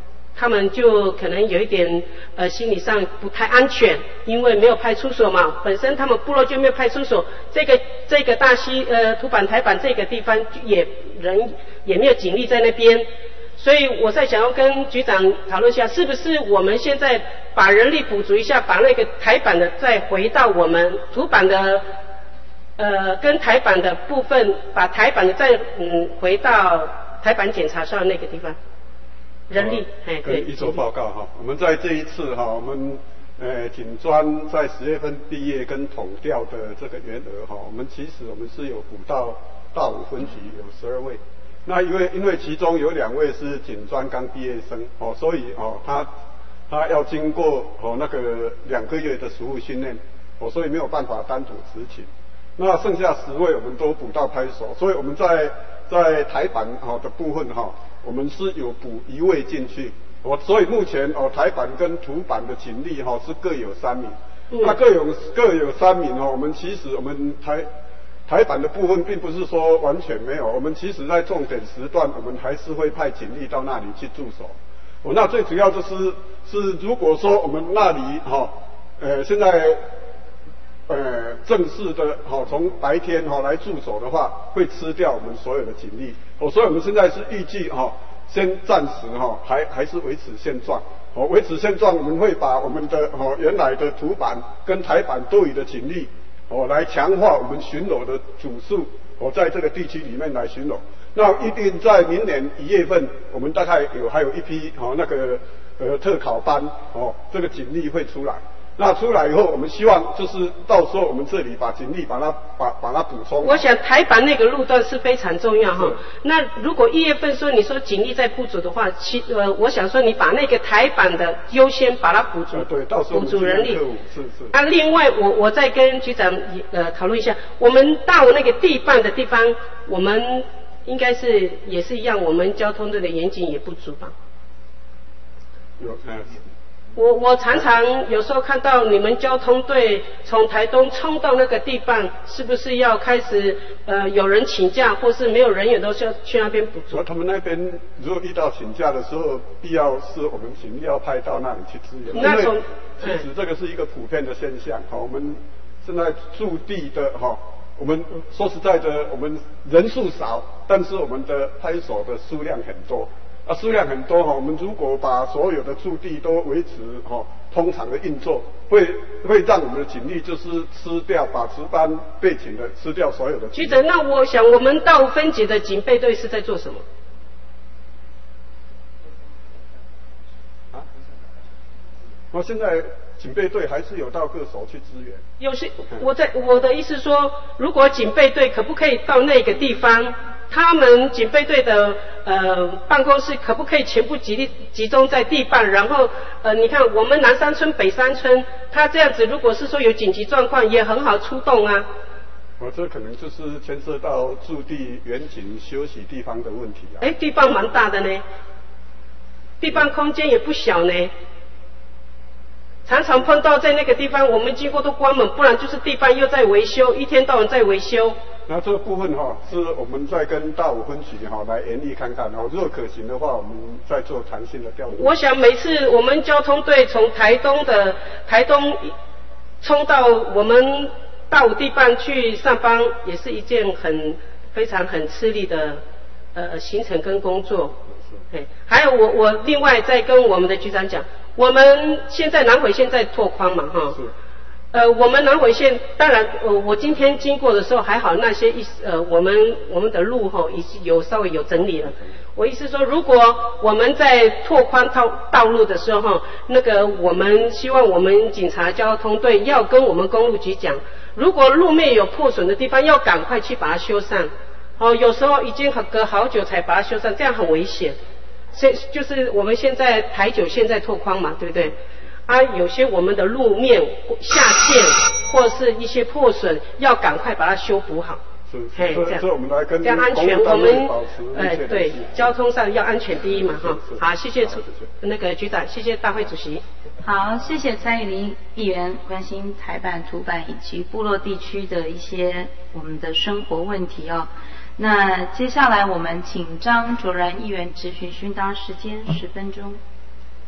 他们就可能有一点呃心理上不太安全，因为没有派出所嘛，本身他们部落就没有派出所，这个这个大溪呃土板台板这个地方也人也没有警力在那边，所以我在想要跟局长讨论一下，是不是我们现在把人力补足一下，把那个台板的再回到我们土板的呃跟台板的部分，把台板的再嗯回到台板检查上那个地方。人力，哎，对， 跟一周报告哈，我们在这一次哈，我们呃警专在十月份毕业跟统调的这个员额哈，我们其实我们是有补到大武分局有十二位，那因为因为其中有两位是警专刚毕业生哦，所以哦他他要经过哦那个两个月的实务训练哦，所以没有办法单独执勤。那剩下十位我们都补到派出所，所以我们在在台板哈的部分哈。我们是有补一位进去，我所以目前哦台板跟土板的警力哈、哦、是各有三名，嗯、那各有各有三名哦。我们其实我们台台板的部分并不是说完全没有，我们其实在重点时段我们还是会派警力到那里去驻守。哦，那最主要就是是如果说我们那里哈、哦、呃现在呃正式的哈、哦、从白天哈、哦、来驻守的话，会吃掉我们所有的警力。哦，所以我们现在是预计哈、哦，先暂时哈、哦，还还是维持现状。哦，维持现状，我们会把我们的哦原来的土板跟台板多余的警力，哦来强化我们巡逻的组数，哦在这个地区里面来巡逻。那一定在明年一月份，我们大概有还有一批哦那个呃特考班哦，这个警力会出来。那出来以后，我们希望就是到时候我们这里把警力把它把把它补充。 我想台板那个路段是非常重要哈。那如果一月份说你说警力再不足的话，其呃我想说你把那个台板的优先把它补足， 呃、对，到时候补足人力。 是是。 啊，另外我我再跟局长呃讨论一下，我们到那个地办的地方，我们应该是也是一样，我们交通队的严谨也不足吧？ 有嗯。 我我常常有时候看到你们交通队从台东冲到那个地方，是不是要开始呃有人请假，或是没有人员都是要去那边补足？ 他们那边如果遇到请假的时候，必要是我们警力要派到那里去支援。 那种其实这个是一个普遍的现象。哈，我们现在驻地的哈，我们说实在的，我们人数少，但是我们的派出所的数量很多。啊，数量很多哈，我们如果把所有的驻地都维持哈通常的运作，会会让我们的警力就是吃掉，把值班备勤的吃掉所有的。 局长，那我想我们到分局的警备队是在做什么？ 啊？我现在警备队还是有到各所去支援。 有些我在我的意思说，如果警备队可不可以到那个地方？他们警备队的呃办公室可不可以全部集集中在地办？然后呃，你看我们南山村、北山村，他这样子，如果是说有紧急状况，也很好出动啊。 我这可能就是牵涉到驻地远景休息地方的问题啊。 哎，地办蛮大的呢，地办空间也不小呢。常常碰到在那个地方，我们经过都关门，不然就是地办又在维修，一天到晚在维修。 那这个部分哈、哦，是我们在跟大武分局哈、哦、来研议看看，然后如果可行的话，我们再做弹性的调度。 我想每次我们交通队从台东的台东冲到我们大武地办去上班，也是一件很非常很吃力的呃行程跟工作。对，还有我我另外再跟我们的局长讲，我们现在南回县在拓宽嘛哈。是。呃，我们南回县当然，呃，我今天经过的时候还好，那些意思呃，我们我们的路吼已经有稍微有整理了。我意思说，如果我们在拓宽道道路的时候，那个我们希望我们警察交通队要跟我们公路局讲，如果路面有破损的地方，要赶快去把它修上。哦，有时候已经隔好久才把它修上，这样很危险。所以就是我们现在台九线在拓宽嘛，对不对？啊，有些我们的路面下陷或是一些破损，要赶快把它修补好。 是，嘿，这样，这我们来跟这样安全，我们哎对，交通上要安全第一嘛哈。好，谢谢那个局长，谢谢大会主席。 好，谢谢蔡玉玲议员关心台版、土版以及部落地区的一些我们的生活问题哦。那接下来我们请张卓然议员质询，询答时间十分钟。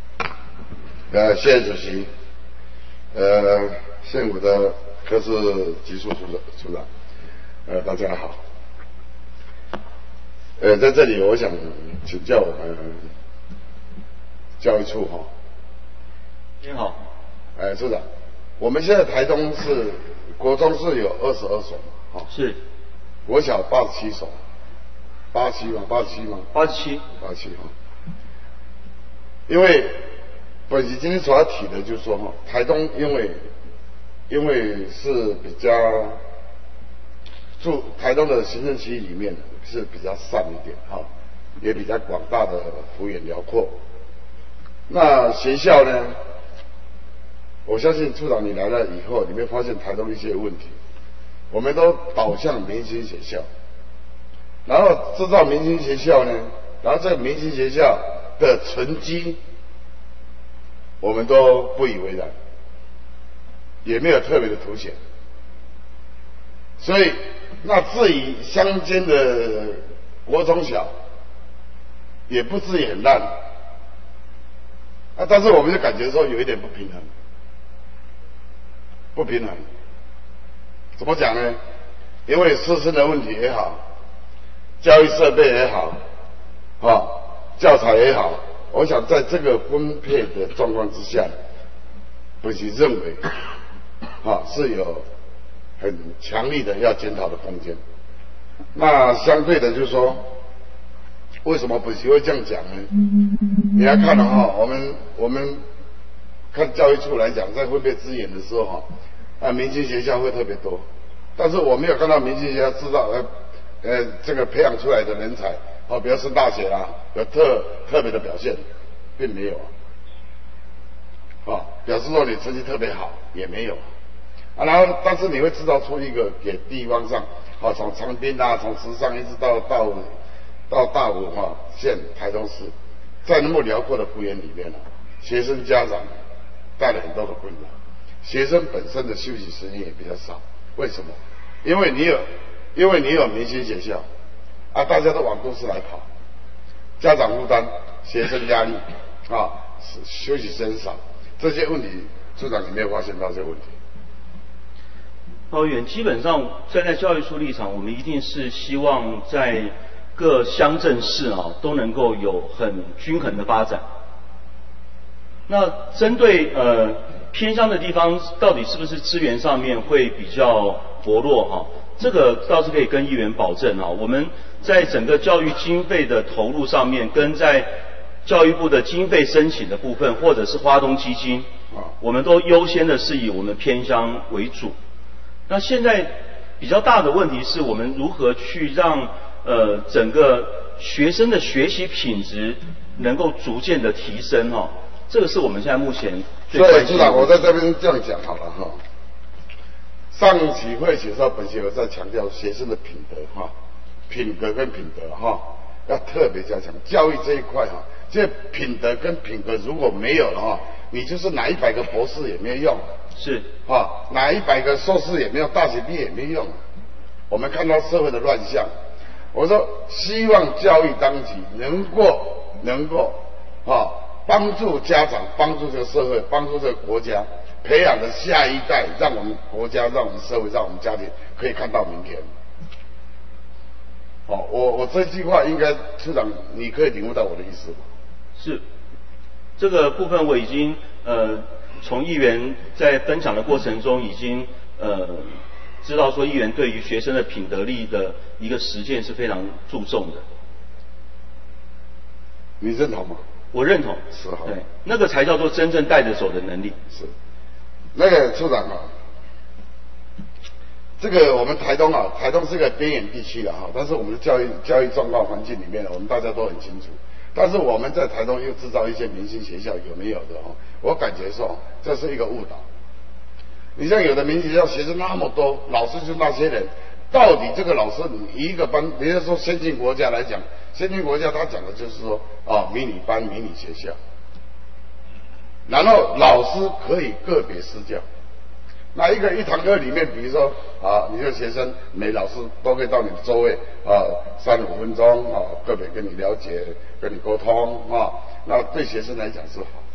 呃，谢谢主席。呃，县府的科室技术处长处长，呃，大家好。呃，在这里我想请教我们教育处哈。 您好。 哎，处长，我们现在台东是国中是有二十二所嘛？哈。 是。 国小八十七所。八七吗？八七吗？ 八七。 八七哈。因为本席今天所要提的就是说哈，台东因为因为是比较住台东的行政区里面是比较散一点哈，也比较广大的幅员辽阔。那学校呢，我相信处长你来了以后，你会发现台东一些问题，我们都导向明星学校。然后制造明星学校呢，然后这个明星学校的成绩，我们都不以为然，也没有特别的凸显。所以，那至于乡间的国中小，也不至于很烂，啊，但是我们就感觉说有一点不平衡，不平衡。怎么讲呢？因为师生的问题也好。教育设备也好，啊，教材也好，我想在这个分配的状况之下，本席认为，啊，是有很强力的要检讨的空间。那相对的就是说，为什么本席会这样讲呢？你来看了哈，我们我们看教育处来讲，在分配资源的时候哈，啊，明星学校会特别多，但是我没有看到明星学校知道呃。呃，这个培养出来的人才，哦，比如升大学啊，有特特别的表现，并没有啊，哦，表示说你成绩特别好也没有啊，然后但是你会制造出一个给地方上，哦，从长滨啊，从池上一直到到到大武哈、哦、县台东市，在那么辽阔的幅员里面呢、啊，学生家长带来很多的困扰，学生本身的休息时间也比较少，为什么？因为你有。因为你有明星学校，啊，大家都往都市来跑，家长负担、学生压力，啊，休息时间少，这些问题，处长你没有发现到这些问题？ 高委员，基本上站在教育处立场，我们一定是希望在各乡镇市啊都能够有很均衡的发展。那针对呃偏乡的地方，到底是不是资源上面会比较薄弱哈、啊？这个倒是可以跟议员保证啊，我们在整个教育经费的投入上面，跟在教育部的经费申请的部分，或者是花东基金，我们都优先的是以我们偏乡为主。那现在比较大的问题是我们如何去让呃整个学生的学习品质能够逐渐的提升哈、哦，这个是我们现在目前最关心的。 所以，处长，我在这边这样讲好了哈。上期会期的时候，本席有在强调学生的品德哈，品格跟品德哈，要特别加强教育这一块哈。这品德跟品格如果没有了哈，你就是拿一百个博士也没有用， 是哈，拿一百个硕士也没有，大学毕业也没用。我们看到社会的乱象，我说希望教育当局能够能够啊帮助家长，帮助这个社会，帮助这个国家。培养的下一代，让我们国家、让我们社会、让我们家庭可以看到明天。哦，我我这句话应该处长你可以领悟到我的意思吗？ 是，这个部分我已经呃从议员在分享的过程中已经呃知道说议员对于学生的品德力的一个实践是非常注重的。 你认同吗？ 我认同。 是哈。 对，那个才叫做真正带着走的能力。 是。那个处长啊，这个我们台东啊，台东是个边远地区的哈，但是我们的教育教育状况环境里面，我们大家都很清楚。但是我们在台东又制造一些明星学校，有没有的哈？我感觉说这是一个误导。你像有的明星学校学生那么多，老师就那些人，到底这个老师你一个班，比如说先进国家来讲，先进国家他讲的就是说啊，迷你班、迷你学校。然后老师可以个别施教，那一个一堂课里面，比如说啊，你的学生每老师都可以到你的座位啊，三五分钟啊，个别跟你了解、跟你沟通啊，那对学生来讲是好。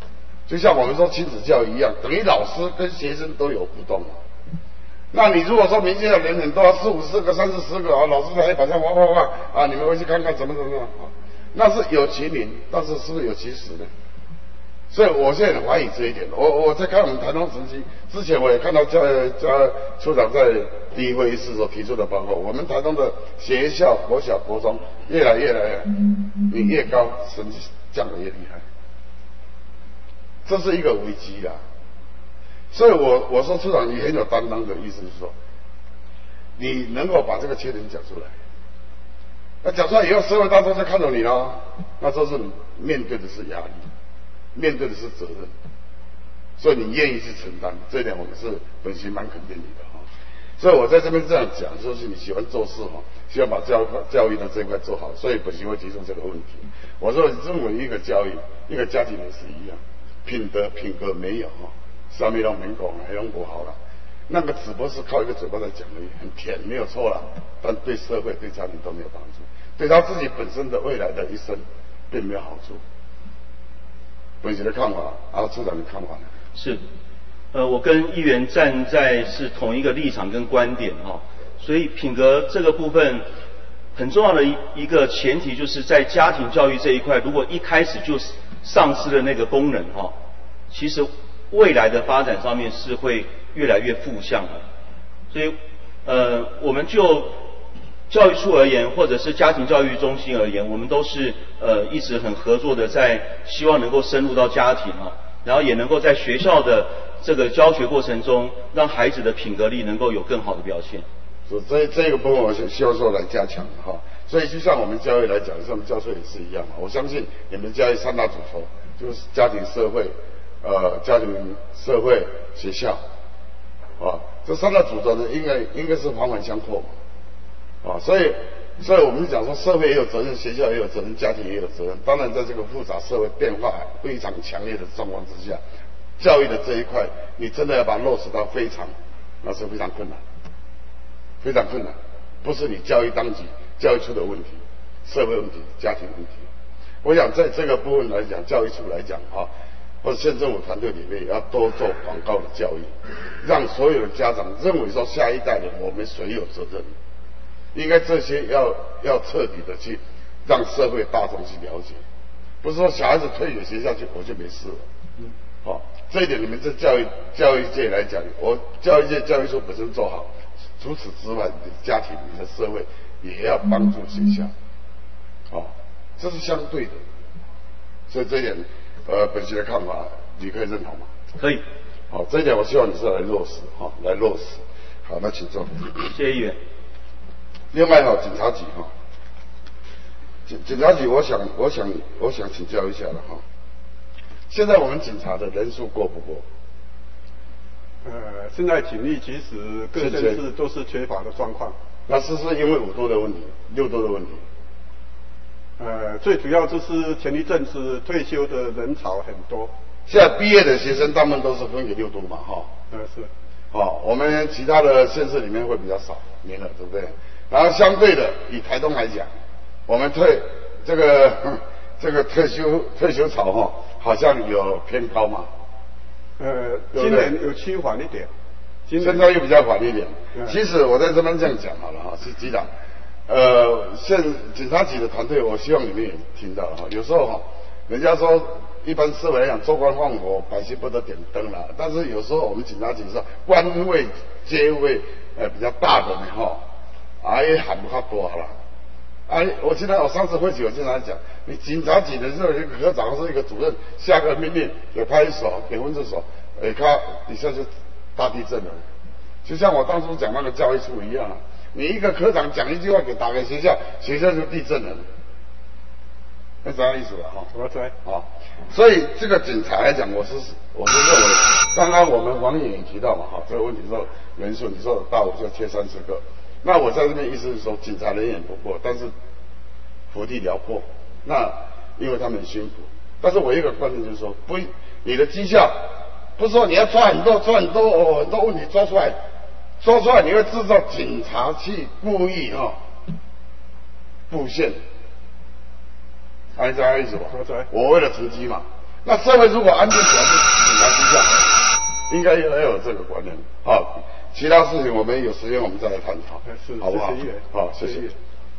就像我们说亲子教育一样，等于老师跟学生都有互动嘛。那你如果说明天的人很多，四五十个、三四十个啊，老师在板上画画画啊，你们回去看看怎么怎么样啊，那是有其名，但是是不是有其实呢？所以我现在很怀疑这一点。我我在看我们台东时期之前，我也看到教教处长在第一会议室所提出的报告，我们台东的学校国小国中越来越来，你越高，成绩降得越厉害，这是一个危机啦。所以我我说处长你很有担当的意思是说，你能够把这个缺点讲出来，那讲出来以后社会大众就看到你了，那这是你面对的是压力，面对的是责任，所以你愿意去承担，这一点我们是本席蛮肯定你的哈。所以我在这边这样讲，就是你喜欢做事哈，希望把教教育的这一块做好，所以本席会提出这个问题。我说认为一个教育一个家庭也是一样，品德品格没有哈，上面让民讲还用不好了，那个只不过是靠一个嘴巴在讲而已，很甜没有错了，但对社会对家庭都没有帮助，对他自己本身的未来的一生并没有好处。本席的看法，然后处长的看法呢？ 是，呃，我跟议员站在是同一个立场跟观点哈、哦，所以品格这个部分很重要的一一个前提，就是在家庭教育这一块，如果一开始就丧失了那个功能哈、哦，其实未来的发展上面是会越来越负向的。所以，呃，我们就教育处而言，或者是家庭教育中心而言，我们都是呃一直很合作的，在希望能够深入到家庭啊，然后也能够在学校的这个教学过程中，让孩子的品格力能够有更好的表现。 是这这个部分，我希望说来加强哈。所以就像我们教育来讲，像我们教授也是一样嘛。我相信你们教育三大主轴，就是家庭、社会，呃，家庭、社会、学校，啊，这三大主轴呢，应该应该是环环相扣嘛。啊，所以，所以我们讲说，社会也有责任，学校也有责任，家庭也有责任。当然，在这个复杂社会变化非常强烈的状况之下，教育的这一块，你真的要把它落实到非常，那是非常困难，非常困难。不是你教育当局、教育处的问题，社会问题、家庭问题。我想在这个部分来讲，教育处来讲啊，或者县政府团队里面也要多做广告的教育，让所有的家长认为说，下一代人我们谁有责任。应该这些要要彻底的去让社会大众去了解，不是说小孩子退学学校去我就没事了。嗯，好、哦，这一点你们在教育教育界来讲，我教育界教育处本身做好，除此之外，你的家庭、你的社会也要帮助学校，哦，这是相对的。所以这一点，呃，本席的看法，你可以认同吗？ 可以。 好、哦，这一点我希望你是来落实，哈、哦，来落实。好，那请坐。 谢谢议员。 另外哈、哦，警察局哈、哦，警警察局，我想，我想，我想请教一下了哈、哦。现在我们警察的人数够不够？ 呃，现在警力其实各县市都是缺乏的状况。 那是不是因为五多的问题，六多的问题？ 呃，最主要就是前一阵子退休的人潮很多。 现在毕业的学生大部分都是分给六都嘛哈。 呃是。 哦，我们其他的县市里面会比较少名额，对不对？然后相对的，以台东来讲，我们退这个这个退休退休潮哈、哦，好像有偏高嘛。 呃，今年有趋缓一点， 现在又比较缓一点。其实我在这边这样讲好了哈，是局长，呃，现警察局的团队，我希望你们也听到哈，有时候哈，人家说一般社会来讲，州官放火，百姓不得点灯啦，但是有时候我们警察局是官位阶位呃比较大的哈。啊，也喊不较多啦。啊，我记得我上次会议我经常讲，你警察局的时候，一个科长是一个主任，下个命令给拍手，给分手，哎，他底下就大地震了。就像我当初讲那个教育处一样啊，你一个科长讲一句话给打给学校，学校就地震了。那这样意思吧？哈， 我知。 啊，所以这个警察来讲，我是我是认为，刚刚我们王议员提到嘛，哈，这个问题说人数，你说大五就缺三十个。那我在这边意思是说，警察人员不够，但是幅地辽阔。那因为他们很辛苦，但是我一个观点就是说，不，你的绩效不是说你要抓很多、抓很多哦，很多问题抓出来，抓出来你会制造警察去故意哈、哦、布线，按这样意思吧？我为了成绩嘛。那社会如果安定起来， 下，应该要有这个观念。好，其他事情我们有时间我们再来探讨，好不好？好，谢谢。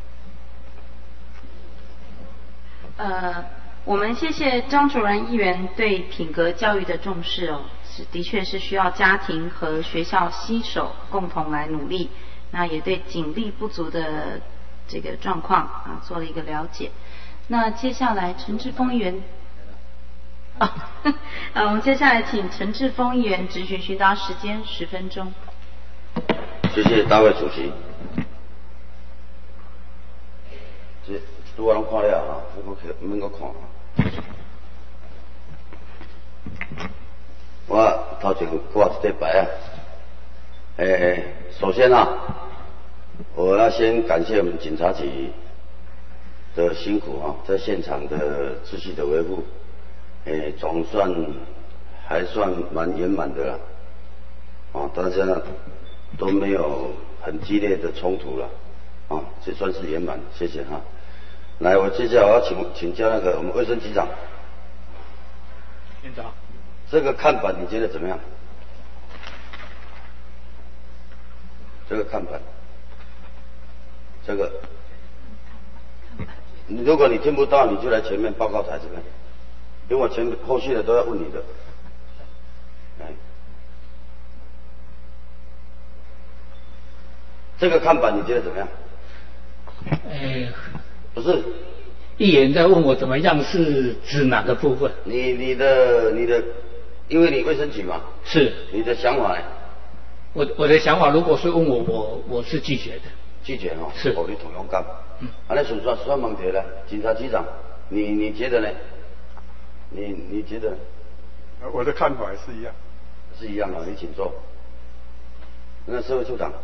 呃，我们谢谢张主任议员对品格教育的重视哦，是的确是需要家庭和学校携手共同来努力。那也对警力不足的这个状况啊做了一个了解。那接下来陈志峰议员，啊，呃，我们接下来请陈志峰议员质询询答时间十分钟。 谢谢大会主席。这拄我拢看了哈，我搁唔免搁看啊。我头前挂一块牌啊。诶，首先啊，我要先感谢我们警察局的辛苦啊，在现场的秩序的维护，诶，总算还算蛮圆满的啦，啊，大家都没有很激烈的冲突了，啊，这算是圆满，谢谢哈。来，我接下来我要请请教那个我们卫生局长， 院长， 这个看板你觉得怎么样？这个看板，这个，如果你听不到，你就来前面报告台这边，因为我前后续的都要问你的。来，这个看板你觉得怎么样？ 哎， 不是， 议员在问我怎么样是指哪个部分？ 你你的你的，因为你卫生局嘛， 是你的想法呢？ 我我的想法，如果是问我，我我是拒绝的。 拒绝哦， 是。 哦，你同勇敢。嗯。啊，那算算算问题了，警察局长，你你觉得呢？你你觉得？ 我的看法也是一样。 是一样的，你请坐。那社会处长，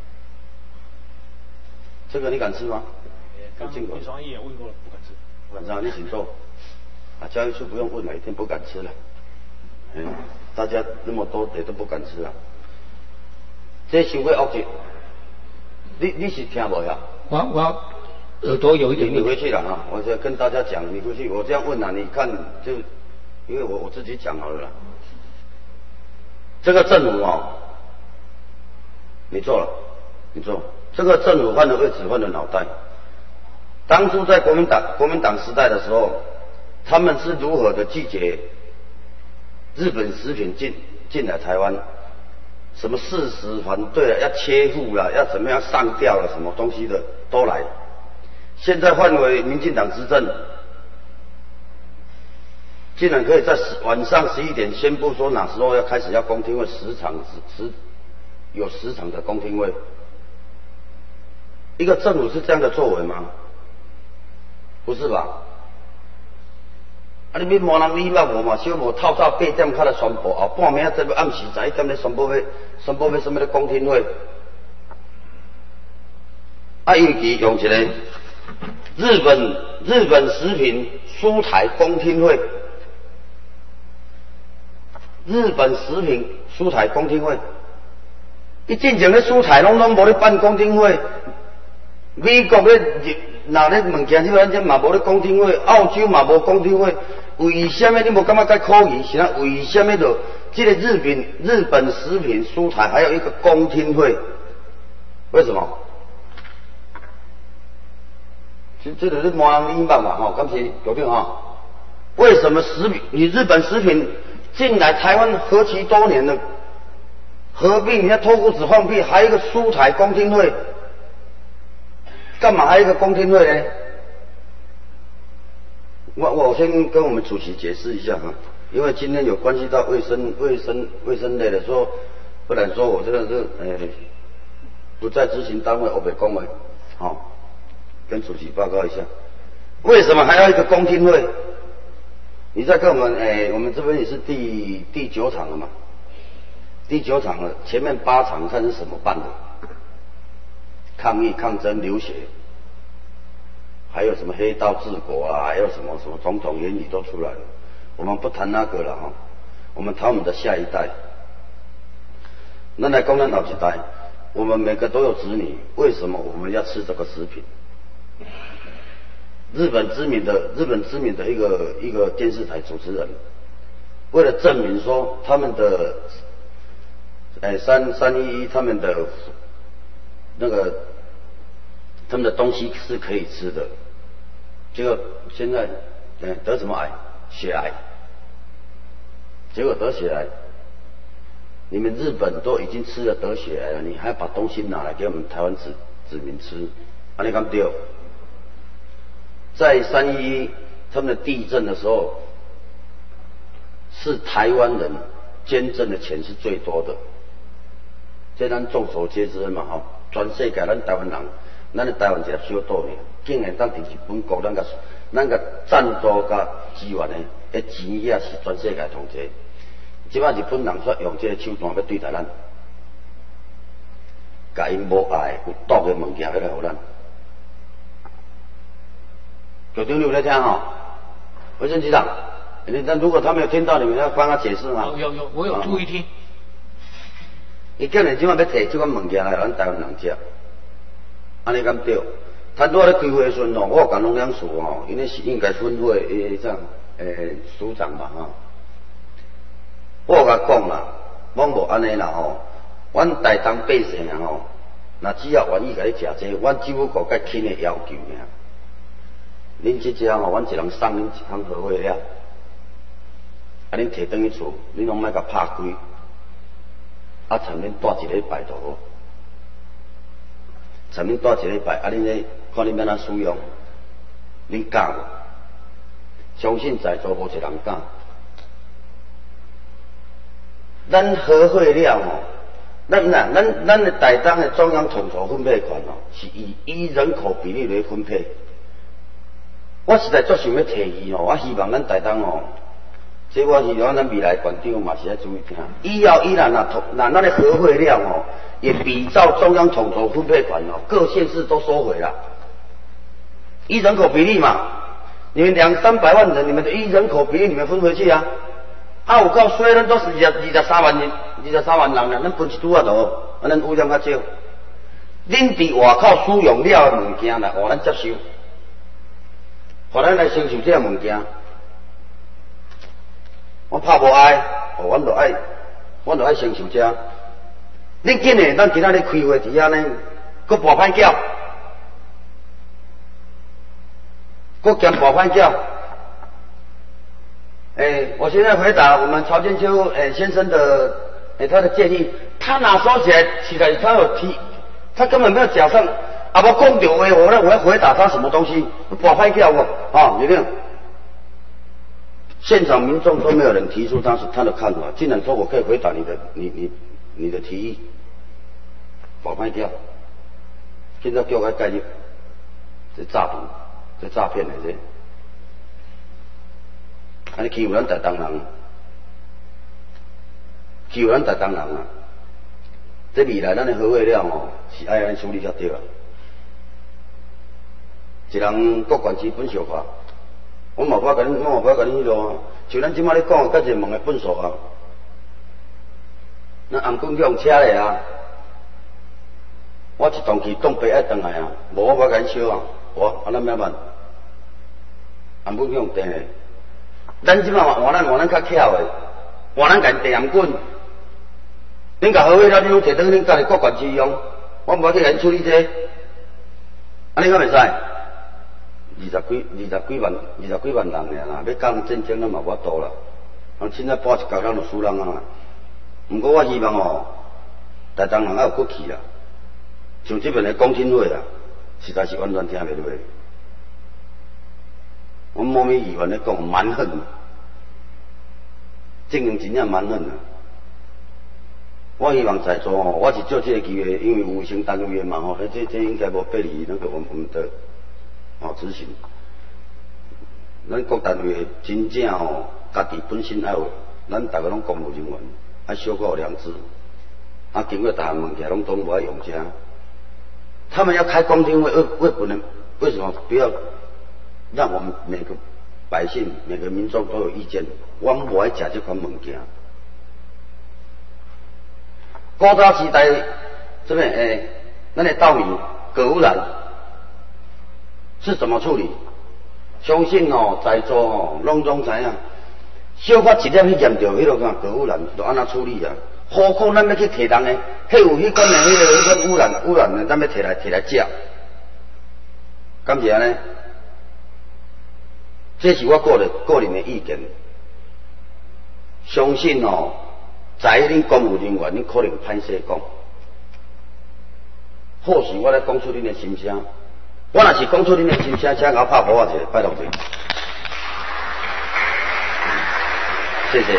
这个你敢吃吗？ 刚刚林双议员问过了，不敢吃。 不敢吃啊，你请坐。啊，教育处不用问了，一定不敢吃了。嗯，大家那么多也都不敢吃啊。这伤过恶质，你你是听无呀？ 我我耳朵有一点。 你回去了啊！我就跟大家讲，你回去，我这样问啊，你看就，因为我我自己讲好了啦。这个政府哦，你做了，你做，这个政府换了位置，换了脑袋。当初在国民党国民党时代的时候，他们是如何的拒绝日本食品进进来台湾？什么事实反对了，要切腹了，要怎么样上吊了，什么东西的都来。现在换为民进党执政，竟然可以在晚上十一点宣布说哪时候要开始要公听会，十场十有十场的公听会。一个政府是这样的作为吗？不是吧？啊！你要摸人礼貌无嘛？小无透早八点开来宣布，后半暝再要暗时十一点咧宣布要宣布要什么咧公听会。啊，尤其用一个日本日本食品输台公听会，日本食品输台公听会，伊进前咧输台拢拢无咧办公听会，美国咧拿咧物件即咱这嘛无咧公听会，澳洲嘛无公听会。为什么你无感觉该可疑？是啊，为什么就这个日本日本食品输台还有一个公听会？为什么？这这就是摸人礼貌嘛，吼，敢是有病哈？为什么食品你日本食品进来台湾何其多年了，何必你要脱裤子放屁，还有一个输台公听会？干嘛还有一个公听会呢？我我先跟我们主席解释一下哈，因为今天有关系到卫生卫生卫生类的，说不然说我真的是呃不在执行单位，我被恭维，好，跟主席报告一下，为什么还要一个公听会？你再跟我们诶，我们这边也是第第九场了嘛，第九场了，前面八场看是什么办的？抗议、抗争、流血。还有什么黑道治国啊，还有什么什么种种言语都出来了。我们不谈那个了哈，我们谈我们的下一代。那来讲咱老一代，我们每个都有子女，为什么我们要吃这个食品？日本知名的日本知名的一个一个电视台主持人， 为了证明说他们的，哎三三一一他们的那个他们的东西是可以吃的，结果现在哎得什么癌？血癌，结果得血癌。你们日本都已经吃了得血癌了，你还把东西拿来给我们台湾子子民吃，安尼敢对？在三一一他们的地震的时候，是台湾人捐赠的钱是最多的，这咱众所皆知嘛吼，全世界咱台湾人，咱的台湾一个小岛呢，竟然当伫日本国咱个咱个赞助甲支援的，诶钱也是全世界同齐。即摆日本人煞用这个手段要对待咱，甲因无爱有毒的物件要来互咱。局长你有在听吼？卫生局长，那如果他没有听到，你们要帮他解释吗？ 有有有，我有注意听。 伊叫你即摆要摕即款物件来咱台湾人食，安尼敢对？摊拄咧开会时阵哦，我甲农粮署哦，因为是应该分会诶这样诶署长嘛吼。我甲讲啦，我无安尼啦吼，阮台东百姓啊吼，若只要愿意甲你食这，阮只不过较轻的要求尔。恁即只吼，阮一人送恁一桶荷花了，啊恁摕转去厝，恁拢莫甲拍开，啊趁恁带一礼拜就好，趁恁带一礼拜，啊恁咧看恁要哪使用，恁敢无？相信在座无一人敢。咱和会了哦，咱呐，咱咱的台东的中央统筹分配款哦，是以依人口比例来分配。我实在足想要提议哦，我希望咱台东哦，这我希望咱未来县长嘛是要注意听。以后依然若统，若咱的和会了哦，也比照中央统筹分配款哦，各县市都收回了。依人口比例嘛，你们两三百万人，你们的依人口比例你们分回去啊。啊，有够衰，咱都是二十二十三万人，二十三万人啦，咱分一拄啊就好，啊，咱污染较少。恁伫外口使用了的物件啦，互咱接受，互咱来承受这物件。我拍无爱，哦，阮就爱，阮就爱承受这。恁今日咱今仔日开会伫遐呢，搁跋歹叫，搁兼跋歹叫。哎，我现在回答我们曹建秋哎先生的哎他的建议，他哪说起来起来他有提，他根本没有讲上啊！我讲到哎，我我要回答他什么东西？我拍掉我啊！有没有？现场民众都没有人提出他是他的看法，竟然说我可以回答你的你你你的提议，我拍掉。现在叫我概念，这诈骗，这诈骗来这。安尼欺负咱台东人，欺负咱台东人啊！这未来咱的和会了哦，是爱安处理才对啊。一人各管其本小法，我冇法甲恁，我冇法甲恁迄个，像咱即摆咧讲，甲一问的本数啊。咱红棍用车咧啊，我一动去东北爱转来啊，无我法甲恁烧啊，我安怎么办？红棍用电的。咱即摆换咱换咱较巧诶，换咱家地暗棍，恁甲好伙了，恁拢摕倒恁家己各管其用，我无去甲恁处理这，安尼敢袂使？二十几、二十几万、二十几万人尔啦，要讲战争咱嘛无法度啦，人凊彩搬一角咱就输人啊。毋过我希望哦，台东人还有骨气啦，像即边的公听会啊，实在是完全听袂落。我某位议员咧讲蛮横，证明真正蛮横啊！我希望在座哦，我是借这个机会，因为有卫生单位嘛吼，这这应该无背离那个我们我们的哦执行。咱各单位真正哦，家己本身要有，咱大家拢公务人员，要小可有良知，啊，经过大项物件拢都无爱用这。他们要开公听会，为为不能为什么不要？让我们每个百姓、每个民众都有意见。我们无爱食这款物件。古早时代，这边诶，咱的稻米镉污染是怎么处理？相信哦，在座哦，拢总知影。 小可一点去验着迄落个核污染，就安怎处理啊？何况咱要去摕人诶，迄有迄款诶迄个迄款污染污染诶，咱要摕来摕来食，敢是安尼？这是我个人个人诶意见。相信哦，在恁公务人员，恁可能歹势讲。或许我来讲出恁诶心声，我若是讲出恁诶心声，请我拍鼓啊一下，拜托者。谢谢。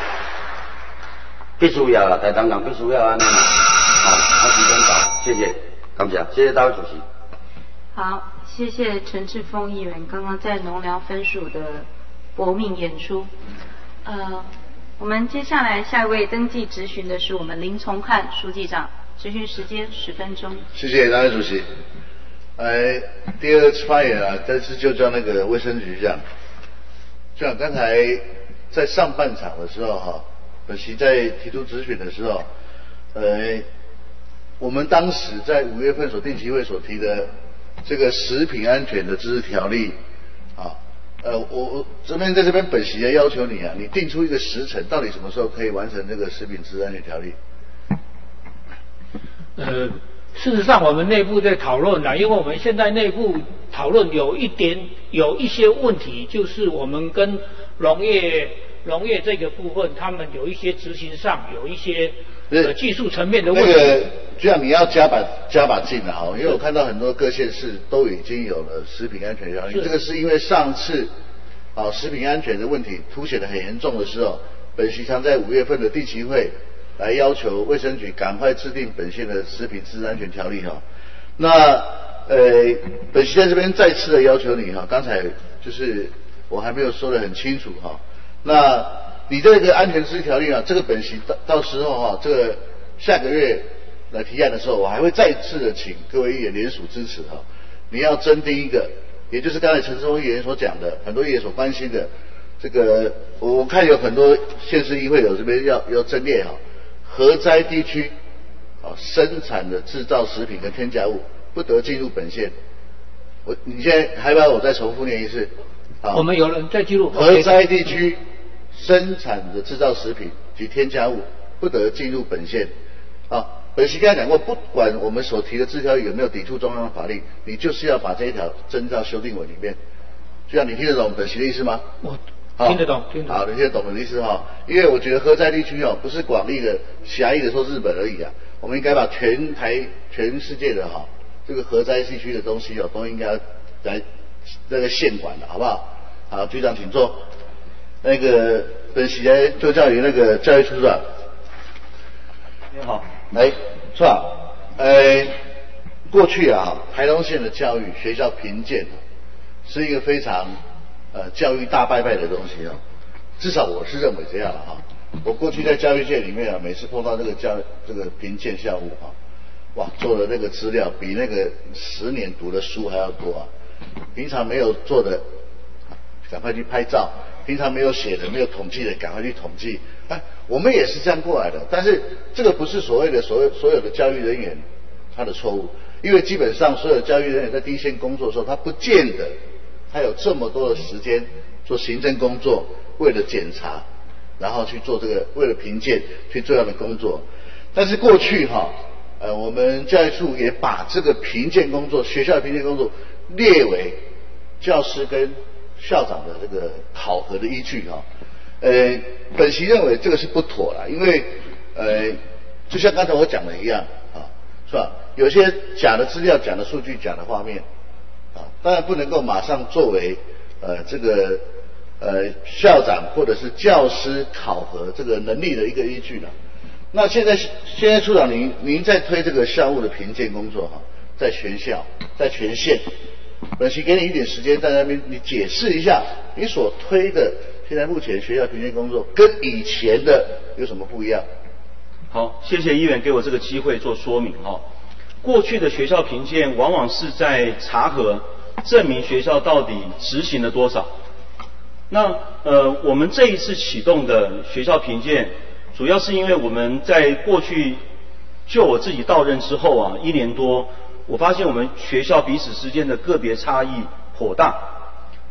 必须要啦，台东人必须要安尼嘛，好，我时间到，谢谢，感谢，谢谢大位主席。 好，谢谢陈志峰议员刚刚在农寮分署的搏命演出。呃，我们接下来下一位登记质询的是我们林从汉书记长，质询时间十分钟。 谢谢大位主席。呃，第二次发言啊，这次就叫那个卫生局长，就像刚才在上半场的时候哈。本席在提出质询的时候，呃，我们当时在五月份所定期会所提的这个食品安全的知识条例，啊，呃，我我这边在这边本席要要求你啊，你定出一个时程，到底什么时候可以完成这个食品知识安全条例？ 呃，事实上我们内部在讨论啦，因为我们现在内部讨论有一点有一些问题，就是我们跟农业。农业这个部分，他们有一些执行上有一些呃技术层面的问题。那个，就像你要加把加把劲了哈，因为我看到很多各县市都已经有了食品安全条例。这个是因为上次啊食品安全的问题凸显得很严重的时候，本席常在五月份的定期会来要求卫生局赶快制定本县的食品知识安全条例哈。那呃，本席在这边再次的要求你哈，刚才就是我还没有说得很清楚哈。那你这个安全知识条例啊，这个本席到到时候哈、啊，这个下个月来提案的时候，我还会再次的请各位议员联署支持哈、啊。你要增订一个，也就是刚才陈志峰议员所讲的，很多议员所关心的这个，我看有很多县市议会有这边要要增列哈、啊，核灾地区啊生产的制造食品跟添加物不得进入本县。我你现在还要我再重复念一次？ 我们有人在记录。 核灾地区生产的制造食品及添加物不得进入本县。啊，本席刚才讲过，不管我们所提的字条有没有抵触中央的法律，你就是要把这一条增到修订文里面。这样你听得懂本席的意思吗？ 我听得懂，听得懂。 好，你听得懂我的意思哈？因为我觉得核灾地区哦，不是广义的、狭义的说日本而已啊，我们应该把全台、全世界的哈这个核灾地区的东西哦，都应该来这个县管的，好不好？好，局长请坐。那个本席呢，就叫你那个教育处长。 你好， 来，处长，呃，过去啊，台东县的教育学校评鉴是一个非常呃教育大拜拜的东西啊，至少我是认为这样的哈。我过去在教育界里面啊，每次碰到这个教这个评鉴项目啊，哇，做的那个资料比那个十年读的书还要多啊，平常没有做的。赶快去拍照，平常没有写的、没有统计的，赶快去统计。哎，我们也是这样过来的，但是这个不是所谓的所谓所有的教育人员他的错误，因为基本上所有的教育人员在第一线工作的时候，他不见得他有这么多的时间做行政工作，为了检查，然后去做这个为了评鉴去做这样的工作。但是过去哈，呃，我们教育处也把这个评鉴工作、学校的评鉴工作列为教师跟校长的这个考核的依据哈，呃，本席认为这个是不妥啦，因为呃，就像刚才我讲的一样啊，是吧？有些假的资料、假的数据、假的画面啊，当然不能够马上作为呃这个呃校长或者是教师考核这个能力的一个依据了。那现在现在处长您您在推这个校务的评鉴工作哈，在全校、在全县。本席给你一点时间在那边，你解释一下你所推的现在目前学校评鉴工作跟以前的有什么不一样？ 好，谢谢议员给我这个机会做说明哈。过去的学校评鉴往往是在查核证明学校到底执行了多少。那呃，我们这一次启动的学校评鉴，主要是因为我们在过去就我自己到任之后啊，一年多。我发现我们学校彼此之间的个别差异颇大，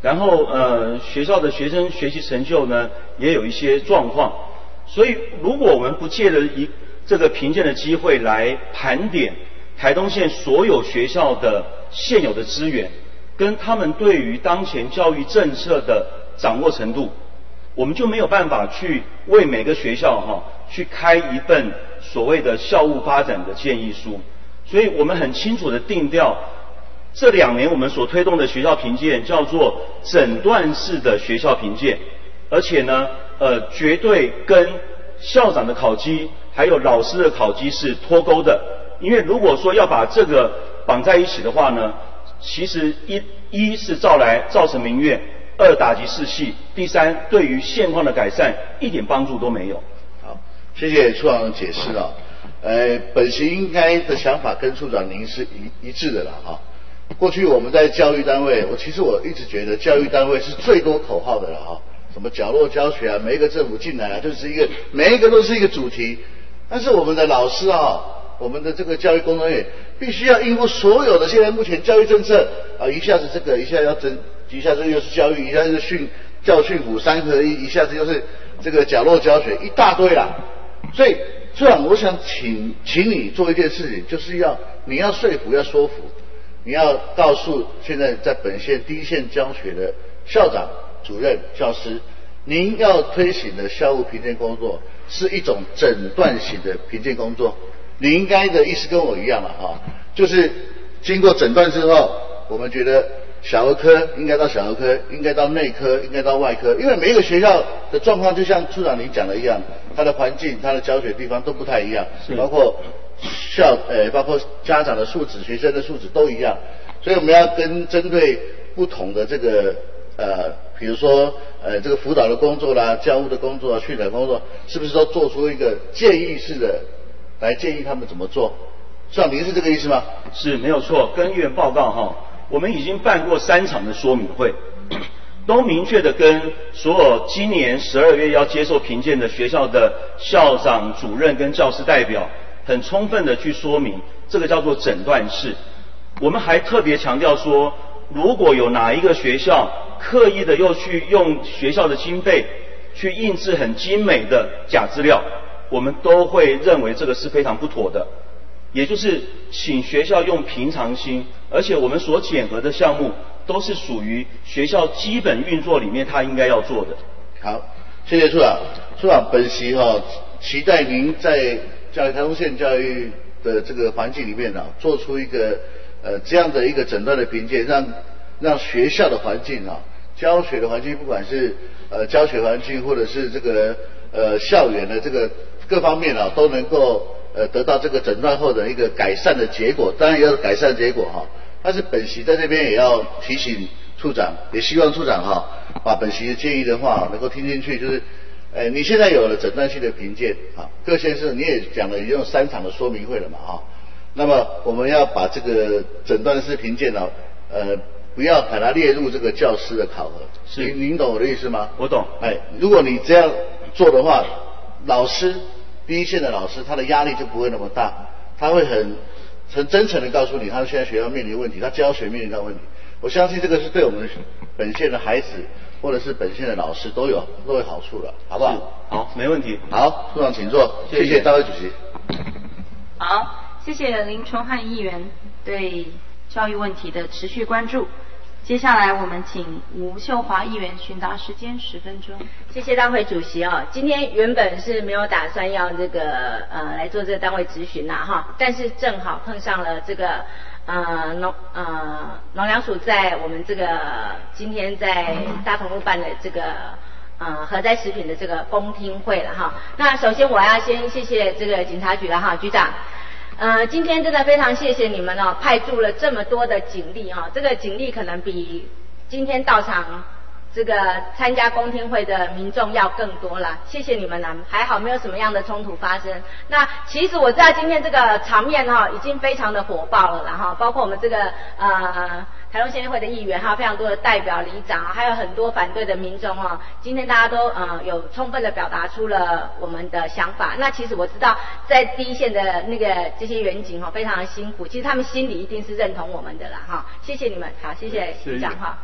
然后呃学校的学生学习成就呢也有一些状况，所以如果我们不借着一这个评鉴的机会来盘点台东县所有学校的现有的资源，跟他们对于当前教育政策的掌握程度，我们就没有办法去为每个学校哈去开一份所谓的校务发展的建议书。所以我们很清楚的定调，这两年我们所推动的学校评鉴叫做诊断式的学校评鉴，而且呢，呃，绝对跟校长的考绩还有老师的考绩是脱钩的。因为如果说要把这个绑在一起的话呢，其实一一是造来造成民怨，二打击士气，第三对于现况的改善一点帮助都没有。 好，谢谢处长的解释啊。呃，本席应该的想法跟处长您是一一致的啦哈。过去我们在教育单位，我其实我一直觉得教育单位是最多口号的了哈，什么角落教学啊，每一个政府进来啊，就是一个每一个都是一个主题。但是我们的老师啊，我们的这个教育工作人员必须要应付所有的现在目前教育政策啊，一下子这个，一下要整，一下子又是教育，一下子训教训辅三合一，一下子又是这个角落教学，一大堆啦。所以处长，我想请请你做一件事情，就是要你要说服，要说服，你要告诉现在在本县第一线教学的校长、主任、教师，您要推行的校务评鉴工作是一种诊断型的评鉴工作。你应该的意思跟我一样了哈，就是经过诊断之后，我们觉得小儿科应该到小儿科，应该到内科，应该到外科，因为每一个学校的状况就像处长您讲的一样，它的环境、它的教学地方都不太一样，包括校呃，包括家长的素质、学生的素质都一样，所以我们要跟针对不同的这个呃，比如说呃这个辅导的工作啦、教务的工作啊、训导工作，是不是都做出一个建议式的来建议他们怎么做？处长您是这个意思吗？ 是没有错，跟议员报告哈。我们已经办过三场的说明会，都明确的跟所有今年十二月要接受评鉴的学校的校长、主任跟教师代表，很充分的去说明，这个叫做诊断式。我们还特别强调说，如果有哪一个学校刻意的又去用学校的经费去印制很精美的假资料，我们都会认为这个是非常不妥的。也就是请学校用平常心，而且我们所检核的项目都是属于学校基本运作里面他应该要做的。 好，谢谢处长。处长，本席哈、哦、期待您在教育台东县教育的这个环境里面啊，做出一个呃这样的一个诊断的评鉴，让让学校的环境啊，教学的环境，不管是呃教学环境或者是这个呃校园的这个各方面啊，都能够呃得到这个诊断后的一个改善的结果，当然也要改善结果哈。但是本席在这边也要提醒处长，也希望处长哈把本席的建议的话能够听进去，就是呃你现在有了诊断性的评鉴啊，各县市你也讲了，已经有三场的说明会了嘛哈。那么我们要把这个诊断式评鉴呢，呃不要把它列入这个教师的考核。是，您您懂我的意思吗？ 我懂。 哎，如果你这样做的话，老师第一线的老师他的压力就不会那么大，他会很很真诚的告诉你他现在学校面临问题，他教学面临到问题。我相信这个是对我们本县的孩子或者是本县的老师都有都有好处的，好不好？ 好，没问题。 好，处长请坐。谢谢, 谢谢大会主席。 好，谢谢林崇汉议员对教育问题的持续关注。接下来我们请吴秀华议员询答时间十分钟。 谢谢大会主席哦，今天原本是没有打算要这个呃来做这个单位质询呐哈，但是正好碰上了这个呃农呃农粮署在我们这个今天在大同路办的这个呃核灾食品的这个公听会了哈。那首先我要先谢谢这个警察局了哈，局长。呃，今天真的非常谢谢你们哦，派驻了这么多的警力哦，这个警力可能比今天到场这个参加公听会的民众要更多了，谢谢你们啊，还好没有什么样的冲突发生。那其实我知道今天这个场面哈、哦、已经非常的火爆了，然后包括我们这个呃台东县议会的议员，还有非常多的代表、里长，还有很多反对的民众哦。今天大家都呃有充分的表达出了我们的想法。那其实我知道在第一线的那个这些员警哦，非常的辛苦，其实他们心里一定是认同我们的啦哈。谢谢你们，好，谢谢局长哈。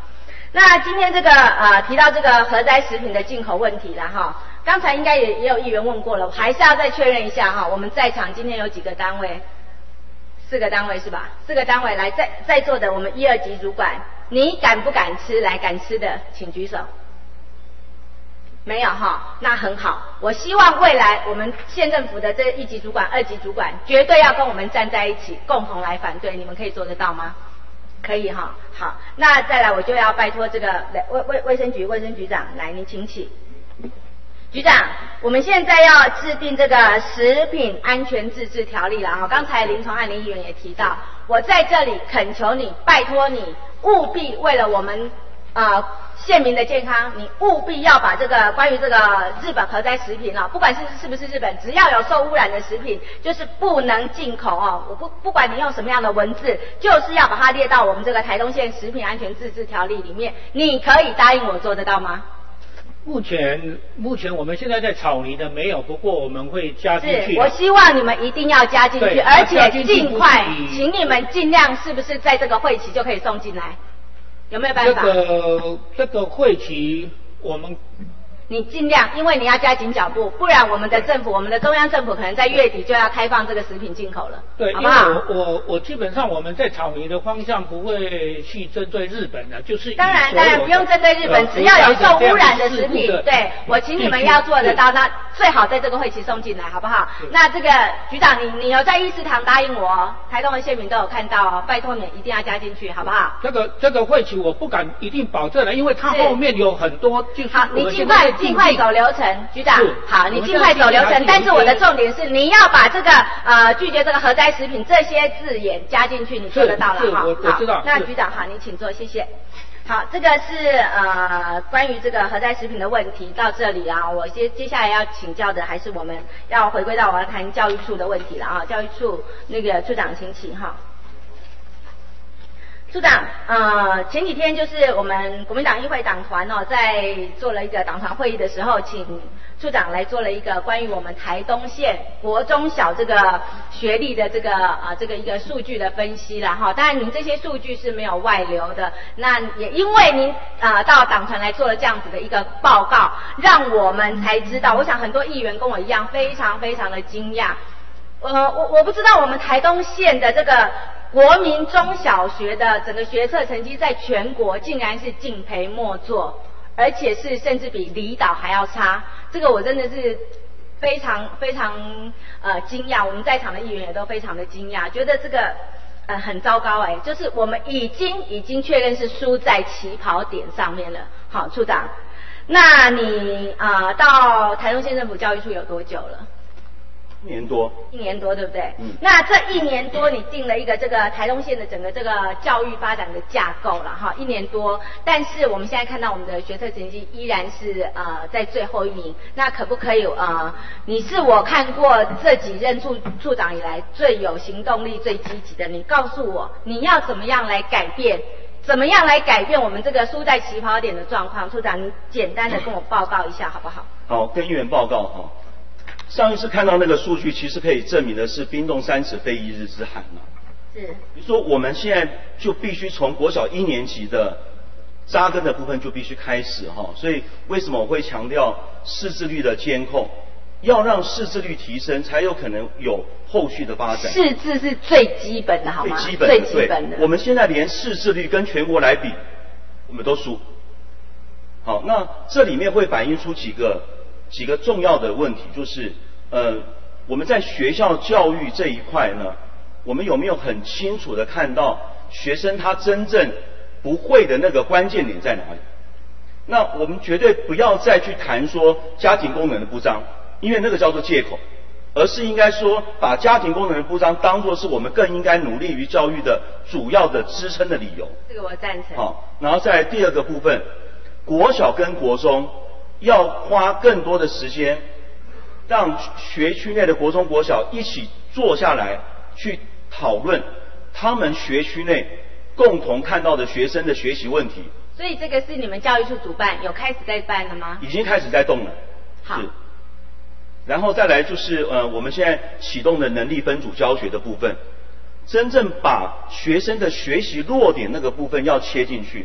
那今天这个呃提到这个核灾食品的进口问题了哈，刚才应该也也有议员问过了，我还是要再确认一下哈，我们在场今天有几个单位？四个单位是吧？四个单位来在在座的我们一二级主管，你敢不敢吃？来，敢吃的请举手。没有哈，那很好。我希望未来我们县政府的这一级主管、二级主管绝对要跟我们站在一起，共同来反对。你们可以做得到吗？可以哈。好，那再来我就要拜托这个卫卫卫生局卫生局长来，您请起。局长，我们现在要制定这个食品安全自治条例了哈。刚才林崇汉林议员也提到，我在这里恳求你，拜托你，务必为了我们呃县民的健康，你务必要把这个关于这个日本核灾食品啊，不管是是不是日本，只要有受污染的食品，就是不能进口哦。我不不管你用什么样的文字，就是要把它列到我们这个台东县食品安全自治条例里面。你可以答应我做得到吗？ 目前目前我们现在在草拟的没有，不过我们会加进去。 是，我希望你们一定要加进去，而且尽快，请你们尽量是不是在这个会期就可以送进来？有没有办法？ 这个这个会期我们。 你尽量，因为你要加紧脚步，不然我们的政府，我们的中央政府可能在月底就要开放这个食品进口了， 对， 好不好？ 因为我我我基本上我们在草拟的方向不会去针对日本的，就是当然当然不用针对日本，只要有受污染的食品，对，我请你们要做得到，那最好在这个会期送进来，好不好？那这个局长，你你有在议事堂答应我哦，台东的县民都有看到哦，拜托你一定要加进去，好不好？ 这个这个会期我不敢一定保证了，因为它后面有很多就是好，你尽快。尽快走流程，局长，好，你尽快走流程。但是我的重点是，你要把这个呃拒绝这个核灾食品这些字眼加进去，你做得到了哈？ 我我知道。 那局长好，你请坐，谢谢。好，这个是呃关于这个核灾食品的问题到这里啊，我接接下来要请教的还是我们要回归到我要谈教育处的问题了啊，教育处那个处长请起哈。处长，呃，前几天就是我们国民党议会党团哦，在做了一个党团会议的时候，请处长来做了一个关于我们台东县国中小这个学历的这个啊、呃、这个一个数据的分析啦哈。当然，您这些数据是没有外流的，那也因为您啊、呃、到党团来做了这样子的一个报告，让我们才知道。我想很多议员跟我一样，非常非常的惊讶。呃，我我不知道我们台东县的这个国民中小学的整个学测成绩在全国竟然是敬陪末座，而且是甚至比离岛还要差，这个我真的是非常非常呃惊讶，我们在场的议员也都非常的惊讶，觉得这个呃很糟糕哎，就是我们已经已经确认是输在起跑点上面了。好，处长，那你啊、呃、到台东县政府教育处有多久了？ 一年多， 一年多，对不对？ 嗯。 那这一年多，你定了一个这个台东县的整个这个教育发展的架构了哈，一年多。但是我们现在看到我们的学测成绩依然是呃在最后一名。那可不可以呃，你是我看过这几任处处长以来最有行动力、最积极的，你告诉我你要怎么样来改变？怎么样来改变我们这个输在起跑点的状况？处长，你简单的跟我报告一下好不好？ 好，跟议员报告哈。上一次看到那个数据，其实可以证明的是冰冻三尺非一日之寒嘛。 是。 你说我们现在就必须从国小一年级的扎根的部分就必须开始哈，所以为什么我会强调识字率的监控？要让识字率提升，才有可能有后续的发展。 识字是最基本的好吗？ 最基本的， 最基本的。 我们现在连识字率跟全国来比，我们都输。好，那这里面会反映出几个。几个重要的问题就是，呃，我们在学校教育这一块呢，我们有没有很清楚的看到学生他真正不会的那个关键点在哪里？那我们绝对不要再去谈说家庭功能的不彰，因为那个叫做借口，而是应该说把家庭功能的不彰当作是我们更应该努力于教育的主要的支撑的理由。 这个我赞成。 好，然后再来第二个部分，国小跟国中。要花更多的时间，让学区内的国中、国小一起坐下来去讨论他们学区内共同看到的学生的学习问题。 所以这个是你们教育处主办，有开始在办了吗？ 已经开始在动了。 好。 是。然后再来就是呃，我们现在启动的能力分组教学的部分，真正把学生的学习弱点那个部分要切进去。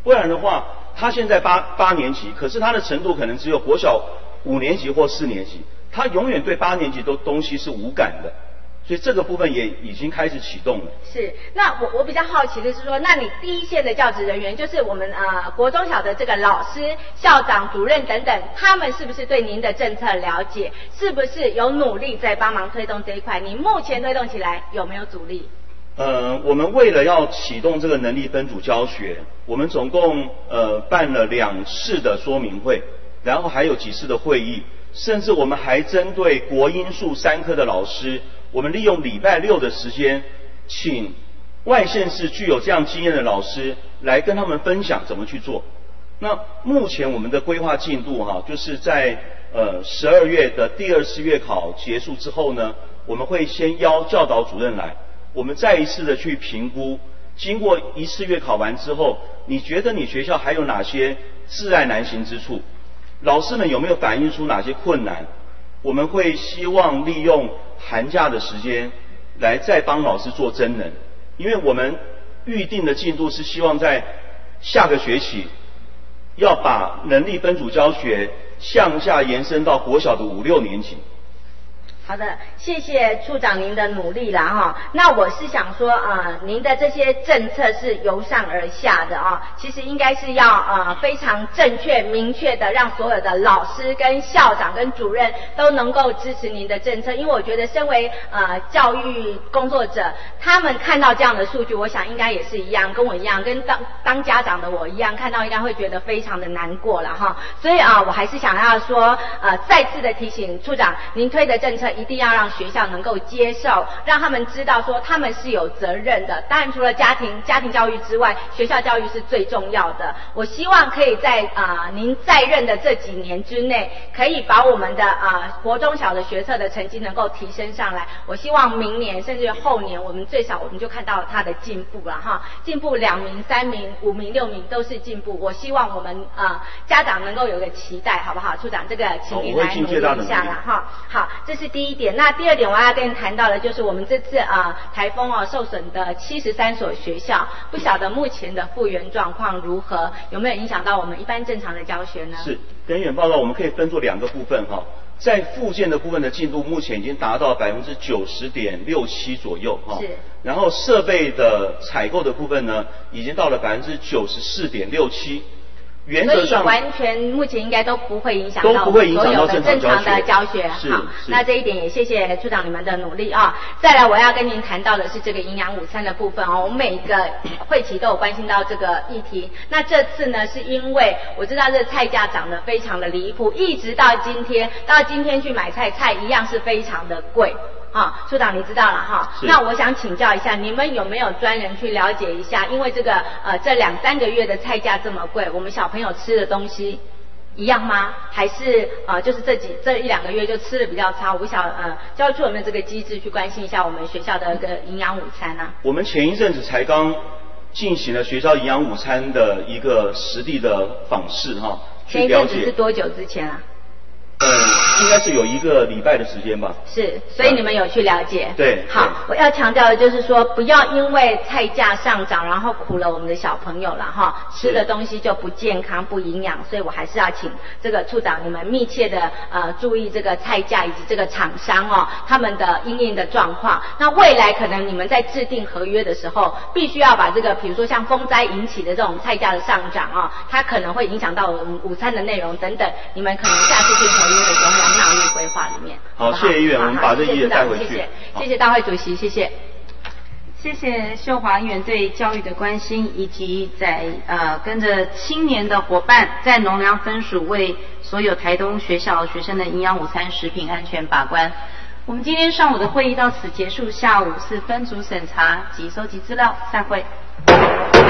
不然的话，他现在八八年级，可是他的程度可能只有国小五年级或四年级，他永远对八年级的东西是无感的。所以这个部分也已经开始启动了。 是，那我我比较好奇的是说，那你第一线的教职人员，就是我们呃国中小的这个老师、校长、主任等等，他们是不是对您的政策了解？是不是有努力在帮忙推动这一块？你目前推动起来有没有阻力？ 呃，我们为了要启动这个能力分组教学，我们总共呃办了两次的说明会，然后还有几次的会议，甚至我们还针对国英数三科的老师。我们利用礼拜六的时间，请外县市具有这样经验的老师来跟他们分享怎么去做。那目前我们的规划进度哈，就是在呃十二月的第二次月考结束之后呢，我们会先邀教导主任来，我们再一次的去评估，经过一次月考完之后，你觉得你学校还有哪些窒碍难行之处？老师们有没有反映出哪些困难？我们会希望利用寒假的时间来再帮老师做增能，因为我们预定的进度是希望在下个学期要把能力分组教学向下延伸到国小的五六年级。 好的，谢谢处长您的努力啦哈。那我是想说啊、呃，您的这些政策是由上而下的啊，其实应该是要啊、呃、非常正确明确的，让所有的老师跟校长跟主任都能够支持您的政策。因为我觉得身为呃教育工作者，他们看到这样的数据，我想应该也是一样，跟我一样，跟当当家长的我一样，看到应该会觉得非常的难过了哈。所以啊、呃，我还是想要说呃再次的提醒处长，您推的政策一定要让学校能够接受，让他们知道说他们是有责任的。当然除了家庭家庭教育之外，学校教育是最重要的。我希望可以在啊、呃、您在任的这几年之内，可以把我们的啊、呃、国中小的学测的成绩能够提升上来。我希望明年甚至后年，我们最少我们就看到他的进步了哈，进步两名、三名、五名、六名都是进步。我希望我们啊、呃、家长能够有个期待，好不好？处长，这个请您来努力一下了哈。好，这是第一点。那第二点我要跟你谈到的就是我们这次啊、呃、台风哦受损的七十三所学校，不晓得目前的复原状况如何，有没有影响到我们一般正常的教学呢？ 是，根源报告我们可以分作两个部分哈，在复健的部分的进度目前已经达到百分之九十点六七左右哈，是。然后设备的采购的部分呢，已经到了百分之九十四点六七。原则上， 所以完全目前应该都不会影响到所有的正常的教学。好，那这一点也谢谢处长你们的努力啊。再来，我要跟您谈到的是这个营养午餐的部分哦。我们每个会期都有关心到这个议题。那这次呢，是因为我知道这菜价涨得非常的离谱，一直到今天，到今天去买菜，菜一样是非常的贵。啊，处长你知道了哈，那我想请教一下，你们有没有专人去了解一下？因为这个呃这两三个月的菜价这么贵，我们小朋友吃的东西一样吗？还是呃就是这几这一两个月就吃的比较差？我不晓得呃教育处有没有这个机制去关心一下我们学校的一个营养午餐呢、啊？ 我们前一阵子才刚进行了学校营养午餐的一个实地的访视哈， 前一阵子是多久之前啊？ 呃，应该是有一个礼拜的时间吧。 是，所以你们有去了解。 对。 好，我要强调的就是说，不要因为菜价上涨，然后苦了我们的小朋友了哈，吃的东西就不健康、不营养，所以我还是要请这个处长你们密切的呃注意这个菜价以及这个厂商哦他们的因应的状况。那未来可能你们在制定合约的时候，必须要把这个，比如说像风灾引起的这种菜价的上涨啊、哦，它可能会影响到我们午餐的内容等等，你们可能下次订合约的时候要纳入规划里面。 好，谢谢议员，我们把这议员带回去。 谢谢，谢谢大会主席，谢谢。 谢谢秀华议员对教育的关心，以及在呃跟着青年的伙伴在农粮分署为所有台东学校学生的营养午餐食品安全把关。我们今天上午的会议到此结束，下午是分组审查及收集资料，散会。